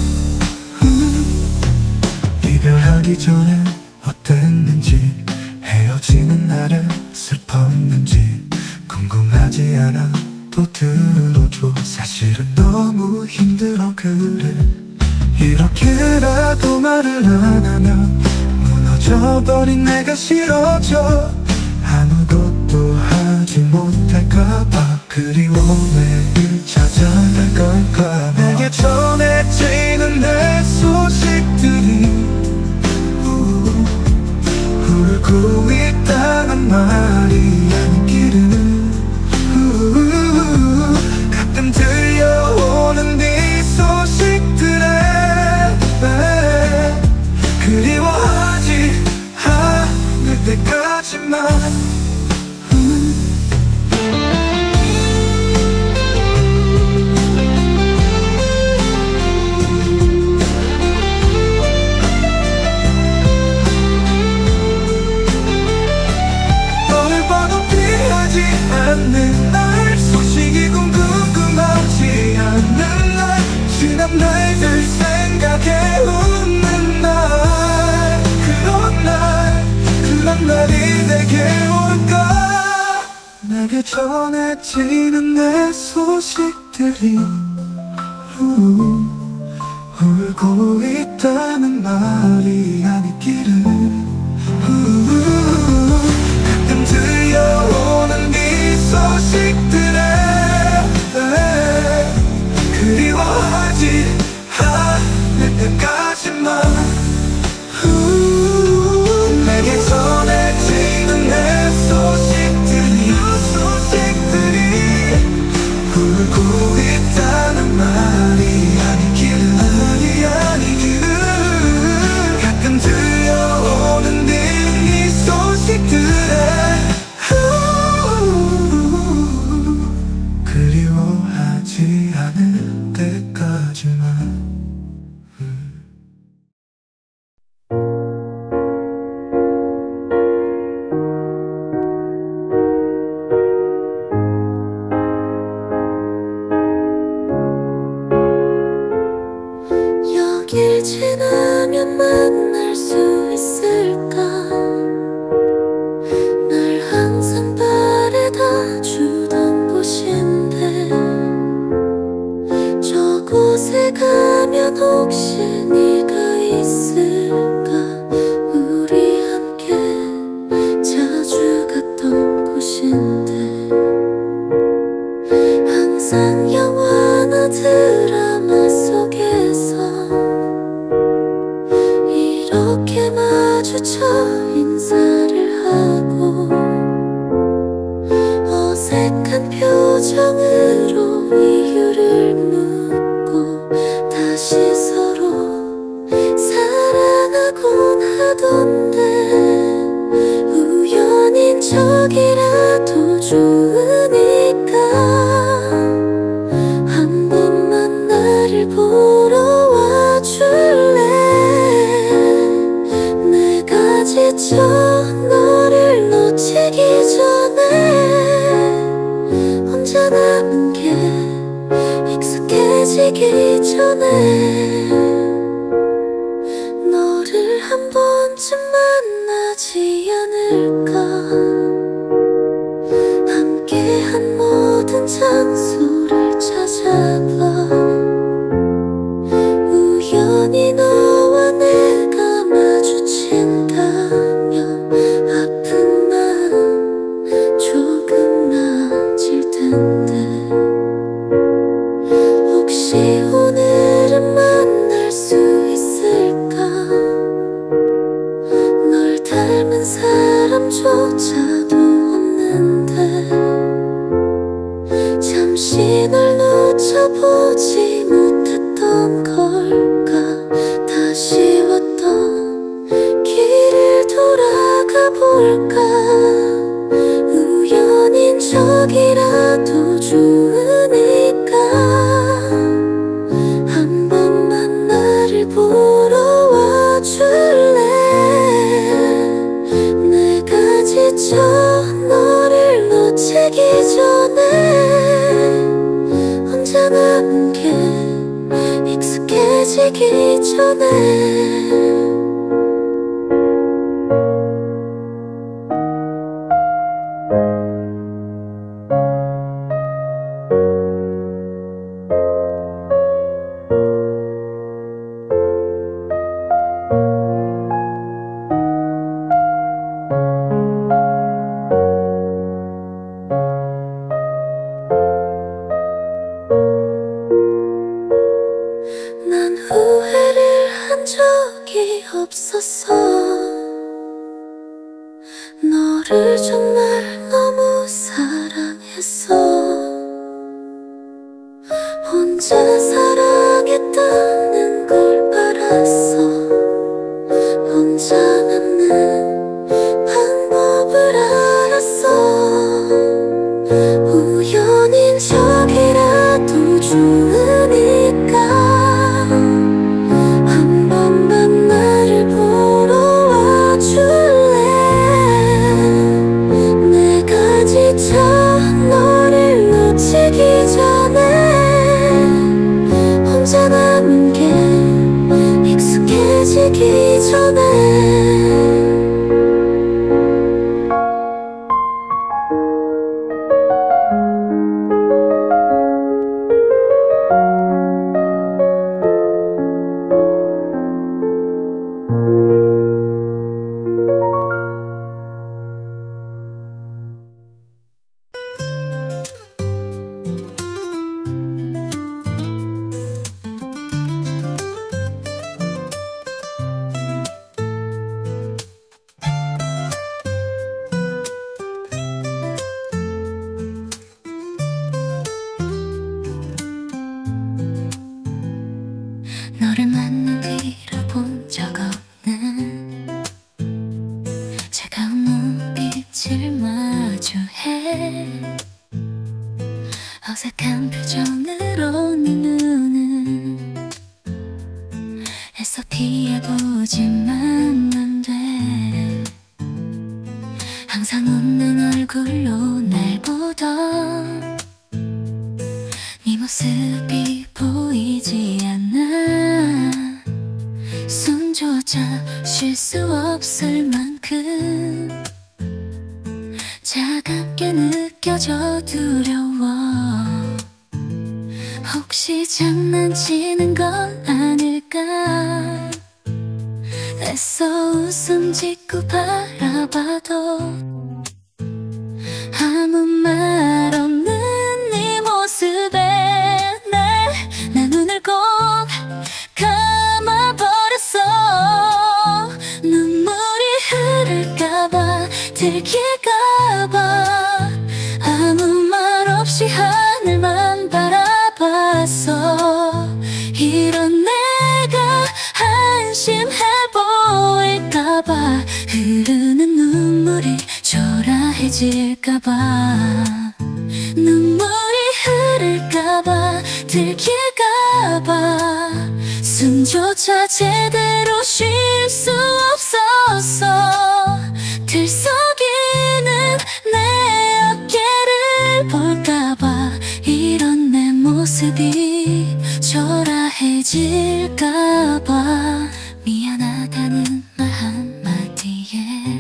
이별하기 전에 어땠는지, 헤어지는 날에 슬펐는지 궁금하지 않아 또 들어줘. 사실은 너무 힘들어. 그래, 이렇게라도 말을 안 하면 무너져버린 내가 싫어져. 아무것도 하지 못할까봐 그리워. 매일 찾아갈 걸까. 내게 전해지는 내 소식들이 울고 있다는 말이 아니기를. 가끔 들려오는 네 소식들에 그리워하지 않을 때까지만. 너를 봐도 피하지 않는 날, 소식이 궁금하지 않는 날, 지난 날들 생각해 웃는 날. 그런 날이 내게 올까. 내게 전해지는 내 소식들이 울고 있다는 말이 아니기를. 가끔 들려오는 네 소식들에 그리워하지 않을 때까지만. 내게 전해지는 내 소식들이 울고 있다는 말이 아니기를. 가끔 들려오는 네 소식들에 그리워하지 않을 때까지만. 여길 지나면 만날 수 있을까. 날 항상 바래다 주던 곳인데, 저곳에 가면 혹시 네가 있을까. 우리 함께 자주 갔던 곳인데, 항상 영화나 드라마 속에서 이렇게 마주쳐 인사를 하고, 어색한 표정으로 이유를 묻고 다시 서로 사랑하곤 하던데, 우연인 척이라도 좋으니까 한 번만 나를 보러 와줄래. 내가 지쳐 너를 놓치기 전에, 혼자 남은 게 익숙해지기 전에, 너를 한 번쯤 만나지 않을까. 함께한 모든 장소를 찾아봐. 우연히 너와 내가 마주친다면 아픈 마음 조금 나아질 텐데, 혹시 오늘은 만날 수 볼까 우연인 척이라도 좋으니까 한 번만 나를 보러 와줄래 내가 지쳐 너를 놓치기 전에 혼자 남은 게 익숙해지기 전에 난 후회를 한 적이 없었어 너를 정말 너무 사랑했어 혼자 사랑했다는 걸 알았어 혼자 남는 방법을 알았어 우연인 척이라도 좋으니까 한 번만 나를 보러 와줄래 내가 지쳐 너를 놓치기 전에 혼자 남은 게 익숙해지기 전에 너를 만난 뒤로 본 적 없는 차가운 눈빛을 마주해 어색한 표정으로 네 눈은 애써 피해보지만 안 돼 항상 웃는 얼굴로 날 보던 네 모습이 보이지 않아 숨조차 쉴 수 없을 만큼 차갑게 느껴져 두려워 혹시 장난치는 건 아닐까 애써 웃음 짓고 바라봐도 아무 말 없는 네 모습에 내 눈을 꼭 감아버렸어 눈물이 흐를까봐 들킬까봐 아무 말 없이 하늘만 바라봤어 이런 내가 한심해 보일까봐 흐르는 눈물이 초라해질까봐 눈물이 흐를까봐 들킬까봐 숨조차 제대로 쉴 수 없었어 들썩이는 내 어깨를 볼까봐 이런 내 모습이 초라해질까봐 미안하다는 말 한마디에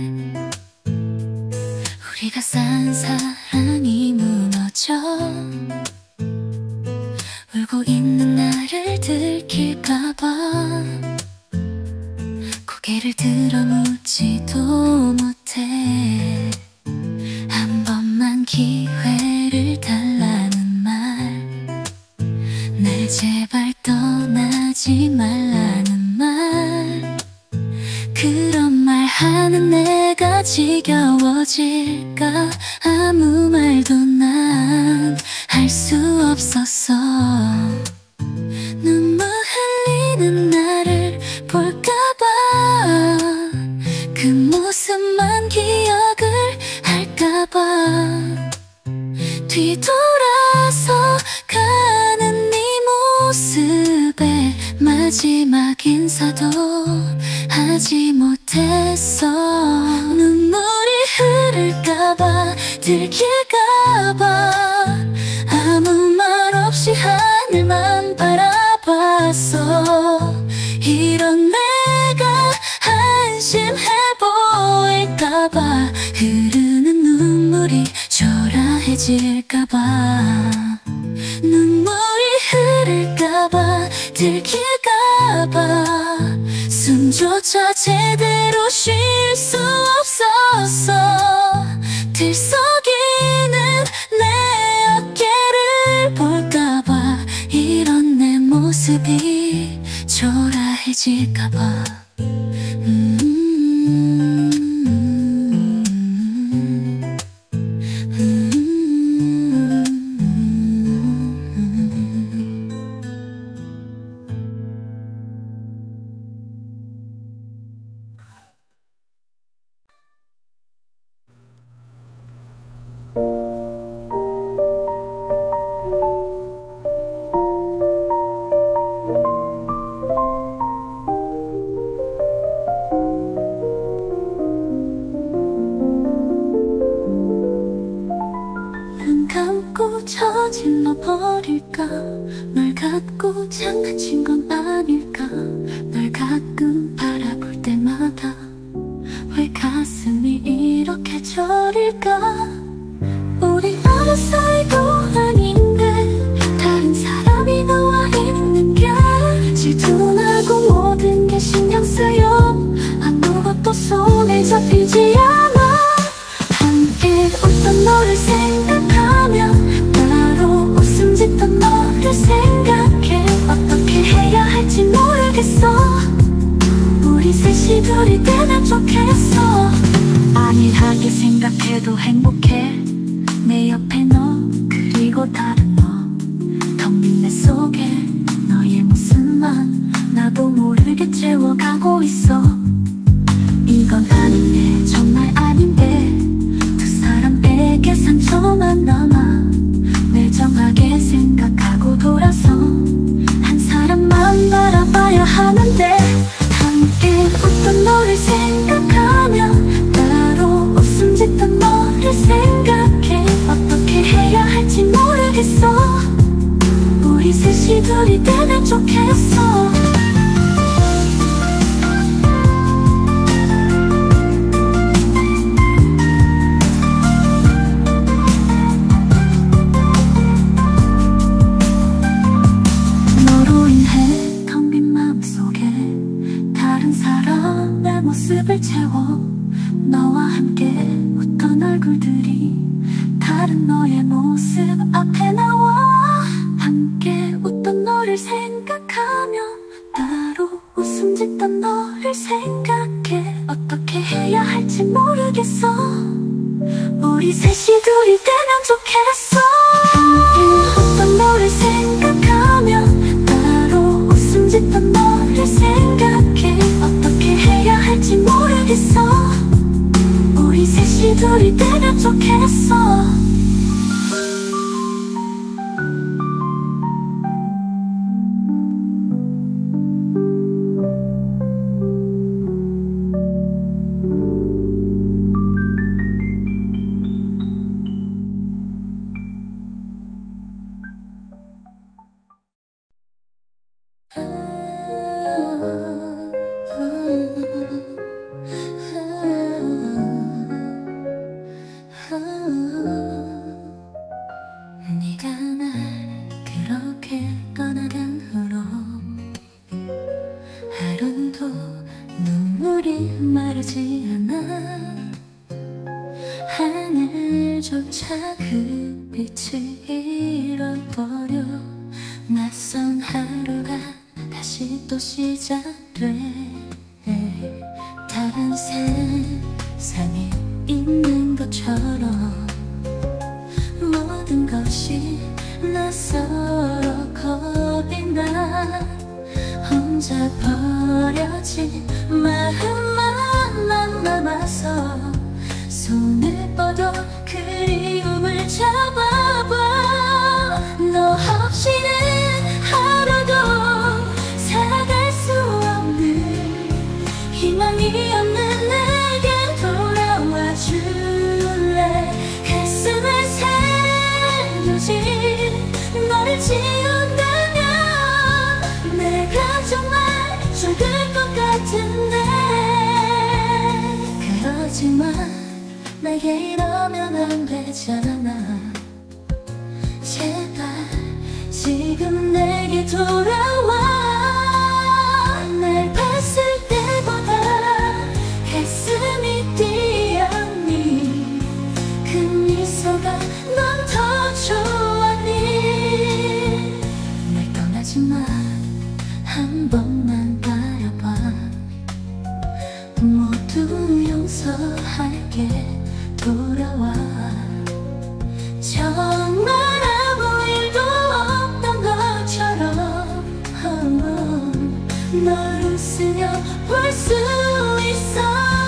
우리가 쌓은 사랑이 무너져 울고 있는 나를 들킬까봐 고개를 들어 묻지도 못해 한 번만 기회를 달라는 말 날 제발 떠나지 말라는 말 그런 말 하는 내가 지겨워질까 아무 말도 난 할 수 없었어 눈물 흘리는 나를 볼까봐 그 모습만 기억해 하지 못했어. 눈물이 흐를까봐 들킬까봐 아무 말 없이 하늘만 바라봤어. 이런 내가 한심해 보일까봐 흐르는 눈물이 초라해질까봐 눈물이 흐를까봐 들킬까봐 숨조차 제대로 쉴 수 없었어. 들썩이는 내 어깨를 볼까봐 이런 내 모습이 초라해질까봐 저질러 버릴까? 널 갖고 장난친 건 아닐까? 널 가끔 바라볼 때마다 왜 가슴이 이렇게 저릴까? 우리 아는 사이도 아닌데 다른 사람이 너와 있는 게 질투나고 모든 게 신경 쓰여 아무것도 손에 잡히지 않아. 함께 웃던 너를 생각하며 짓던 너를 생각해 어떻게 해야 할지 모르겠어. 우리 셋이 둘이 되면 좋겠어. 안일하게 생각해도 행복해. 내 옆에 너 그리고 다른 너 텅 빈 내 속에 너의 모습만 나도 모르게 채워가고 있어. 이건 아닌데 정말 아닌데 두 사람에게 상처만 남아. 매정하게 생각하고 돌아서 한 사람만 바라봐야 하는데 함께 웃던 너를 생각하며 따로 웃음 짓던 너를 생각해 어떻게 해야 할지 모르겠어. 우리 셋이 둘이 되면 좋겠어. 모습을 채워 너와 함께 웃던 얼굴들이 다른 너의 모습 앞에 나와. 함께 웃던 너를 생각하며 따로 웃음 짓던 너를 생각해 어떻게 해야 할지 모르겠어. 우리 셋이 둘이 되면 좋겠어. 함께 웃던 너를 생각하며 따로 웃음 짓던 너를 생각해 어떻게 해야 할지 모르겠어. 우리 셋이 둘이 되면 좋겠어. 네가 날 그렇게 떠나간 후로 하루도 눈물이 마르지 않아. 하늘조차 그 빛을 잃어버려 낯선 하루가 다시 또 시작돼. 다른 세상에 있는 것처럼 모든 것이 낯설어 겁이 나. 혼자 버려진 마음만 남아서 손을 뻗어 그리움을 잡아봐. 너 없이는 하루도 살아갈 수 없는 희망이 없는 내게 돌아와 줄래. 가슴을 새겨진 너를 지운다면 내가 정말 죽을 것 같은데. 그러지만 내게 이러면 안 되잖아. 제발 지금 내게 돌아와. 날 봤을 때보다 가슴이 뛰었니. 그 미소가 넌 더 좋았니. 날 떠나지 마. 한 번만 바라봐. 모두 용서할게. 돌아와. 정말 아무 일도 없던 것처럼 널 웃으며 볼 수 있어.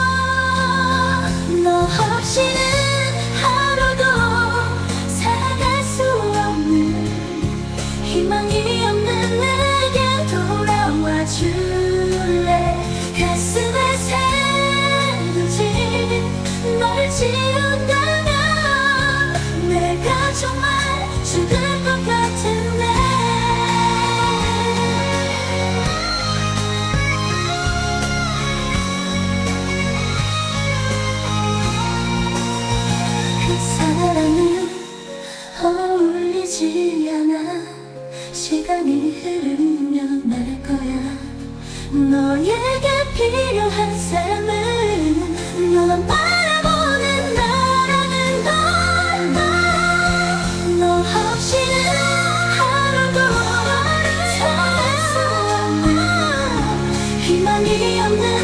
너 없이는 하루도 살아갈 수 없는 희망이 없는 내게 돌아와 줄래. 가슴에 새겨진 널 지운다면 내가 정말 죽을 것 같은데. 그 사랑은 어울리지 않아. 시간이 흐르면 날 거야. 너에게 필요한 삶은 너만 바라보는 나라는 걸. 너 없이는 하루도 살아갈 수 없는 희망이 없는